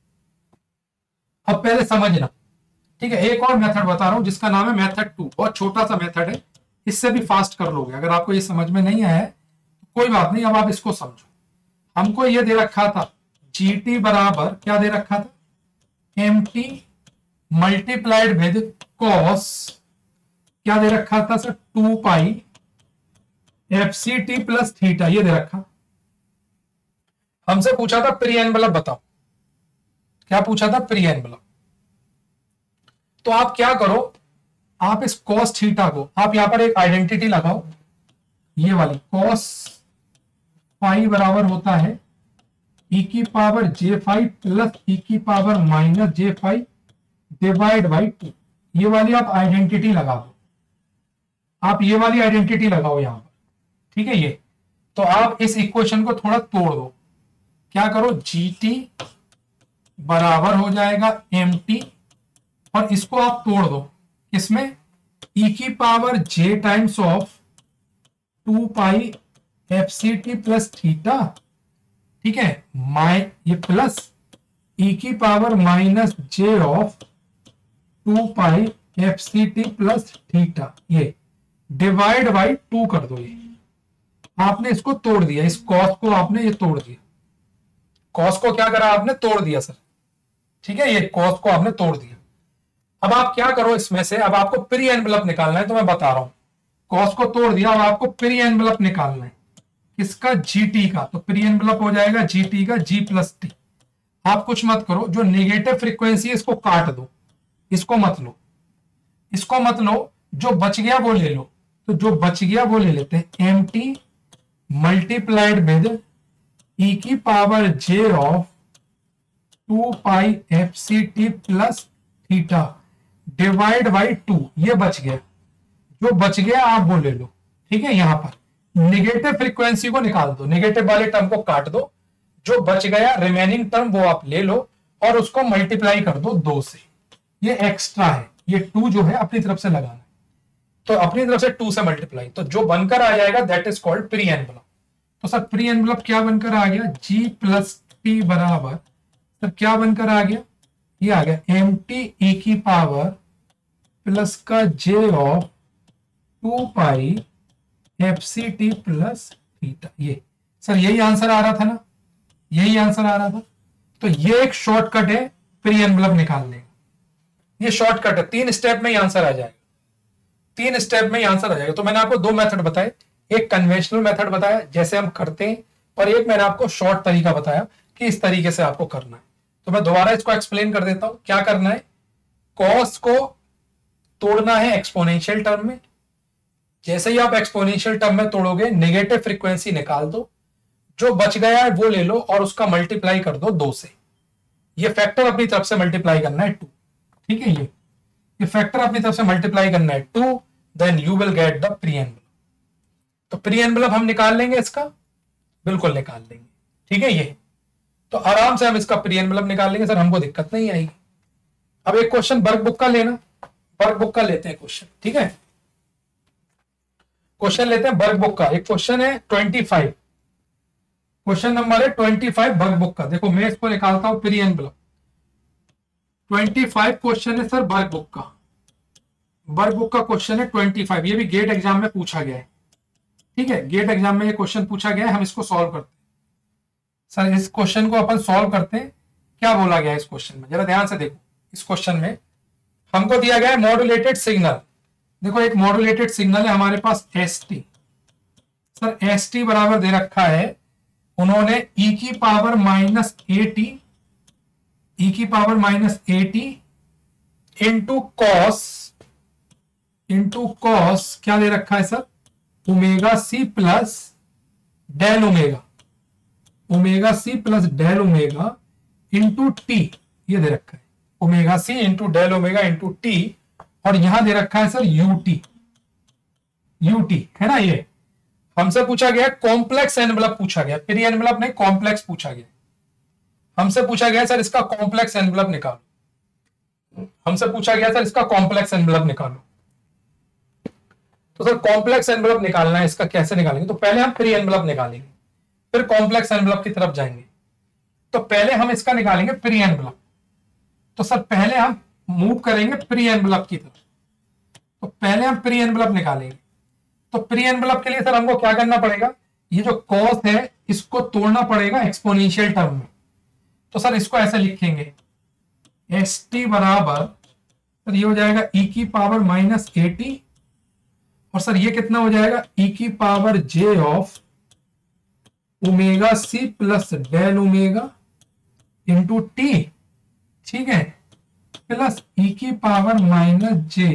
अब पहले समझना, ठीक है। एक और मेथड बता रहा हूं जिसका नाम है मेथड 2, बहुत छोटा सा मेथड है, इससे भी फास्ट कर लोगे। अगर आपको ये समझ में नहीं आया है तो कोई बात नहीं, अब आप इसको समझो। हमको ये दे रखा था जीटी बराबर, क्या दे रखा था, m t multiplied with cos, क्या दे रखा था sir, 2 pi F C T plus theta, ये दे रखा। हमसे पूछा था प्री एनवेलप बताओ, क्या पूछा था, प्री एनवेलप। तो आप क्या करो, आप इस कॉस थीटा को, आप यहां पर एक आइडेंटिटी लगाओ, ये वाली कॉस फाई बराबर होता है ई की पावर J5 प्लस ई की power minus J5 divide by 2, ये वाली आप आइडेंटिटी लगा दो, आप ये वाली आइडेंटिटी लगाओ यहां पर, ठीक है। ये तो आप इस इक्वेशन को थोड़ा तोड़ दो, क्या करो, GT बराबर हो जाएगा MT, और इसको आप तोड़ दो किसमें, e की power j times of 2 pi F C T plus theta, ठीक है, ये प्लस e की power minus j of 2 pi F C T plus theta, ये डिवाइड बाई 2 कर दो। ये आपने इसको तोड़ दिया, इस कॉस को आपने ये तोड़ दिया, कॉस को क्या करा आपने, तोड़ दिया सर, ठीक है। ये कॉस को आपने तोड़ दिया। अब आप क्या करो इसमें से, अब आपको प्री एनवेलप निकालना है, तो मैं बता रहा हूं, कॉस को तोड़ दिया, अब आपको प्री एनवेलप निकालना है किसका, जीटी का। तो प्री एनवेलप हो जाएगा जीटी का जी प्लस टी। आप कुछ मत करो, जो नेगेटिव फ्रीक्वेंसी है इसको काट दो, इसको मत लो, इसको मत लो, जो बच गया वो ले लो। तो जो बच गया वो ले लेते हैं, m t multiplied with e की power j of 2 pi F C T plus theta divide by 2, ये बच गया। जो बच गया आप वो ले लो, ठीक है। यहां पर नेगेटिव फ्रीक्वेंसी को निकाल दो, नेगेटिव वाले टर्म को काट दो, जो बच गया रिमेनिंग टर्म वो आप ले लो और उसको मल्टीप्लाई कर दो 2 से। ये एक्स्ट्रा है, ये 2 जो है अपनी तरफ से लगाना, तो अपनी तरफ से 2 से मल्टीप्लाई, तो जो बनकर आ जाएगा that is called pre envelope. तो सर प्री एनवेलप क्या बनकर आ गया, जी प्लस टी बराबर, तो क्या बनकर आ गया, ये आ गया एम टी ई की पावर प्लस का j of 2 pi F C T plus theta. ये सर यही आंसर आ रहा था ना, यही आंसर आ रहा था। तो ये एक शॉर्टकट है प्री एनवलप निकालने का, ये शॉर्टकट है, 3 स्टेप में ही आंसर आ जाएगा, 3 स्टेप में ही आंसर आ जाएगा। तो मैंने आपको 2 मेथड बताए, एक कन्वेंशनल मेथड बताया जैसे हम करते हैं, और एक मैंने आपको शॉर्ट तरीका बताया कि इस तरीके से आपको करना है। तो मैं दोबारा इसको एक्सप्लेन कर देता हूं। क्या करना है, कॉस को तोड़ना है एक्सपोनेंशियल टर्म में। जैसे ही आप एक्सपोनेंशियल टर्म में तोड़ोगे, नेगेटिव फ्रीक्वेंसी निकाल दो, जो बच गया है वो ले लो और उसका मल्टीप्लाई कर दो 2 से। ये फैक्टर अपनी तरफ से मल्टीप्लाई करना है 2, ठीक है। ये फैक्टर अपनी तरफ से मल्टीप्लाई करना है 2, then you will get the pre envelope. तो प्री एनवलप हम निकाल लेंगे इसका, बिल्कुल निकाल लेंगे, ठीक है। ये तो आराम से हम इसका प्री एनवलप निकाल लेंगे सर, हमको दिक्कत नहीं आएगी। अब एक क्वेश्चन वर्क बुक का लेना, वर्क बुक का लेते हैं क्वेश्चन, ठीक है। क्वेश्चन लेते हैं वर्क बुक का। एक क्वेश्चन है 25, क्वेश्चन नंबर है 25 वर्क बुक का। देखो मैं इसको निकालता हूं प्री एनवलप। 25 क्वेश्चन है सर वर्क बुक का, वर्क बुक का क्वेश्चन है 25। ये भी गेट एग्जाम में पूछा गया है, ठीक है। गेट एग्जाम में ये क्वेश्चन पूछा गया है, हम इसको सॉल्व करते हैं। सर इस क्वेश्चन को अपन सॉल्व करते हैं। क्या बोला गया है इस क्वेश्चन में, जरा ध्यान से देखो। इस क्वेश्चन में हमको दिया गया है मॉड्यूलेटेड सिग्नल। देखो एक मॉड्यूलेटेड सिग्नल है हमारे पास s t. Sir s t बराबर दे रखा है, उन्होंने ई की power minus a t, e की power minus a t into cos क्या दे रखा है sir, omega c plus del omega, omega c plus del omega into T, ये दे रखा है omega c into del omega into t. और यहां दे रखा है सर यूटी, यूटी है ना। ये हमसे पूछा गया कॉम्प्लेक्स एनवलप पूछा गया, प्री एनवलप नहीं कॉम्प्लेक्स पूछा गया। हमसे पूछा गया सर इसका कॉम्प्लेक्स एनवलप निकालो, हमसे पूछा गया सर इसका कॉम्प्लेक्स एनवलप निकालो। तो सर कॉम्प्लेक्स एनवलप निकालना है, इसका कैसे निकालेंगे, तो पहले हम प्री एनवलप निकालेंगे, फिर कॉम्प्लेक्स एनवलप की तरफ जाएंगे। तो पहले हम इसका निकालेंगे प्री एनवलप। तो सर पहले हम मूव करेंगे प्री एनवलप की तरफ, तो पहले हम प्री एनवलप निकालेंगे। तो प्री एनवलप के लिए सर हमको क्या करना पड़ेगा, ये जो कॉस है इसको तोड़ना पड़ेगा एक्सपोनेंशियल टर्म में। तो सर इसको ऐसे लिखेंगे, एस टी बराबर सर ये हो जाएगा ई की पावर माइनस ए टी, और सर ये कितना हो जाएगा ई की power j of omega c plus del omega into t, ठीक है, प्लस ई की power minus j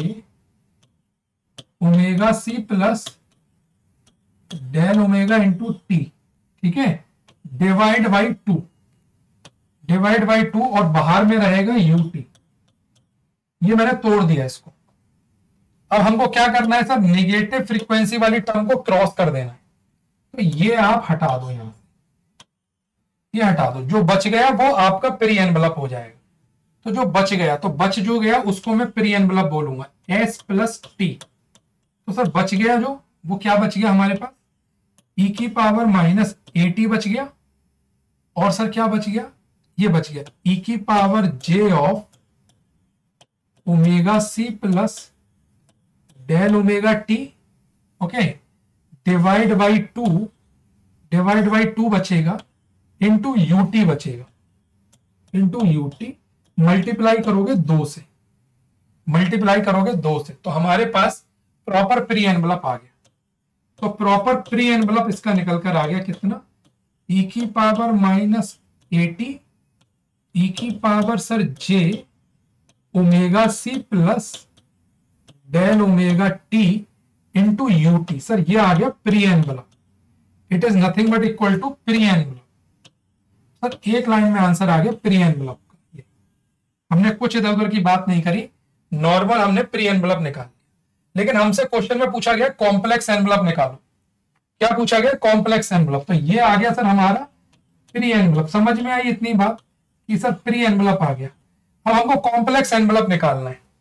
omega c plus del omega into t, ठीक है, डिवाइड बाई 2, डिवाइड बाई 2, और बाहर में रहेगा यूटी। ये मैंने तोड़ दिया इसको। अब हमको क्या करना है सर, नेगेटिव फ्रीक्वेंसी वाली टर्म को क्रॉस कर देना है। तो ये आप हटा दो, यहां ये हटा दो, जो बच गया वो आपका प्री एनवलप हो जाएगा। तो जो बच गया, तो बच जो गया उसको मैं प्री एनवलप बोलूंगा, एस प्लस टी। तो सर बच गया जो, वो क्या बच गया हमारे पास, ई की पावर माइनस ए टी बच गया, और सर क्या बच गया, ये बच गया ई की power j of omega c plus del omega t, okay, divide by 2, divide by 2 बचेगा, इंटू यूटी बचेगा, इंटू यूटी, मल्टीप्लाई करोगे 2 से, मल्टीप्लाई करोगे 2 से, तो हमारे पास प्रॉपर प्री एनवलप आ गया। तो प्रॉपर प्री एनवलप इसका निकल कर आ गया कितना, ई की पावर माइनस 80, ई की power sir j omega c plus del omega t into u t. Sir ये आ गया pre envelope, it is nothing but equal to pre envelope. Sir एक लाइन में आंसर आ गया प्री एनवलप का। हमने कुछ इधर उधर की बात नहीं करी, नॉर्मल हमने प्री एनवलप निकाल लिया। लेकिन हमसे क्वेश्चन में पूछा गया कॉम्प्लेक्स एनवलप निकालो। क्या पूछा गया, कॉम्प्लेक्स एनवलप। तो ये आ गया सर हमारा प्री एनवलप। समझ में आई इतनी बात कि सर प्री एनवलप आ गया। अब हमको कॉम्प्लेक्स एनवलप निकालना है।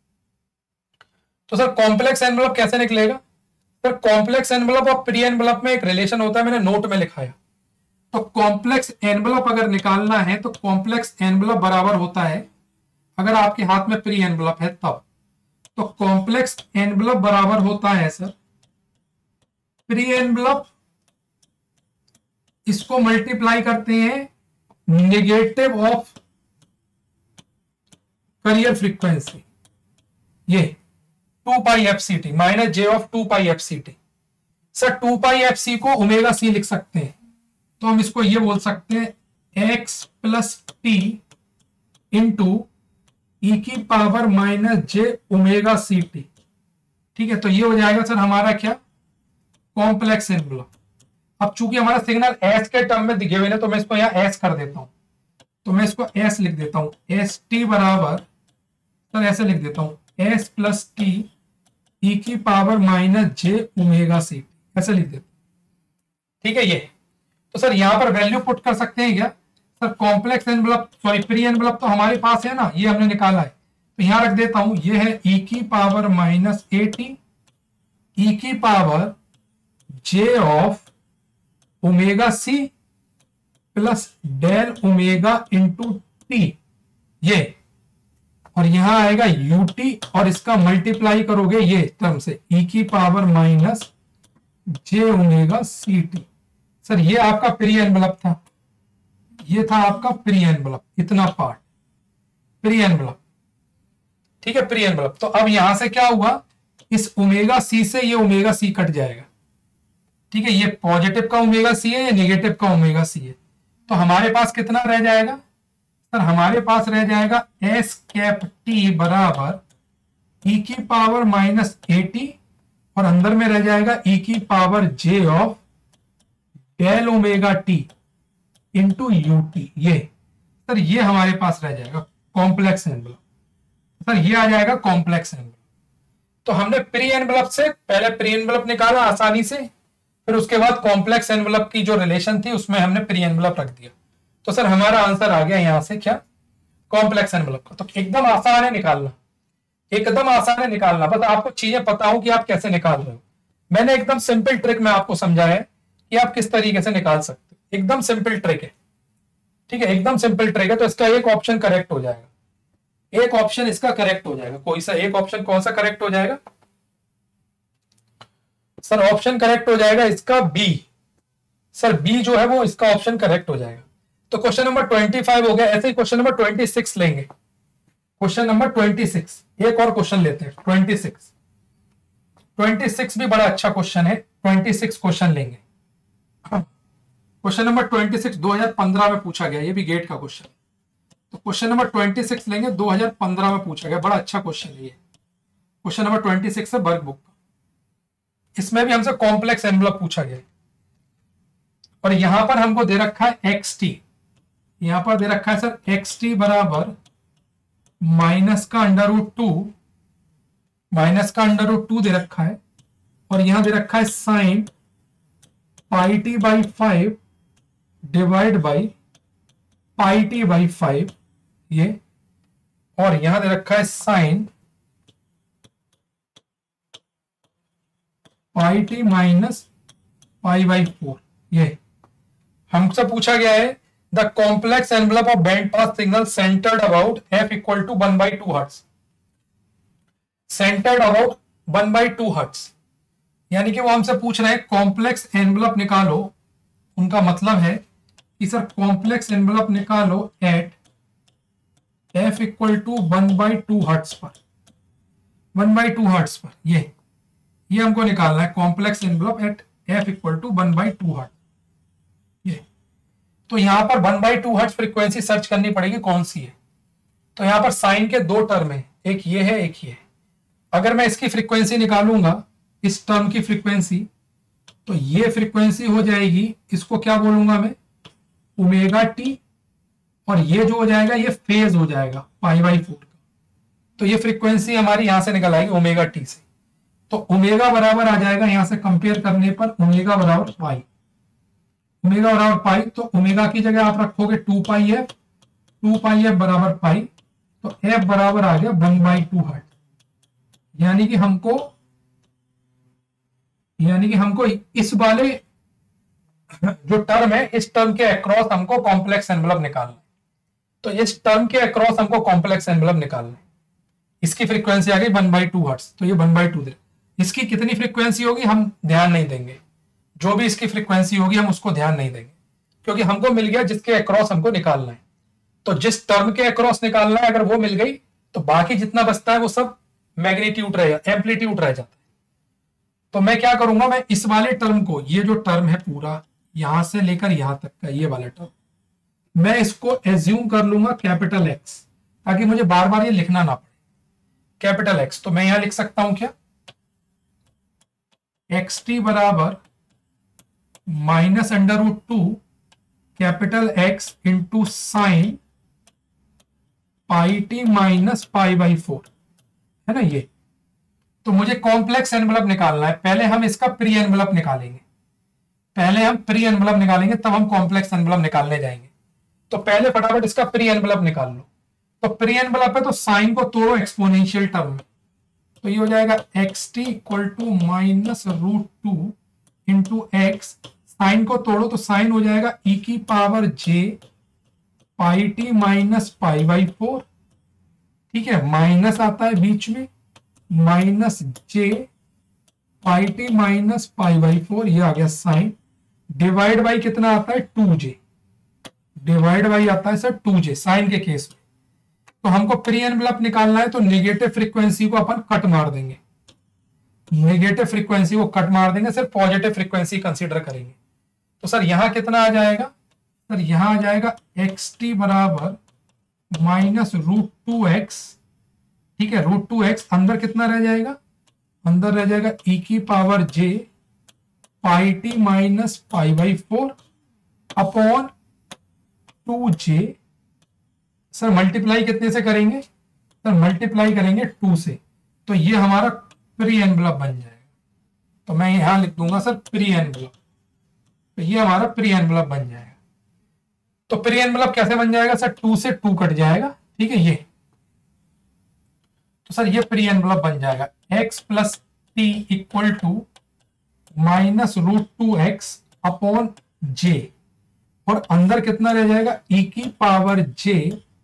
तो सर कॉम्प्लेक्स एनवलप कैसे निकलेगा, सर कॉम्प्लेक्स एनवलप और प्री एनवलप में एक रिलेशन होता है, मैंने नोट में लिखाया। तो कॉम्प्लेक्स एनवलप अगर निकालना है तो कॉम्प्लेक्स एनवलप बराबर होता है, अगर आपके हाथ में प्री एनवलप है तब, तो कॉम्प्लेक्स एनवलप बराबर होता है सर प्री एनवलप, इसको मल्टीप्लाई करते हैं नेगेटिव ऑफ करियर फ्रीक्वेंसी, ये 2 pi F C t minus J of 2 pi F C t. Sir 2 pi F c को ओमेगा सी लिख सकते हैं, तो हम इसको ये बोल सकते हैं x plus t into e की power minus j omega c t. ठीक है, तो ये हो जाएगा सर हमारा क्या, कॉम्प्लेक्स एनवलप। अब चूंकि हमारा सिग्नल एस के टर्म में दिखे हुए हैं तो मैं इसको यहाँ एस कर देता हूं, तो मैं इसको एस लिख देता हूं, एस टी बराबर सर ऐसे लिख देता हूं एस प्लस टी ई की power minus j omega c t, ऐसे लिख देता हूं। ठीक है, ये तो सर यहां पर वैल्यू पुट कर सकते हैं क्या sir, complex envelope sorry pre envelope तो हमारे पास है ना, ये हमने निकाला है, तो यहां रख देता हूं, ये है ई की power minus a t e की power j of omega c plus del omega into T, ये और यहां आएगा यूटी और इसका मल्टीप्लाई करोगे ये टर्म से ई की power minus j omega c t. Sir ये आपका प्री एनवलप था, ये था आपका प्री एनवलप, इतना पार्ट प्री एनवलप। ठीक है, प्री एनवलप। तो अब यहां से क्या हुआ, इस ओमेगा सी से ये ओमेगा सी कट जाएगा। ठीक है, ये पॉजिटिव का ओमेगा सी है, ये नेगेटिव का ओमेगा सी है, तो हमारे पास कितना रह जाएगा सर, हमारे पास रह जाएगा एस कैप टी बराबर ई की पावर माइनस ए टी और अंदर में रह जाएगा ई की power j of del omega t into u t. ये सर ये हमारे पास रह जाएगा कॉम्प्लेक्स एनवलप, सर ये आ जाएगा कॉम्प्लेक्स एनवलप। तो हमने प्री एनवलप से पहले प्री एनवलप निकाला आसानी से, फिर उसके बाद कॉम्प्लेक्स एनवलप की जो रिलेशन थी उसमें हमने प्री एनवलप रख दिया, तो सर हमारा आंसर आ गया यहां से क्या, कॉम्प्लेक्स एनवलप का। तो एकदम आसान है निकालना, एकदम आसान है निकालना, बस आपको चीजें पता हो कि आप कैसे निकाल रहे हो। मैंने एकदम सिंपल ट्रिक में आपको समझाया है कि आप किस तरीके से निकाल सकते हो, एकदम सिंपल ट्रिक है। ठीक है, एकदम सिंपल ट्रिक है, तो इसका एक ऑप्शन करेक्ट हो जाएगा, एक ऑप्शन इसका करेक्ट हो जाएगा। कोई सा एक ऑप्शन, कौन सा करेक्ट हो जाएगा सर, ऑप्शन करेक्ट हो जाएगा इसका बी। सर बी जो है वो इसका ऑप्शन करेक्ट हो जाएगा। तो क्वेश्चन नंबर 25 हो गया, ऐसे ही क्वेश्चन नंबर 26 लेंगे, क्वेश्चन नंबर 26 एक और क्वेश्चन लेते हैं 26 भी बड़ा अच्छा क्वेश्चन है, 26 क्वेश्चन लेंगे। क्वेश्चन नंबर 26 2015 में पूछा गया, ये भी गेट का क्वेश्चन। तो क्वेश्चन नंबर 26 लेंगे, 2015 में पूछा गया, बड़ा अच्छा क्वेश्चन है ये, क्वेश्चन नंबर 26 है वर्क बुक का। इसमें भी हमसे कॉम्प्लेक्स एनवलप पूछा गया और यहां पर हमको दे रखा है एक्स टी, यहां पर दे रखा है सर एक्स टी बराबर माइनस का अंडर रूट टू दे रखा है और यहां दे रखा है sine pi t by 5 divide by pi t by 5 ये, और यहां दे रखा है sine pi t minus pi by 4 ये। हमसे पूछा गया है the complex envelope of band pass signal centred about f equal to 1/2 hertz, centred about 1/2 hertz, यानी कि वो हमसे पूछ रहे हैं कॉम्प्लेक्स एनवलप निकालो। उनका मतलब है कि सर कॉम्प्लेक्स एनवलप निकालो at f equal to 1/2 hertz पर, 1/2 हर्ट्ज पर, ये हमको निकालना है complex envelope at f equal to 1/2 hertz ये। तो यहां पर 1/2 हर्ट्ज फ्रीक्वेंसी सर्च करनी पड़ेगी कौन सी है। तो यहां पर साइन के दो टर्म है, एक ये है एक ये है। अगर मैं इसकी फ्रीक्वेंसी निकालूंगा, इस टर्म की फ्रीक्वेंसी, तो ये फ्रीक्वेंसी हो जाएगी, इसको क्या बोलूंगा मैं, ओमेगा टी, और ये जो हो जाएगा ये फेज हो जाएगा π/4 का। तो ये फ्रीक्वेंसी हमारी यहां से निकल आएगी ओमेगा टी से। तो ओमेगा बराबर आ जाएगा यहां से कंपेयर करने पर ओमेगा बराबर पाई, ओमेगा बराबर पाई। तो ओमेगा की जगह आप रखोगे 2πf, 2πf बराबर पाई, तो f बराबर आ गया 1/2 हर्ट्ज। यानी कि हमको इस वाले जो टर्म है इस टर्म के अक्रॉस हमको कॉम्प्लेक्स एनवलप निकालना है। तो इस टर्म के अक्रॉस हमको कॉम्प्लेक्स एनवलप निकालना है। इसकी फ्रीक्वेंसी आ गई 1/2 हर्ट्ज, तो ये 1/2 दे। इसकी कितनी फ्रीक्वेंसी होगी हम ध्यान नहीं देंगे, जो भी इसकी फ्रीक्वेंसी होगी हम उसको ध्यान नहीं देंगे, क्योंकि हमको मिल गया जिसके अक्रॉस हमको निकालना है। तो जिस टर्म के अक्रॉस निकालना है अगर वो मिल गई तो बाकी जितना बचता है वो सब मैग्नीट्यूड रह जाता है, एम्पलीट्यूड रह जाता है। तो मैं क्या करूंगा, मैं इस वाले टर्म को, ये जो टर्म है पूरा यहां से लेकर यहां तक का ये वाला टर्म, मैं इसको एज्यूम कर लूंगा कैपिटल एक्स, ताकि मुझे बार बार ये लिखना ना पड़े। कैपिटल एक्स, तो मैं यहां लिख सकता हूं क्या, एक्स टी बराबर -√2 capital x into sine pi t minus π/4 है ना ये। तो मुझे कॉम्प्लेक्स एनवलप निकालना है। पहले हम इसका प्री एनवलप निकालेंगे, तब हम कॉम्प्लेक्स एनवलप निकालने जाएंगे। तो पहले फटाफट इसका प्री एनवलप निकाल लो। तो प्री एनवलप है तो साइन को तोड़ो एक्सपोनेंशियल टर्म में, तो ये हो जाएगा x t equal to -√2 into x, sine को तोड़ो तो साइन हो जाएगा e की power j pi t minus π/4, ठीक है, माइनस आता है बीच में, minus j pi t minus π/4, ये आ गया साइन, डिवाइड बाई कितना आता है 2j, डिवाइड बाई आता है सर 2j साइन के केस में। तो हमको प्री एनवलप निकालना है तो नेगेटिव फ्रीक्वेंसी को अपन कट मार देंगे, सिर्फ पॉजिटिव फ्रीक्वेंसी कंसीडर करेंगे। तो सर यहां कितना आ जाएगा, सर यहां आ जाएगा एक्स टी बराबर -√2x, ठीक है, √2x, अंदर कितना रह जाएगा, अंदर रह जाएगा e की power j pi t minus π/4 upon 2j। Sir multiply कितने से करेंगे, सर मल्टीप्लाई करेंगे 2 से, तो ये हमारा प्री एनवलप बन जाएगा। तो मैं यहां लिख दूंगा सर प्री एनवलप, तो ये हमारा प्री एनवलप बन जाएगा। तो प्री एनवलप कैसे बन जाएगा सर, 2 से 2 कट जाएगा, ठीक है ये। तो सर ये प्री एनवलप बन जाएगा x plus t equal to -√2x upon j, और अंदर कितना रह जाएगा e की power j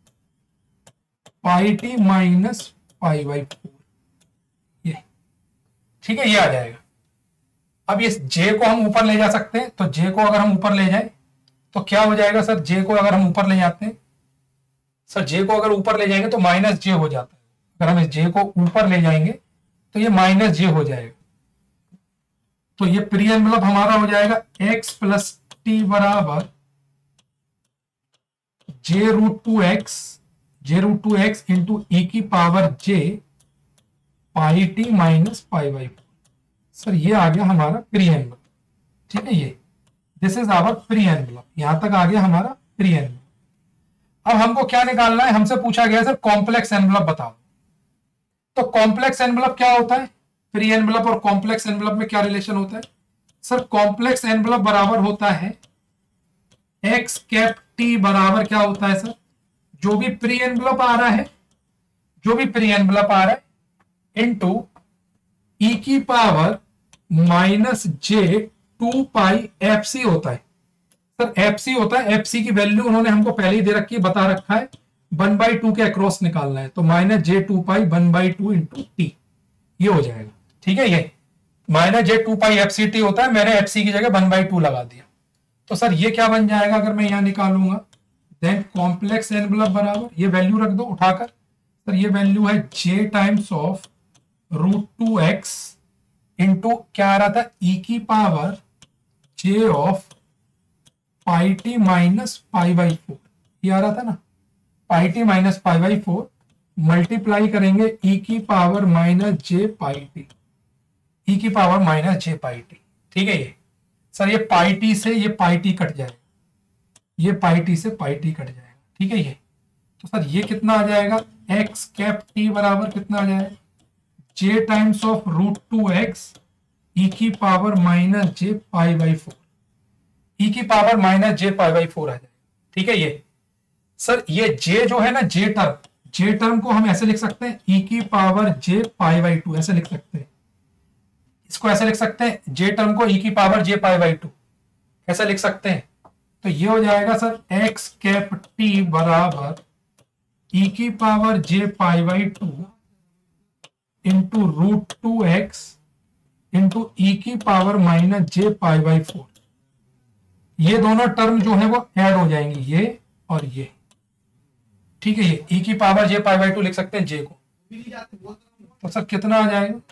pi t minus π/4, ये ठीक है, ये आ जाएगा। अब इस j को हम ऊपर ले जा सकते हैं, तो j को अगर हम ऊपर ले जाए तो क्या हो जाएगा सर, j को अगर हम ऊपर ले जाते हैं, सर j को अगर ऊपर ले जाएंगे तो -j हो जाता है। अगर हम इस j को ऊपर ले जाएंगे तो ये -j हो जाएगा। तो ये प्री एनवलप हमारा हो जाएगा x प्लस टी बराबर j√2x इंटू e की power j pi t minus π/4। Sir ये आ गया हमारा प्री एनवलप, ठीक है, ये this is our pre envelope, यहां तक आ गया हमारा प्री एनवलप। अब हमको क्या निकालना है, हमसे पूछा गया सर कॉम्प्लेक्स एनवलप बताओ। तो कॉम्प्लेक्स एनवलप क्या होता है, प्री एनवलप और कॉम्प्लेक्स एनवलप में क्या रिलेशन होता है सर, कॉम्प्लेक्स एनवलप बराबर होता है एक्स कैप टी बराबर क्या होता है सर, जो भी प्री एनवलप आ रहा है, इनटू ई की पावर -j2π/fc होता है। सर fc होता है, fc की वैल्यू उन्होंने हमको पहले ही दे रखी है, बता रखा है, 1/2 के अक्रॉस निकालना है, तो -j2π 1/2 इंटू टी, ये हो जाएगा, ठीक है। ये -j2π/fct होता है, मैंने fc की जगह 1/2 लगा दिया। तो सर ये क्या बन जाएगा अगर मैं यहां निकालूंगा, देन कॉम्प्लेक्स एनवलप बराबर, ये वैल्यू रख दो उठाकर, सर ये वैल्यू है j times of √2x into क्या आ रहा था, e की power j of pi t minus π/4, ये आ रहा था ना, पाई टी माइनस π/4 मल्टीप्लाई करेंगे e की पावर -j πt, e की पावर -j πt, ठीक है। ये सर ये पाई टी से ये पाई टी कट जाएगा, ये पाई टी से पाई टी कट जाएगा, ठीक है ये। तो सर ये कितना आ जाएगा, एक्स कैप टी बराबर कितना आ जाएगा, j times of √2x e की पावर -j π/4, e की पावर -j π/4 आ जाएगा, ठीक है ये। सर ये j जो है ना, j टर्म को हम ऐसे लिख सकते हैं, e की पावर j π/2 ऐसे लिख सकते हैं, इसको ऐसे लिख सकते हैं, j टर्म को e की पावर j π/2 ऐसा लिख सकते हैं। तो ये हो जाएगा सर एक्स कैप टी बराबर ई की power j pi by two into root two x into e की power minus j pi by four. ये दोनों टर्म जो है वो ऐड हो जाएंगी, ये और ये। ठीक है, ये ई की power j pi by two लिख सकते हैं जे को। तो सर कितना आ जाएगा,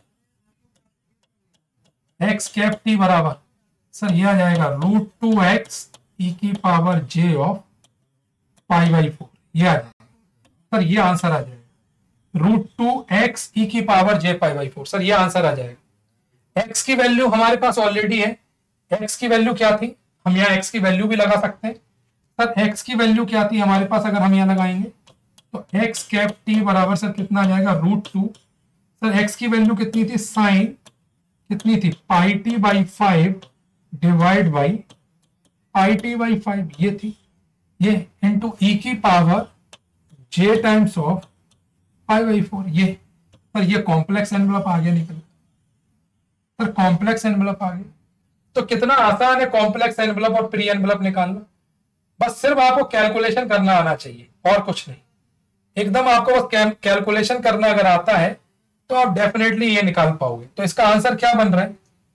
एक्स कैप टी बराबर सर ये आ जाएगा रूट टू एक्स ई की power j of pi by four. ये आ जाएगा सर, ये आंसर आ जाएगा रूट टू एक्स ई की power j pi by four. Sir ये आंसर आ जाएगा। एक्स की वैल्यू हमारे पास ऑलरेडी है। एक्स की वैल्यू क्या थी, हम यहाँ एक्स की वैल्यू भी लगा सकते हैं। सर एक्स की वैल्यू क्या थी हमारे पास, अगर हम यहाँ लगाएंगे तो एक्स कैप टी बराबर सर कितना आ जाएगा रूट टू। सर एक्स की वैल्यू कितनी थी, साइन कितनी थी pi t by five divide by pi t by five, ये थी ये, इंटू ई की power j times of pi by four ये। सर ये कॉम्प्लेक्स एनवलप आ गया निकल। सर कॉम्प्लेक्स एनवलप आ गया। तो कितना आसान है कॉम्प्लेक्स एनवलप और प्री एनवलप निकालना। बस सिर्फ आपको कैलकुलेशन करना आना चाहिए और कुछ नहीं। एकदम आपको बस कैलकुलेशन करना अगर आता है तो आप डेफिनेटली ये निकाल पाओगे। तो इसका आंसर क्या बन रहा है,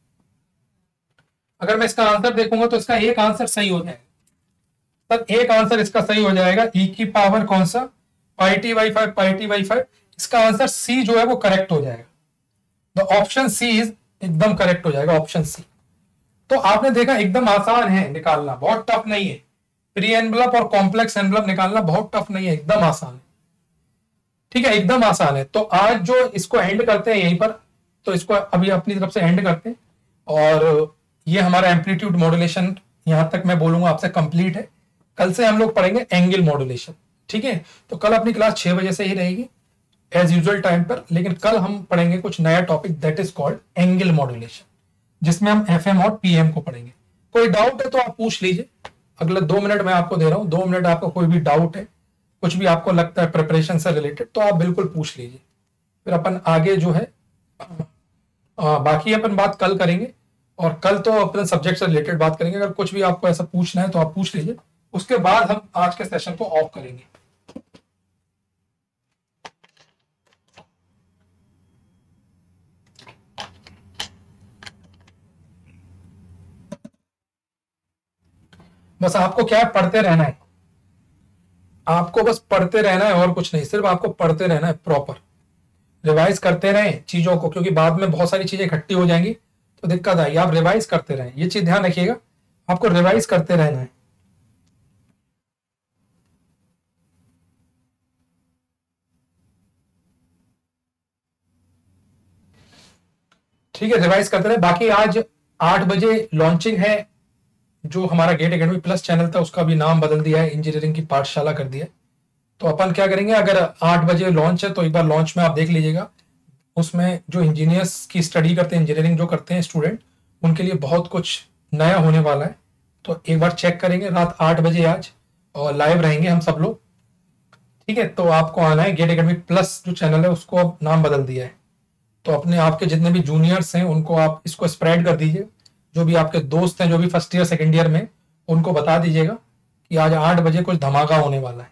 अगर मैं इसका आंसर देखूंगा तो इसका एक आंसर सही हो जाएगा। तब एक आंसर इसका सही हो जाएगा ई की पावर कौन सा, pi t by five, pi t by five. इसका आंसर सी जो है वो करेक्ट हो जाएगा। द ऑप्शन सी इज एकदम करेक्ट हो जाएगा, ऑप्शन सी। तो आपने देखा एकदम आसान है निकालना, बहुत टफ नहीं है। प्री एनवलप और कॉम्प्लेक्स एनवलप निकालना बहुत टफ नहीं है, एकदम आसान है। ठीक है, एकदम आसान है। तो आज जो इसको एंड करते हैं यहीं पर, तो इसको अभी अपनी तरफ से एंड करते हैं। और ये हमारा एम्पलीट्यूड मॉड्यूलेशन यहां तक मैं बोलूंगा आपसे कंप्लीट है। कल से हम लोग पढ़ेंगे एंगल मॉड्यूलेशन। ठीक है, तो कल अपनी क्लास 6 बजे से ही रहेगी एज यूजुअल टाइम पर, लेकिन कल हम पढ़ेंगे कुछ नया topic that is called angle modulation, जिसमें हम एफएम और पीएम को पढ़ेंगे। कोई डाउट है तो आप पूछ लीजिए, अगले 2 मिनट मैं आपको दे रहा हूं। 2 मिनट आपको कोई भी डाउट है, कुछ भी आपको लगता है प्रिपरेशन से रिलेटेड, तो आप बिल्कुल पूछ लीजिए। फिर अपन आगे जो है बाकी अपन बात कल करेंगे। और कल तो अपने सब्जेक्ट से रिलेटेड बात करेंगे। अगर कुछ भी आपको ऐसा पूछना है तो आप पूछ लीजिए, उसके बाद हम आज के सेशन को ऑफ करेंगे। बस आपको क्या है, पढ़ते रहना है। आपको बस पढ़ते रहना है और कुछ नहीं, सिर्फ आपको पढ़ते रहना है, प्रॉपर रिवाइज करते रहें चीजों को, क्योंकि बाद में बहुत सारी चीजें इकट्ठी हो जाएंगी तो दिक्कत आएगी। आप रिवाइज करते रहें, ये चीज ध्यान रखिएगा, आपको रिवाइज करते रहना है। ठीक है, रिवाइज करते रहे। बाकी आज 8 बजे लॉन्चिंग है। जो हमारा गेट एकेडमी प्लस चैनल था उसका भी नाम बदल दिया है, इंजीनियरिंग की पाठशाला कर दिया है। तो अपन क्या करेंगे, अगर 8 बजे लॉन्च है तो एक बार लॉन्च में आप देख लीजिएगा। उसमें जो इंजीनियर्स की स्टडी करते हैं, इंजीनियरिंग जो करते हैं स्टूडेंट, उनके लिए बहुत कुछ नया होने वाला है। तो एक बार चेक करेंगे रात 8 बजे आज, और लाइव रहेंगे हम सब लोग। ठीक है, तो आपको आना है। गेट एकेडमी प्लस जो चैनल है उसको अब नाम बदल दिया है। तो अपने आपके जितने भी जूनियर्स हैं उनको आप इसको स्प्रेड कर दीजिए। जो भी आपके दोस्त हैं जो भी फर्स्ट ईयर सेकेंड ईयर में, उनको बता दीजिएगा कि आज 8 बजे कुछ धमाका होने वाला है।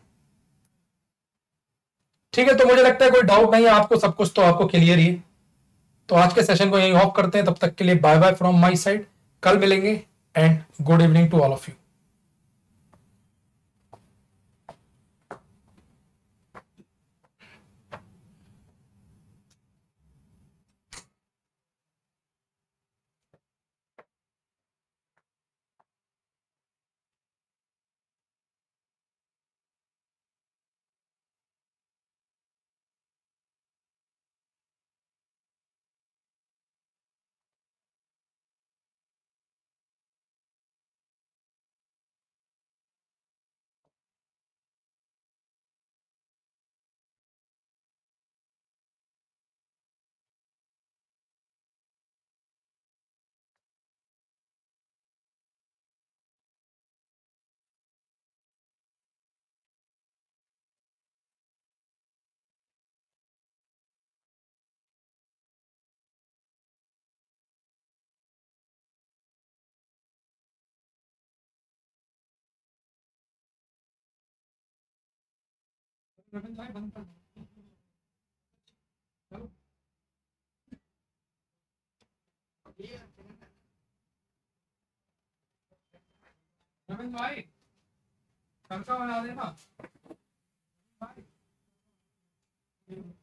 ठीक है, तो मुझे लगता है कोई डाउट नहीं है आपको, सब कुछ तो आपको क्लियर ही है। तो आज के सेशन को यहीं ऑफ करते हैं। तब तक के लिए bye bye from my side. कल मिलेंगे and good evening to all of you. Ravindra भाई बंद कर दो। चलो रविंद्र भाई खर्चा बना देना भाई।